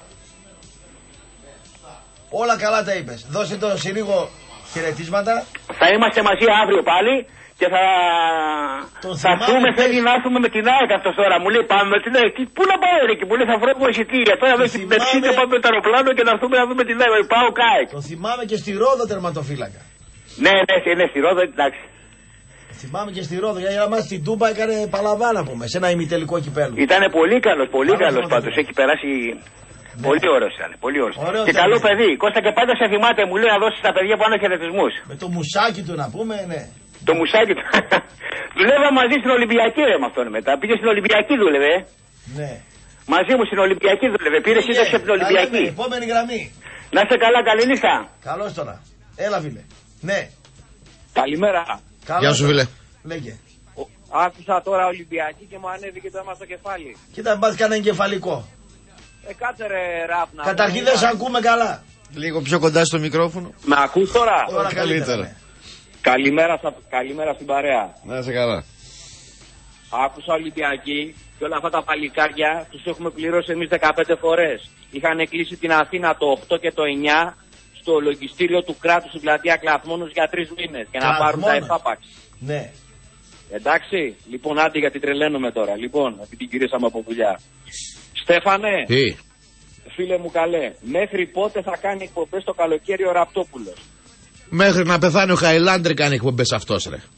Όλα καλά τα είπες. Δώσε το Συρίγο χαιρετίσματα. Θα είμαστε μαζί αύριο πάλι και θα έρθουμε. Θέλει να έρθουμε με την ΑΕΚ αυτός τώρα. Μου λέει πάμε με την ΑΕΚ. Πού να πάω ρε, και μου λέει θα βρω εισιτήρια. Τώρα με την Πεψίνη πάμε με το αεροπλάνο και να έρθουμε να δούμε την ΑΕΚ. Πάω ΚΑΕΚ. Το θυμάμαι και στη Ρόδο τερματοφύλακα. Ναι, στη Ρόδο εντάξει. Θυμάμαι και στη Ρόδο, γιατί μας στην Τούμπα έκανε παλαβά να πούμε, σε ένα ημιτελικό κυπέλλου. Ήταν πολύ καλός πάντως. Έχει περάσει. Ναι. Πολύ ωραίος ήταν, πολύ ωραίος. Και καλό παιδί. Κώστα και πάντα σε θυμάται, μου λέει να δώσει στα παιδιά πάνω χαιρετισμούς. Με το μουσάκι του να πούμε, ναι. Το μουσάκι του. Δουλεύα μαζί στην Ολυμπιακή ρε με αυτόν μετά. Πήγε στην Ολυμπιακή δούλευε. Ναι. Μαζί μου στην Ολυμπιακή δούλευε. Πήρε σύνταξη από την Ολυμπιακή. Ναι, επόμενη γραμμή. Να είστε καλά, καλή νύχτα. Καλώς τώρα. Έλα φίλε. Ναι. Καλημέρα. Γεια σου φίλε. Λέγε. Άκουσα τώρα Ολυμπιακή και μου ανέβηκε το αίμα στο κεφάλι. Κοίτα μπας κανένα εγκεφαλικό. Κάτσε ρε Ράπνα. Καταρχήν δεν σε ακούμε καλά. Λίγο πιο κοντά στο μικρόφωνο. Με ακούς τώρα? Τώρα καλύτερα. Καλημέρα στην παρέα. Να είσαι καλά. Άκουσα Ολυμπιακή και όλα αυτά τα παλικάρια τους έχουμε πληρώσει εμείς 15 φορές. Είχαν κλείσει την Αθήνα το 8 και το 9 στο λογιστήριο του κράτους στην πλατεία Κλαθμόνος για 3 μήνες και να πάρουν τα εφάπαξ. Ναι. Εντάξει, λοιπόν άντε γιατί τρελαίνομαι τώρα. Λοιπόν, επειδή την κυρίσαμε από πουλιά. Στέφανε, φίλε μου καλέ, μέχρι πότε θα κάνει εκπομπές το καλοκαίρι ο Ραπτόπουλος? Μέχρι να πεθάνει ο Χαϊλάντρη κάνει εκπομπές αυτός ρε.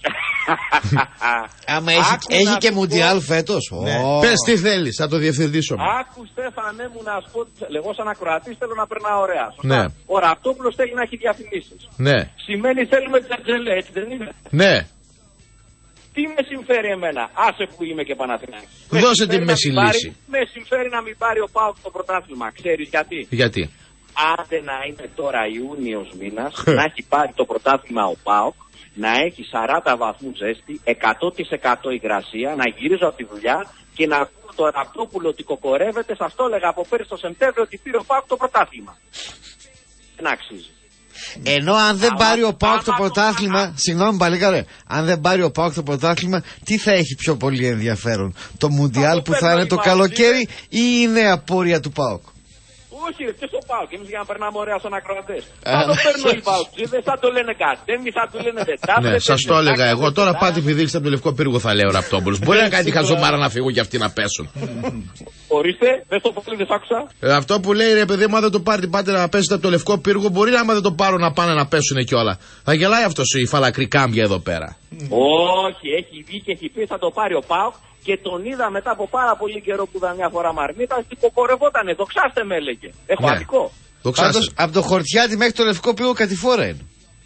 Άμα έχει και Μουντιάλ φέτος. Πες τι θέλεις, θα το διευθυντήσω. Άκου Στέφανε μου να σου πω, εγώ σαν ακροατής θέλω να περνάω ωραία. Ναι. Ο Ραπτόπουλος θέλει να έχει διαφημίσεις. Ναι. Σημαίνει θέλουμε τζατζελέ, έτσι δεν είναι? Ναι. Τι με συμφέρει εμένα, άσε που είμαι και Παναθηναϊκός. Δώσε τη μέση λύση. Με συμφέρει να μην πάρει ο ΠΑΟΚ το πρωτάθλημα. Ξέρεις γιατί? Γιατί? Άντε να είναι τώρα Ιούνιος μήνας, να έχει πάρει το πρωτάθλημα ο ΠΑΟΚ, να έχει 40 βαθμούς ζέστη, 100% υγρασία, να γυρίζω από τη δουλειά και να ακούω το Ραπτόπουλο ότι κοκορεύεται. Σας το έλεγα από πέρυσι το Σεπτέμβριο ότι πήρε ο ΠΑΟΚ το πρωτάθλημα. Δεν αξίζει. Ενώ αν δεν πάρει ο ΠΑΟΚ το πρωτάθλημα, συγγνώμη παλικάρε, αν δεν πάρει ο ΠΑΟΚ το πρωτάθλημα, τι θα έχει πιο πολύ ενδιαφέρον? Το Μουντιάλ που θα είναι το καλοκαίρι ή η νέα πορεία του ΠΑΟΚ? Όχι, και στο ΠΑΟΚ. Εμείς για να περνάμε ωραία στον ακροατές. Θα το παίρνω οι ΠΑΟΚτζίδες, θα το λένε Κατέμι, θα το λένε Δετάφρε. Ναι, σας το έλεγα εγώ. Τώρα πάτε πηδήξτε από το Λευκό Πύργο, θα λέω ο Ραπτόπουλος. Μπορεί να κάνει τη χαζομάρα να φύγουν και αυτοί να πέσουν. Ορίστε, δεν το πολύ, δεν σ' άκουσα. Αυτό που λέει ρε παιδί μου, αν δεν το πάρετε, πάτε να πέσετε από το Λευκό Πύργο, μπορεί άμα δεν το πάρουν να πάνε να πέσουν κιόλα. Θα γελάει αυτός η φαλακρή κάμπια εδώ πέρα. Όχι, έχει βγει και έχει πει θα το πάρει ο ΠΑΟΚ. Και τον είδα μετά από πάρα πολύ καιρό που ήταν μια φορά μαρμίτα και κοκορευότανε. Δοξάστε με έλεγε. Έχω αδικό. Πάντως από το Χορτιάτι μέχρι το Λευκό Πύργο κατηφόρα είναι.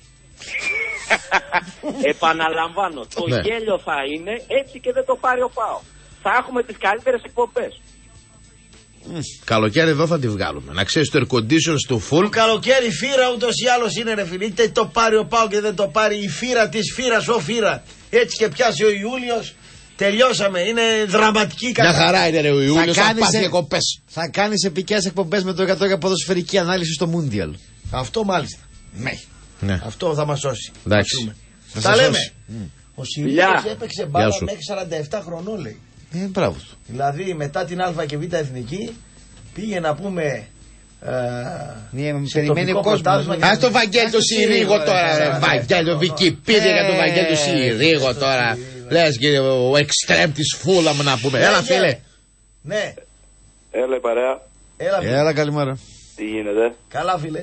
Επαναλαμβάνω, το γέλιο θα είναι έτσι και δεν το πάρει ο ΠΑΟΚ. Θα έχουμε τις καλύτερες εκπομπές. Καλοκαίρι εδώ θα τη βγάλουμε. Να ξέρεις, το air condition στο full. Το καλοκαίρι φύρα ούτως ή άλλως είναι, ρε φίλε. Είτε το πάρει ο ΠΑΟΚ και δεν το πάρει. Η φύρα της φύρας ο φύρα. Έτσι και πιάσει ο Ιούλιος. Τελειώσαμε. Είναι δραματική κατάσταση. Μια χαρά είναι, ρε, ο Ιούλιος. Θα κάνεις επικές εκπομπές με το 100 για ποδοσφαιρική ανάλυση στο Mundial. Αυτό μάλιστα. Ναι. Αυτό θα μας σώσει. Εντάξει. Τα λέμε. Ο Σιρήνιος έπαιξε μπάλα μέχρι 47 χρονών, λέει. Μπράβο του. Δηλαδή μετά την Α και Β εθνική πήγε να πούμε. Περιμένει ο κόσμος. Ας το Βαγγέλη το Συρίγο τώρα, ρε. Βαγγέλη, Wikipedia για το Βαγγέλη το Συρίγο τώρα. Λες και ο εξτρέμ της Φούλαμ να πούμε. Έλα, φίλε. Ναι. Έλα, η παρέα. Έλα, καλημέρα. Τι γίνεται? Καλά, φίλε.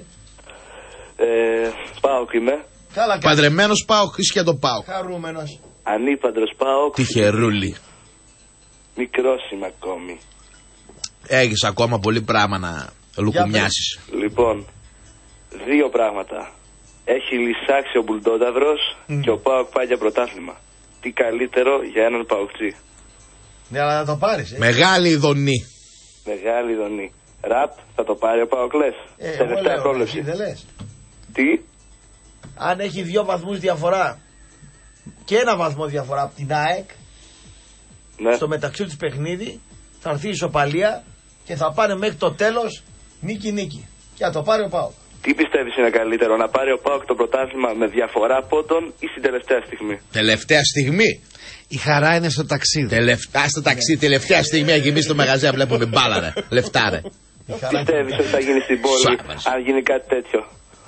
ΠΑΟΚ είμαι. Παντρεμένος ΠΑΟΚ, ίσια το ΠΑΟΚ. Χαρούμενος. Ανήπαντρος ΠΑΟΚ. Τυχερούλη. Μικρός είμαι ακόμη. Έχεις ακόμα πολύ πράγμα να λουκουμιάσεις. Λοιπόν, δύο πράγματα. Έχει λυσάξει ο Μπουλντόταυρος και ο ΠΑΟΚ πάει για πρωτάθλημα. Τι καλύτερο για έναν ΠΑΟΚτσί. Ναι, αλλά να το πάρεις. Μεγάλη ειδονή. Μεγάλη ειδονή. Ραπ, θα το πάρει ο ΠΑΟΚ, λες. Τελευταία πρόβλεψη. Τι? Αν έχει 2 βαθμούς διαφορά και 1 βαθμό διαφορά από την ΑΕΚ, ναι, στο μεταξύ του παιχνίδι θα έρθει η ισοπαλία και θα πάνε μέχρι το τέλος νίκη-νίκη. Και θα το πάρει ο ΠΑΟΚ. Τι πιστεύεις είναι καλύτερο, να πάρει ο ΠΑΟΚ το πρωτάθλημα με διαφορά πόντων ή στην τελευταία στιγμή? Τελευταία στιγμή. Η χαρά είναι στο ταξίδι. Στο ταξίδι, τελευταία στιγμή να γεμίσει το μαγαζί να βλέπουμε μπάλα, ρε. Λεφτά, ρε. Πιστεύεις ότι θα γίνει στην πόλη αν γίνει κάτι τέτοιο?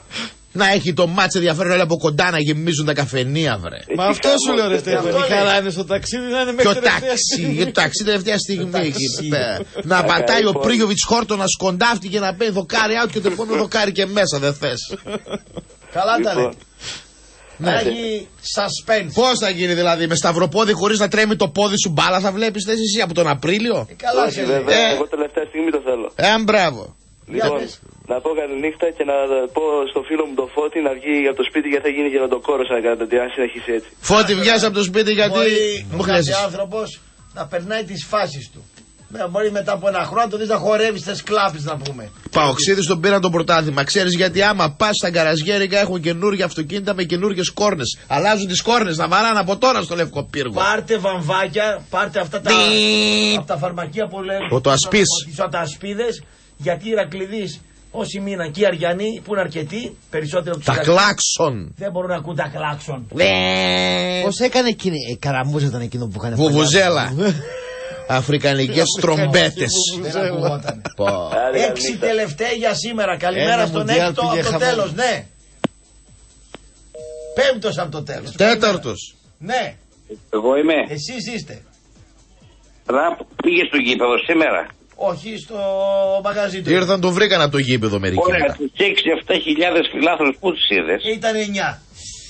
Να έχει το μάτς ενδιαφέρον όλα από κοντά να γεμίζουν τα καφενεία, βρε. Μα αυτό σου λέω, ρε Στέφανη. Η χαρά είναι στο ταξίδι, να είναι μέχρι τελευταία στιγμή. Το ταξίδι τελευταία στιγμή. Να πατάει ο Πρίγιοβιτς Χόρτονα σκοντάφτη και να παίρνει δοκάρι out και το επόμενο δοκάρι και μέσα, δεν θες. Καλά τα λέει. Να έχει suspense. Πώς θα γίνει δηλαδή, με σταυροπόδι χωρίς να τρέμει το πόδι σου μπάλα θα βλέπεις θες εσύ από τον Απρίλιο? Καλά σε λέει. Εγώ τελευταία στιγμή το θέλω. Μπράβο. Λοιπόν, να πω καληνύχτα και να πω στο φίλο μου το Φώτη να βγει από το σπίτι γιατί θα γίνει γεροντοκόρος αν συνεχίσει έτσι. Φώτη, βγες από το σπίτι γιατί μου χλέσεις. Μπορεί άνθρωπος να περνάει τις φάσεις του. Μπορεί μετά από 1 χρόνο να το δεις να χορεύει στις κλάπες, να πούμε. Παοξίδης τον πήραν το πρωτάθλημα. Ξέρεις γιατί? Άμα πας στα γκαραζιέρικα έχουν καινούργια αυτοκίνητα με καινούργιες κόρνες. Αλλάζουν τις κόρνες να βαράνε από τώρα στο Λευκό Πύργο. Πάρτε βαμβάκια, πάρτε αυτά τα φαρμακεία που λένε. Τα ασπίδες, γιατί η Ηρακληδής όσοι μείναν και οι Αριανοί που είναι αρκετοί, περισσότερο από τους τα κλάξον. Δεν μπορούν να ακούν τα κλάξον. Πώς έκανε εκείνη, Καραμούζα ήταν εκείνο που έκανε. Βουβουζέλα. Αφρικανικές τρομπέτες. Δεν ακουγόταν. 6 τελευταίοι για σήμερα. Καλημέρα στον 6ο από το τέλος, ναι. 5ος από το τέλος. 4ος. Ναι. Εγώ είμαι. Εσείς είστε. Πήγε στο γήπεδο σήμερα? Όχι, στο μαγαζί του. Ήρθαν, το βρήκαν από το γήπεδο μερικοί. Ωραία, τους 6-7 φιλάθλους που τους είδες? Ήταν 9.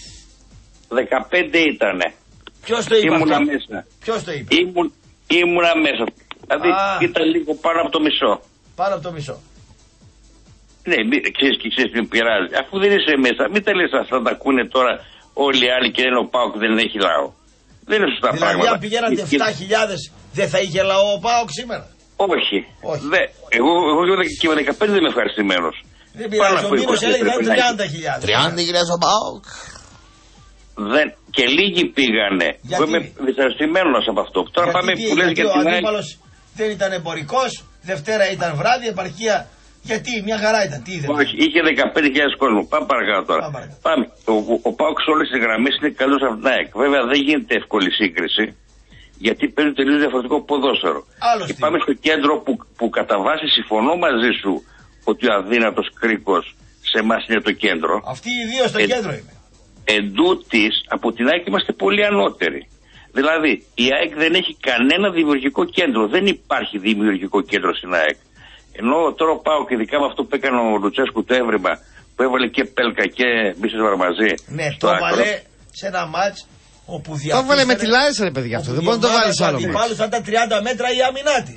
15 ήτανε. Ποιος το είπε? Ήμουνα μέσα. Ποιος το είπε? Ήμουνα μέσα. Δηλαδή ήταν λίγο πάνω από το μισό. Πάνω από το μισό. Ναι, ξέρεις τι πειράζει. Αφού δεν είσαι μέσα, μην τα λες αυτά τα ακούνε τώρα όλοι οι άλλοι και λένε ο ΠΑΟΚ δεν έχει λαό. Δεν είναι σωστά δηλαδή, πράγματα. Δηλαδή αν πηγαίνατε 7.000 δεν θα είχε λαό ο ΠΑΟΚ σήμερα? Όχι. Εγώ και με 15 δεν είμαι ευχαριστημένος. Δεν πειράζει, ο Μήνος έλεγε θα είναι 30.000. 30.000 ο ΠΑΟΚ. Και λίγοι πήγανε. Εγώ είμαι δυσαρεστημένος από αυτό. Τώρα πάμε που λες για την ΑΕΚ. Ο αντίπαλος δεν ήταν εμπορικός, Δευτέρα ήταν βράδυ, επαρχία. Γιατί, μια χαρά ήταν. Τι είδε? Όχι, είχε 15.000 κόσμο. Πάμε παρακάτω τώρα. Πάμε. Ο ΠΑΟΚ σε όλες τις γραμμές είναι καλός από την ΑΕΚ. Βέβαια δεν γίνεται εύκολη σύγκριση. Γιατί παίζει τελείως διαφορετικό ποδόσφαιρο. Και πάμε στο κέντρο που κατά βάση συμφωνώ μαζί σου ότι ο αδύνατος κρίκος σε εμάς είναι το κέντρο. Αυτοί οι δύο στο κέντρο είναι. Εν τούτης, από την ΑΕΚ είμαστε πολύ ανώτεροι. Δηλαδή, η ΑΕΚ δεν έχει κανένα δημιουργικό κέντρο. Δεν υπάρχει δημιουργικό κέντρο στην ΑΕΚ. Ενώ τώρα πάω και ειδικά με αυτό που έκανε ο Λουτσέσκου το έβριμα, που έβαλε και Πέλκα και Μπίσεσβαρ μαζί. Ναι, το έβαλε σε ένα μάτς όπου διαφύσανε. Το έβαλε με τη Λάρισα, ρε παιδιά, αυτό. Δεν μπορεί να το βάλει άλλο. Αντιπάλου θα ήταν 30 μέτρα η άμυνά τη.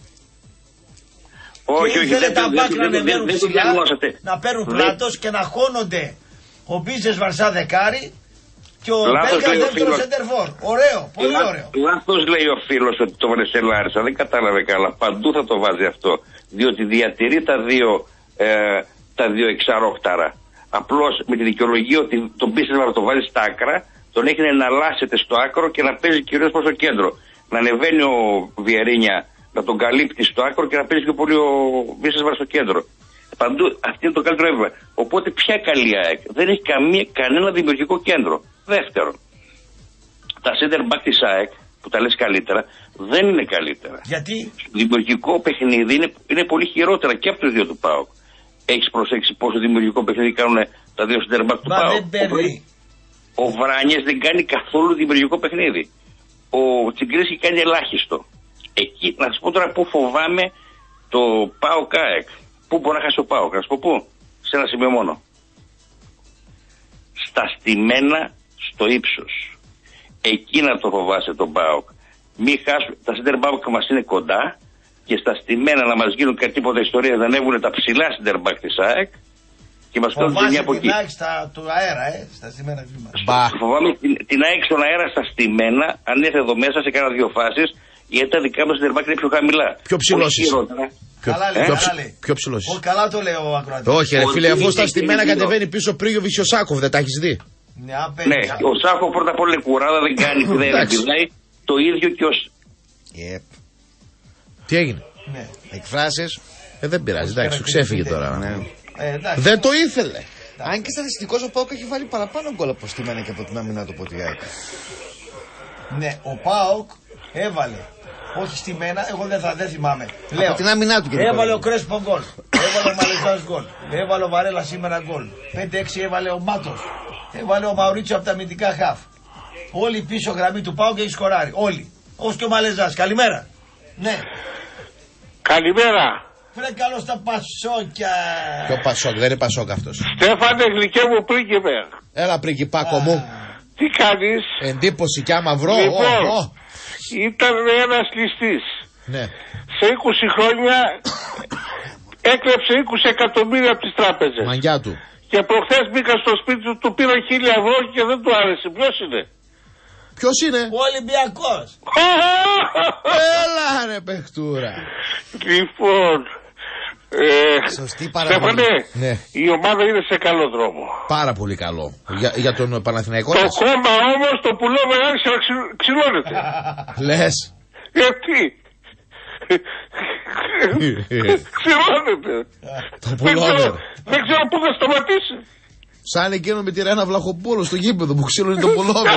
Όχι, όχι, δεν τα μπακ να ανεβαίνουν ψηλά, να παίρνουν πλάτος και να χώνονται ο Μπίσεσβαρ σαν δεκάρι και ο Πέλκα δεύτερο σεντερφόρ. Ωραίο, πολύ ωραίο. Λάθος λέει ο φίλος ότι το βάλε σε Λάρισα, δεν κατάλαβε καλά. Παντού θα το βάζει αυτό. Διότι διατηρεί τα δύο εξαρόχταρα. Απλώς με τη δικαιολογία ότι τον πίστευα να το βάλει στα άκρα, τον έχει να εναλλάσσεται στο άκρο και να παίζει κυρίως προς το κέντρο. Να ανεβαίνει ο Βιερίνια να τον καλύπτει στο άκρο και να παίζει πιο πολύ ο Βίσεσβαρ στο κέντρο. Παντού αυτή είναι το καλύτερο έβημα. Οπότε ποια καλή ΑΕΚ? Δεν έχει κανένα δημιουργικό κέντρο. Δεύτερον, τα center back της ΑΕΚ που τα λες καλύτερα δεν είναι καλύτερα. Γιατί? Το δημιουργικό παιχνίδι είναι πολύ χειρότερα και από τους δύο του ΠΑΟΚ. Έχεις προσέξει πόσο δημιουργικό παιχνίδι κάνουν τα δύο center back του ΠΑΟΚ? Ο Βράνιες δεν κάνει καθόλου δημιουργικό παιχνίδι. Ο Τσιγκρίσης κάνει ελάχιστο. Εκεί, να σας πω τώρα πού φοβάμαι το ΠΑΟΚ ΑΕΚ. Πού μπορεί να χάσει ο ΠΑΟΚ, να σας πω πού? Σε ένα σημείο μόνο. Στα στημένα στο ύψος. Εκεί να το φοβάσαι τον ΠΑΟΚ. Μην χάσουν, τα center back μας είναι κοντά και στα στημένα να μας γίνουν κάτι τίποτα ιστορία, να ανέβουν τα ψηλά center back της ΑΕΚ και μας κάνουν την από εκεί. Φοβάσαι την ΑΕΚ του αέρα, στα στημένα βήματα. Φοβάμαι την ΑΕΚ στον αέρα στα στημένα, αν έρθει εδώ μέσα σε κάνα δύο φάσεις, γιατί τα δικά μας center back είναι πιο χαμηλά. Πιο ψηλός είσαι. Καλά λέει. Πιο ψηλός. Καλά το λέει ο ακροατής. Όχι ρε φίλε, αφού στα στημένα κατεβαίνει πίσω ο Σάκοφ, δεν τα έχεις δει? Ναι, ο Σάκοφ πρώτα απ' όλα είναι κουράδα, δεν κάνει, δεν πηδάει. Το ίδιο και ως... Τι έγινε? Εκφράσεις. Δεν πειράζει, εντάξει, σου ξέφυγε τώρα. Δεν το ήθελε. Αν και στατιστικός ο ΠΑΟΚ έχει βάλει παραπάνω γκολ από στημένα και από την άμυνα του Ποτιάκη. Ναι, ο ΠΑΟΚ έβαλε. Όχι στημένα, εγώ δεν θυμάμαι. Λέω, από την άμυνά του και έβαλε ο Κρέσπο γκολ. Έβαλε ο Μαλεζάς γκολ. Έβαλε ο Βαρέλα σήμερα γκολ. 5-6 έβαλε ο Μάτος. Έβαλε ο Μαουρίτσιο από τα αμυντικά χαφ. Όλοι πίσω γραμμή του ΠΑΟΚ έχει σκοράρει. Όλοι. Όπως και ο Μαλεζάς. Καλημέρα. Ναι. Καλημέρα. Βρε καλό στα Πασόκια. Ποιο Πασόκ, δεν είναι Πασόκ αυτός. Στέφανε γλυκέ μου πρίγκιπε. Έλα πριγκιπάκο μου. Τι κάνεις? Εντύπωση κι άμα βρω. Λοιπόν, ήταν ένας ληστής. Ναι. Σε 20 χρόνια έκλεψε 20 εκατομμύρια από τις τράπεζες. Μαγιά του. Και προχθές μπήκα στο σπίτι του, πήρα 1.000 ευρώ και δεν του άρεσε. Ποιος είναι? Ποιος είναι? Ο Ολυμπιακός. Έλα ρε παιχτούρα. Λοιπόν, σωστή παραγωγή. Στέφανε, ναι. Η ομάδα είναι σε καλό δρόμο. Πάρα πολύ καλό. Για τον Παναθηναϊκό. Το κόμμα όμως το πουλόβερ άρχισε να ξυλώνεται. Λες? Γιατί? Ξυλώνεται. Το πουλόβερ. Δεν ξέρω πού θα σταματήσει. Σαν εκείνο με τη Ρένα Βλαχοπούλου στο γήπεδο που ξύλωνε το πουλόβερ.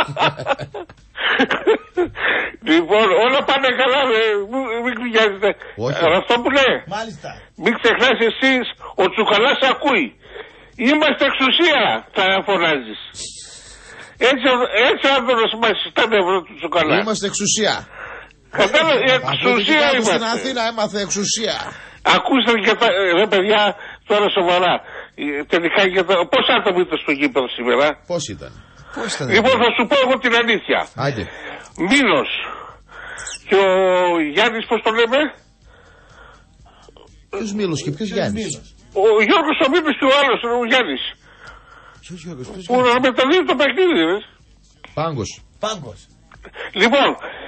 Λοιπόν, όλα πάνε καλά, μην κρυγιάζετε. Αυτό που λέει. Μάλιστα. Μην ξεχνάς εσείς, ο Τσουκαλάς ακούει. Είμαστε εξουσία, θα φωνάζεις. Έτσι αν δεν μας ήταν ευρώ του Τσουκαλά. Είμαστε εξουσία. Κατάλαβε, εξουσία είμαστε. Στην Αθήνα έμαθε εξουσία. Ακούστε και τα, ρε παιδιά, τώρα σοβαρά. Τελικά, πώς άτομο ήταν στο γήπεδο σήμερα? Πώς ήταν? Λοιπόν, θα σου πω εγώ την αλήθεια. Άντε. Μήλος. Και ο Γιάννης, πώς το λέμε? Ποιος Μήλος και ποιος Γιάννης? Ο Γιώργος ο Μήλος και ο άλλος, ο Γιάννης. Ποιος Γιώργος? Που να μεταδίδει το παιχνίδι, ρε. Πάγκος. Λοιπόν,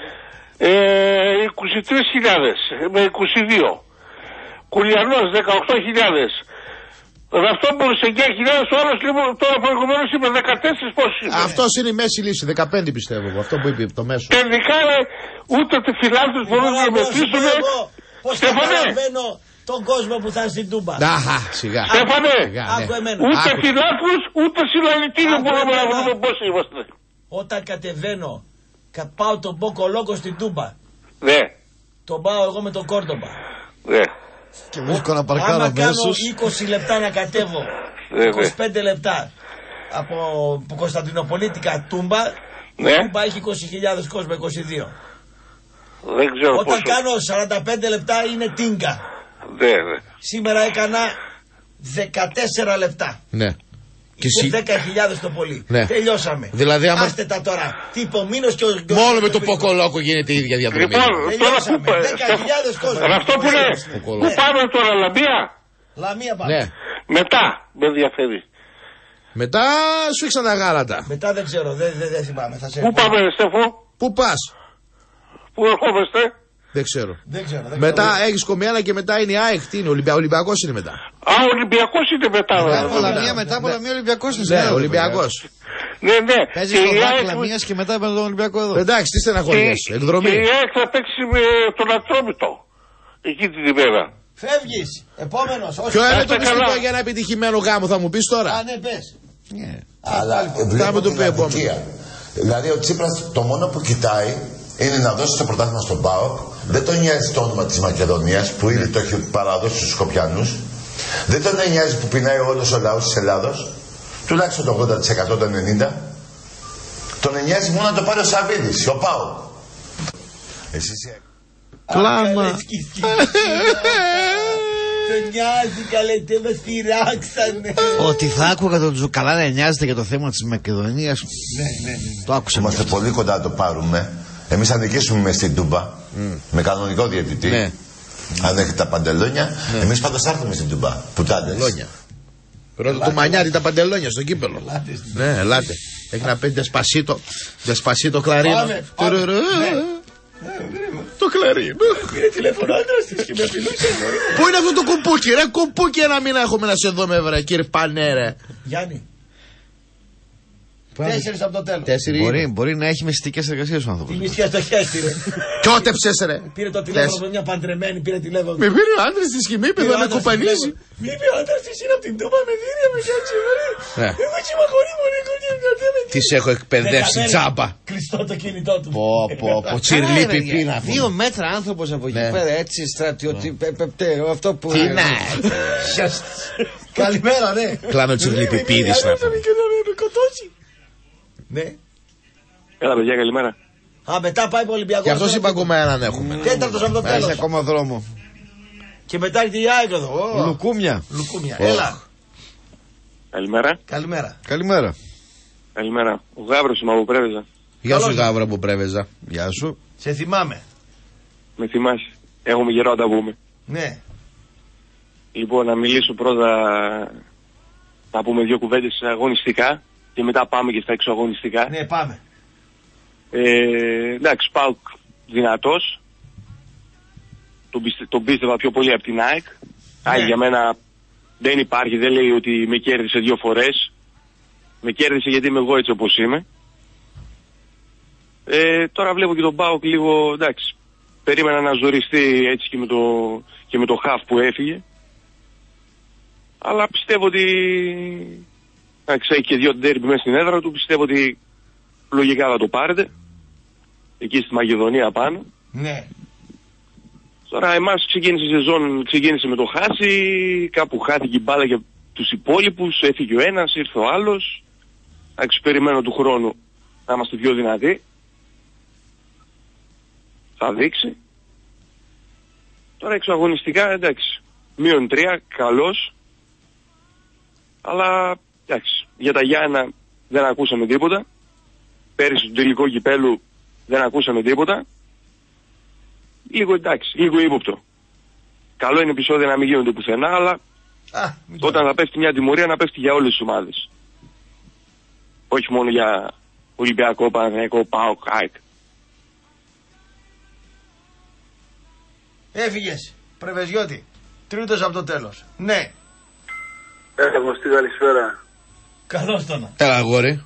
23.000 με 22. Κουλιανός 18.000. Ραυτόμπολος 9.000, ο άλλος λοιπόν, τώρα προηγουμένως είπε 14, πώς είναι? Αυτός είναι η μέση λύση, 15 πιστεύω, αυτό που είπε το μέσο. Τελικά ούτε τη φιλάθλους μπορούν να μετρήσουν. Πώς καταλαβαίνω τον κόσμο που θα είναι στην Τούμπα. Αχα, σιγά. Στέφανε, ούτε φιλάθλους, ούτε συλλαλητήριο μπορούμε να βρούμε πώς είμαστε. Όταν κατεβαίνω, πάω τον Μποκολόκο στην Τούμπα. Ναι. Τον πάω εγώ με τον Κόρντομπα. Ναι. Και βρίσκω να παρκάρω άμα κάνω 20 λεπτά να κατέβω, 25 λεπτά από Κωνσταντινοπολίτικα Τούμπα, η Τούμπα έχει 20.000 κόσμο, 22. Δεν ξέρω. Όταν κάνω 45 λεπτά είναι τίνκα. Ναι. Σήμερα έκανα 14 λεπτά. Ναι. Και 10.000 το πολύ. Ναι. Τελειώσαμε. Δηλαδή, άμα... Άστε τα τώρα. Τι υπομείνος και ο... Μόνο με το Ποκολόκο γίνεται η ίδια διαδρομή. Λοιπόν, τελειώσαμε. 10.000 κόσμο. Αυτό που λέει. Πού πάμε τώρα, Λαμία? Λαμία πάμε. Ναι. Μετά, με ενδιαφέρει. Μετά σου ήξα τα γάλατα. Μετά δεν ξέρω, δεν θυμάμαι. Πού πάμε, Στέφο? Πού πας? Πού ερχόμαστε? Δεν ξέρω. Μετά έχει Κομιάνα και μετά είναι η ΑΕΚ. Τι είναι, Ολυμπιακός είναι μετά. Α, Ολυμπιακός είναι μετά. Μετά από Λαμία Ολυμπιακός είναι. Ναι, Ολυμπιακός. Ναι. Παίζει στο ΔΑΚ Λαμίας και μετά με τον Ολυμπιακό εδώ. Εντάξει, τι στεναχωριέσαι. Εκδρομή. Και η ΑΕΚ θα παίξει με τον Ατρόμητο. Εκεί την ημέρα. Φεύγεις. Επόμενος. Ποιο είναι το μυστικό για ένα επιτυχημένο γάμο, θα μου πεις τώρα. Α, ναι, πες. Αλλά βλέπουμε την αδικία. Δηλαδή ο Τσίπρας το μόνο που κοιτάει είναι να δώσει το πρωτάθλημα στον ΠΑΟΚ. Δεν τον νοιάζει το όνομα της Μακεδονίας που ήδη το έχει παραδώσει στους Σκοπιανούς. Δεν τον νοιάζει που πεινάει όλος ο λαός της Ελλάδος. Τουλάχιστον το 80% το 90%. Τον νοιάζει μόνο να το πάρει ο Σαββίδης, ο ΠΑΟΚ. Εσείς... Κλάμα. Δεν νοιάζει, καλέ, με στηράξανε. Ότι θα άκουγα τον Τζουκαλά να νοιάζεται για το θέμα της Μακεδονίας. Ναι. Το άκουσα. Είμαστε πολύ κοντά να το πάρουμε. Εμείς θα νικήσουμε μες στην Τούμπα. Με κανονικό διαιτητή. Ναι. Αν έχετε τα παντελόνια. Εμείς πάντως θα έρθουμε στην Τούμπα. Πουτάντες. Ρώτα του Μανιάτη τα παντελόνια στο κύπελο. Ναι, ελάτε. Έχει να πει Δεσπασίτο κλαρίνο. Το κλαρίνο. Πήρε τηλέφωνο άντρας της και με απειλούσε. Πού είναι αυτό το κουμπούκι, ρε κουμπούκι, ένα μήνα έχουμε να σε δω με βρε, κύριε Πανέρε. Γιάννη. 4 από το τέλος. Μπορεί να έχει μυστικές εργασίες ο άνθρωπος. Τη μυστιά στο χέρι, ρε. Κιότεψες, ρε. Πήρε το τηλέφωνο με μια παντρεμένη, πήρε τηλέφωνο. Με πήρε ο άντρας της και με είπε να με κοπανίσει. Μη είπε ο άντρας της είναι από την Τούμπα με δίρια με κάτσε, ρε. Εγώ συμμαχωρεί μόνο, Τις έχω εκπαιδεύσει τζάμπα. Κλειστό το κινητό του. Πω, τσιρλίπι πίνα. 2 μέτρα άνθρωπος από εκεί πέρα, έτσι στρατιώτη. Αυτό που. Τι να. Καλημέρα, ναι. Κλάνω τσιρλίπι πίδης να φέρει. Ναι. Έλα, παιδιά, καλημέρα. Α, μετά πάει ο Ολυμπιακός. Και αυτός είπα ακόμα έναν έχουμε. 4 από το τέλος. Έχει ακόμα δρόμο. Και μετά έρχεται η ΑΕΚ εδώ. Λουκούμια. Έλα. Καλημέρα. Καλημέρα. Ο Γάβρος είμαι από Πρέβεζα. Γεια σου, Γάβρο από Πρέβεζα. Γεια σου. Σε θυμάμαι. Με θυμάσαι. Έχουμε καιρό να τα πούμε. Ναι. Λοιπόν, να μιλήσω πρώτα, να πούμε 2 κουβέντες αγωνιστικά και μετά πάμε και στα εξωαγωνιστικά. Ναι, πάμε. Εντάξει, ΠΑΟΚ δυνατός. Τον πίστευα πιο πολύ από την ΑΕΚ. ΑΕΚ για μένα δεν υπάρχει, δεν λέει ότι με κέρδισε 2 φορές. Με κέρδισε γιατί είμαι εγώ έτσι όπως είμαι. Τώρα βλέπω και τον ΠΑΟΚ λίγο, εντάξει, περίμενα να ζοριστεί έτσι και με το χαφ που έφυγε. Αλλά πιστεύω ότι, εντάξει, έχει και 2 ντέρμπι μέσα στην έδρα του, πιστεύω ότι λογικά θα το πάρετε. Εκεί στη Μακεδονία πάνω. Ναι. Τώρα εμάς ξεκίνησε η σεζόν, ξεκίνησε με το χάσει, κάπου χάθηκε η μπάλα για τους υπόλοιπους, έφυγε ο ένας, ήρθε ο άλλος. Εντάξει, περιμένω του χρόνου να είμαστε πιο δυνατοί. Θα δείξει. Τώρα εξωαγωνιστικά, εντάξει, -3, καλός. Αλλά, εντάξει, για τα Γιάννα δεν ακούσαμε τίποτα. Πέρυσι στο τελικό κυπέλου δεν ακούσαμε τίποτα. Λίγο, εντάξει, λίγο ύποπτο. Καλό είναι επεισόδια να μην γίνονται πουθενά, αλλά όταν θα πέφτει μια τιμωρία να πέφτει για όλες τις ομάδες. Όχι μόνο για Ολυμπιακό, Παναθηναϊκό, ΠΑΟΚ, ΑΕΚ. Έφυγες, Πρεβεζιώτη. 3 από το τέλος. Ναι. Γνωστή, καλησπέρα. Καλώς τον. Έλα, αγόρι.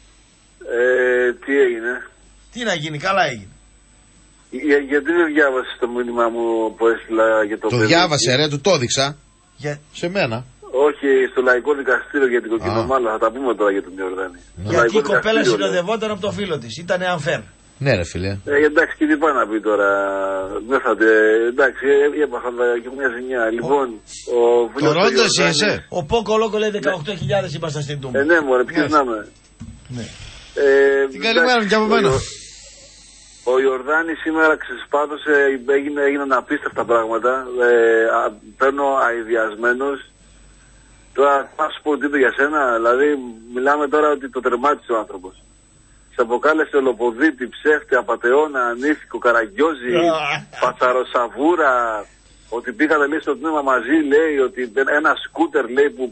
Τι έγινε? Τι να γίνει, καλά έγινε. Γιατί δεν διάβασες το μήνυμα μου που έστειλα για το παιδί? Το διάβασε, ρε, του το έδειξα. Σε μένα. Όχι, στο Λαϊκό Δικαστήριο για την κοκκινομάλα. Θα τα πούμε τώρα για τον Ιορδάνη. Γιατί η κοπέλα συνοδευόταν από το φίλο της. Ήτανε unfair. Ναι, ρε φίλε. Εντάξει, και τι πάει να πει τώρα. Δεν θα εντάξει, έπαθα και μια ζημιά. Λοιπόν, ο φίλος του Ιορδάνη. Είσαι. Ο Πόκο Λόκο λέει 18.000 ήμασταν στην Τούμπα. Ναι, μωρέ, ποιος να είμαι. Την καλημέρα μου και από μένα. Ο Ιορδάνης σήμερα ξεσπάτωσε, έγιναν απίστευτα πράγματα. Παίρνω αηδιασμένος. Τώρα θα σου πω τι είπε για σένα. Δηλαδή μιλάμε τώρα ότι το τερμάτισε ο άνθρωπος. Σε αποκάλεσε ολοποδίτη, ψεύτη, απατεώνα, ανήθικο, καραγκιόζη, πατσαροσαβούρα. Ότι πήγατε λέει στο τμήμα μαζί, λέει ότι ένα σκούτερ λέει που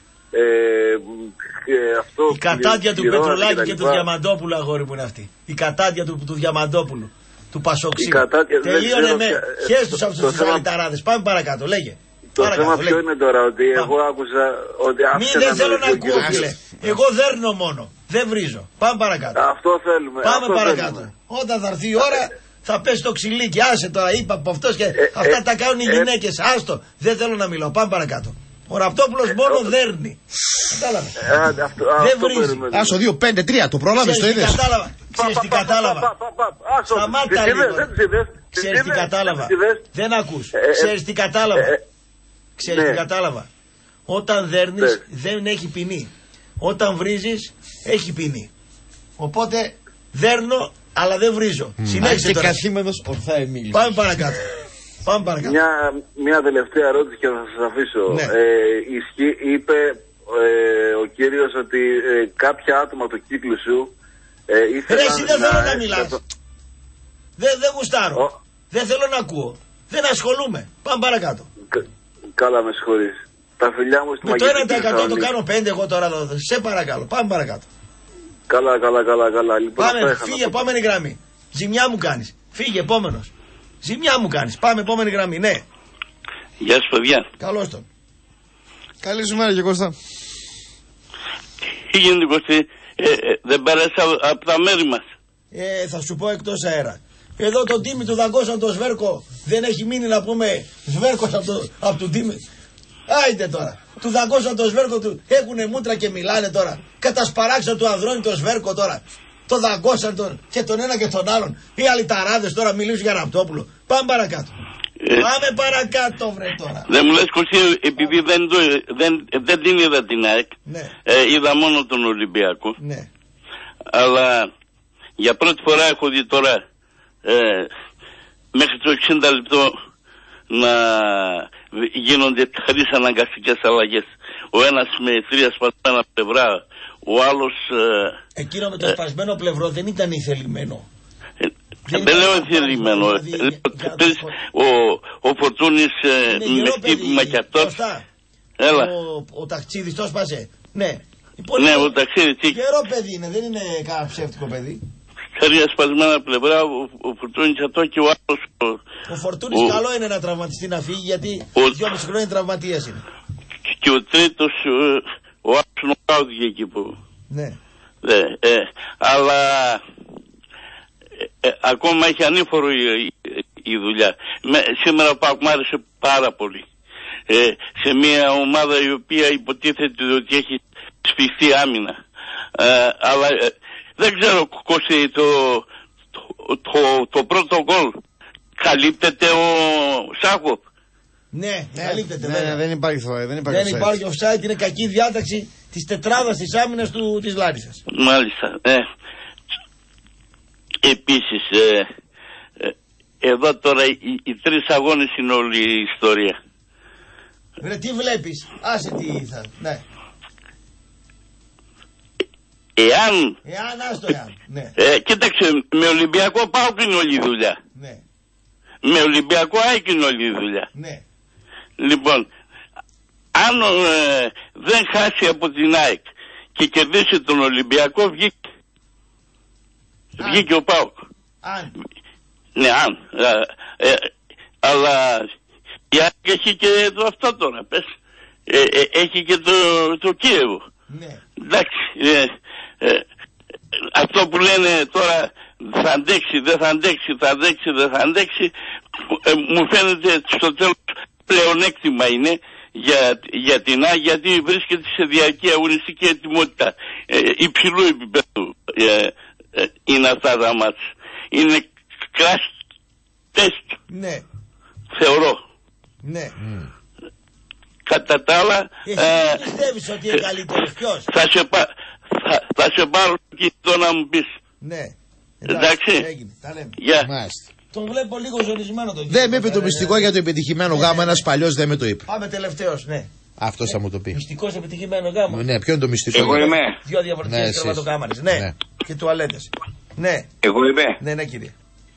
αυτό. Η κατάδια του Πετρολάκη και του Διαμαντόπουλου, αγόρι μου είναι αυτή. Η κατάδια του Διαμαντόπουλου. του Πασόξη. Τελείωνε με χέστους από τους γαλιταράδες. Πάμε παρακάτω, λέγε. Το θέμα ποιο είναι τώρα, ότι εγώ άκουσα ότι δεν θέλω να ακούω, φίλε. Εγώ δέρνω μόνο. Δεν βρίζω. Πάμε παρακάτω. Αυτό θέλουμε. Πάμε παρακάτω. Όταν θα έρθει η ώρα θα πέσει το ξυλίκι. Άσε τώρα, είπα από αυτός και αυτά τα κάνουν οι γυναίκες. Άστο. Δεν θέλω να μιλάω. Πάμε παρακάτω. Ο Ραπτόπουλος μόνο δέρνει. Κατάλαβε. Δεν βρίζει. Άσο 2-5-3, το πρόλαβες, το είδες. Ξέρεις τι κατάλαβα. Σταμάτα λίγο. Ξέρεις τι κατάλαβα. Δεν ακούς. Ξέρεις τι κατάλαβα. Ξέρεις τι κατάλαβα. Όταν δέρνεις δεν έχει ποινή. Όταν βρίζεις έχει ποινή. Οπότε δέρνω αλλά δεν βρίζω. Συνέχισε τώρα. Καθήμενος ορθά Εμίλης. Πάμε παρακάτω. Πάμε παρακάτω. Μια τελευταία ερώτηση και θα σας αφήσω. Ναι. Είπε ο κύριος ότι κάποια άτομα του κύκλου σου ήθελαν. Ρε, εσύ δεν θέλω να μιλάς. Δεν γουστάρω. Δεν θέλω να ακούω. Δεν ασχολούμαι. Πάμε παρακάτω. Καλά, με συγχωρείς. Τα φιλιά μου στη Μακεδονία. Με το 1% το κάνω 5 εγώ τώρα. Σε παρακαλώ. Πάμε παρακάτω. Καλά. Λοιπόν, πάμε, φύγε, επόμενη γραμμή. Ζημιά μου κάνεις. Φύγε, επόμενος. Ζημιά μου κάνεις. Πάμε, επόμενη γραμμή, ναι. Γεια σου, παιδιά. Καλώς τον. Καλή σου μέρα και Κώστα. Τι γίνεται, Κωστή, δεν πέρασε από τα μέρη μας. Θα σου πω εκτός αέρα. Εδώ τον Τίμη του δαγκώσαν το Σβέρκο. Δεν έχει μείνει να πούμε Σβέρκος από τον Τίμη. Άιντε τώρα. Του δαγκώσαν το Σβέρκο του. Έχουνε μούτρα και μιλάνε τώρα. Κατασπαράξαν του Ανδρώνη το Σβέρκο τώρα. Το δαγκώσαν και τον ένα και τον άλλον. Οι αλυταράδες τώρα μιλήσουν για Ραπτόπουλο. Πάμε παρακάτω. Πάμε παρακάτω, βρε τώρα. Δεν μου λες, Κωστή, επειδή δεν την είδα την ΑΕΚ. Ναι. Είδα μόνο τον Ολυμπιακό. Ναι. Αλλά για πρώτη φορά έχω δει τώρα μέχρι το 60 λεπτό να γίνονται 3 αναγκαστικές αλλαγές. Ο ένας με 3 σπασμένα πλευρά, ο άλλος... Εκείνο με το σπασμένο πλευρό δεν ήταν ηθελημένο. Δεν λέω ηθελημένο. Ο Φορτούνης με χτύπημα κι αυτός. Έλα. Ο Ταξίδης το σπάσε. Ναι. Ναι, ο Ταξίδης. Γερό παιδί είναι, δεν είναι κανένα ψεύτικο παιδί. 3 σπασμένα πλευρά, ο Φορτούνης αυτό και ο άλλος. Ο Φορτούνης καλό είναι να τραυματιστεί να φύγει, γιατί 2,5 χρόνια τραυματίας είναι. Και ο τρίτος, ο άλλος νοκάουθηκε εκεί που... Ναι. Αλλά ακόμα έχει ανήφορο η δουλειά. Σήμερα μ' άρεσε πάρα πολύ. Σε μια ομάδα η οποία υποτίθεται ότι έχει σφιχτεί άμυνα. Αλλά δεν ξέρω, Κώστη, το πρώτο γκολ καλύπτεται ο Σάκοφ. Ναι, καλύπτεται. Ναι, δεν υπάρχει offside, είναι κακή διάταξη της τετράδας της άμυνας της Λάρισσας. Μάλιστα. Επίσης, εδώ τώρα οι 3 αγώνες είναι όλη η ιστορία. Ρε, τι βλέπεις, άσε τι θα... Ναι. Εάν, ναι. Κοίταξε, με Ολυμπιακό ΠΑΟΚ είναι όλη η δουλειά. Ναι. Με Ολυμπιακό ΑΕΚ είναι όλη η δουλειά. Ναι. Λοιπόν, αν δεν χάσει από την ΑΕΚ και κερδίσει τον Ολυμπιακό, βγήκε ο ΠΑΟΚ. Ναι, αν. Αλλά η ΑΕΚ έχει και αυτό τώρα, πες. Έχει και το Κίεβο. Ναι. Εντάξει, αυτό που λένε τώρα θα αντέξει, δεν θα αντέξει, θα αντέξει, δεν θα αντέξει, μου φαίνεται στο τέλος πλεονέκτημα είναι για την ΑΕΚ, γιατί βρίσκεται σε διαρκή αγωνιστική ετοιμότητα υψηλού επίπεδου. Είναι αυτά τα μάτς. Είναι crash test. Ναι. Θεωρώ. Ναι. Κατά τα άλλα... Εσύ πιστεύεις ότι είναι καλύτερος, ποιος? Θα σε πάρω και το να μου πεις. Ναι. Εντάξει. Τα λέμε. Γεια. Τον βλέπω λίγο ζορισμένο τον κύριο. Δεν με είπε το μυστικό για το επιτυχημένο γάμο, ένας παλιός δεν με το είπε. Πάμε τελευταίος, ναι. Αυτός θα μου το πει. Μυστικός επιτυχημένο γάμο. Ναι, ποιο είναι το μυστικό? Εγώ είμαι. 2 διαφορετικές κρεβατοκάμαρες. Ναι. Και τουαλέτες. Ναι. Εγώ είμαι. Ναι, κύριε.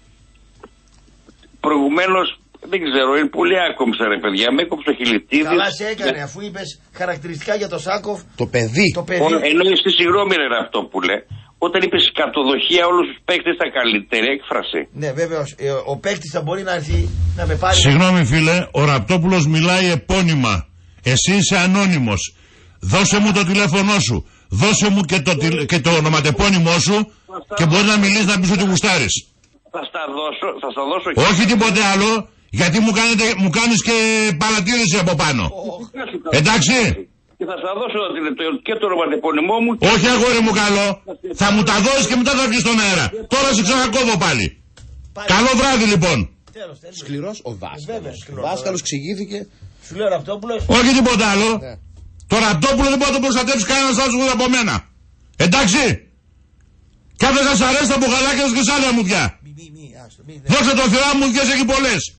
Προηγουμένως, δεν ξέρω, είναι πολύ άκομψα ρε παιδιά. Με έκοψε ο Χιλιτίδης. Καλά σε έκανε, αφού είπες χαρακτηριστικά για το Σάκοφ. Το παιδί. Εννοείς τη συγγνώμη ρε αυτό που λέει. όταν είπες κατοδοχεία όλους τους παίκτες ήταν καλύτερη έκφραση. Ναι, βέβαια, ο παίκτης θα μπορεί να έρθει να με πάρει. Συγγνώμη φίλε, ο Ραπτόπουλος μιλάει επώνυμα. Εσύ είσαι ανώνυμος. Δώσε μου το τηλέφωνό σου. Δώσε μου και το ονοματεπώνυμό σου και μπορεί να μιλήσεις να πεις ότι γουστάρεις. Θα στα δώσω. Όχι τίποτε άλλο, γιατί μου κάνεις και παρατήρηση από πάνω. Εντάξει. Και θα στα δώσω και το ονοματεπώνυμό μου. Όχι αγόρι μου καλό. Θα μου τα δώσεις και μετά θα βγεις στον αέρα. Τώρα σε ξανακόβω πάλι. Καλό βράδυ λοιπόν. Σκληρός ο δάσκαλος. Ο δάσκαλος εξηγήθηκε. Σου λέω Ραπτόπουλος. Όχι τίποτα άλλο. Το Ραπτόπουλο δεν μπορεί να το προστατεύσει κανένας άλλος από μένα. Εντάξει. Κάθε σας αρέσει τα μπουκαλάκια σας και σ' άλλα μουδιά. Δώσε το Θεό μου, μουδιές έχει πολλές.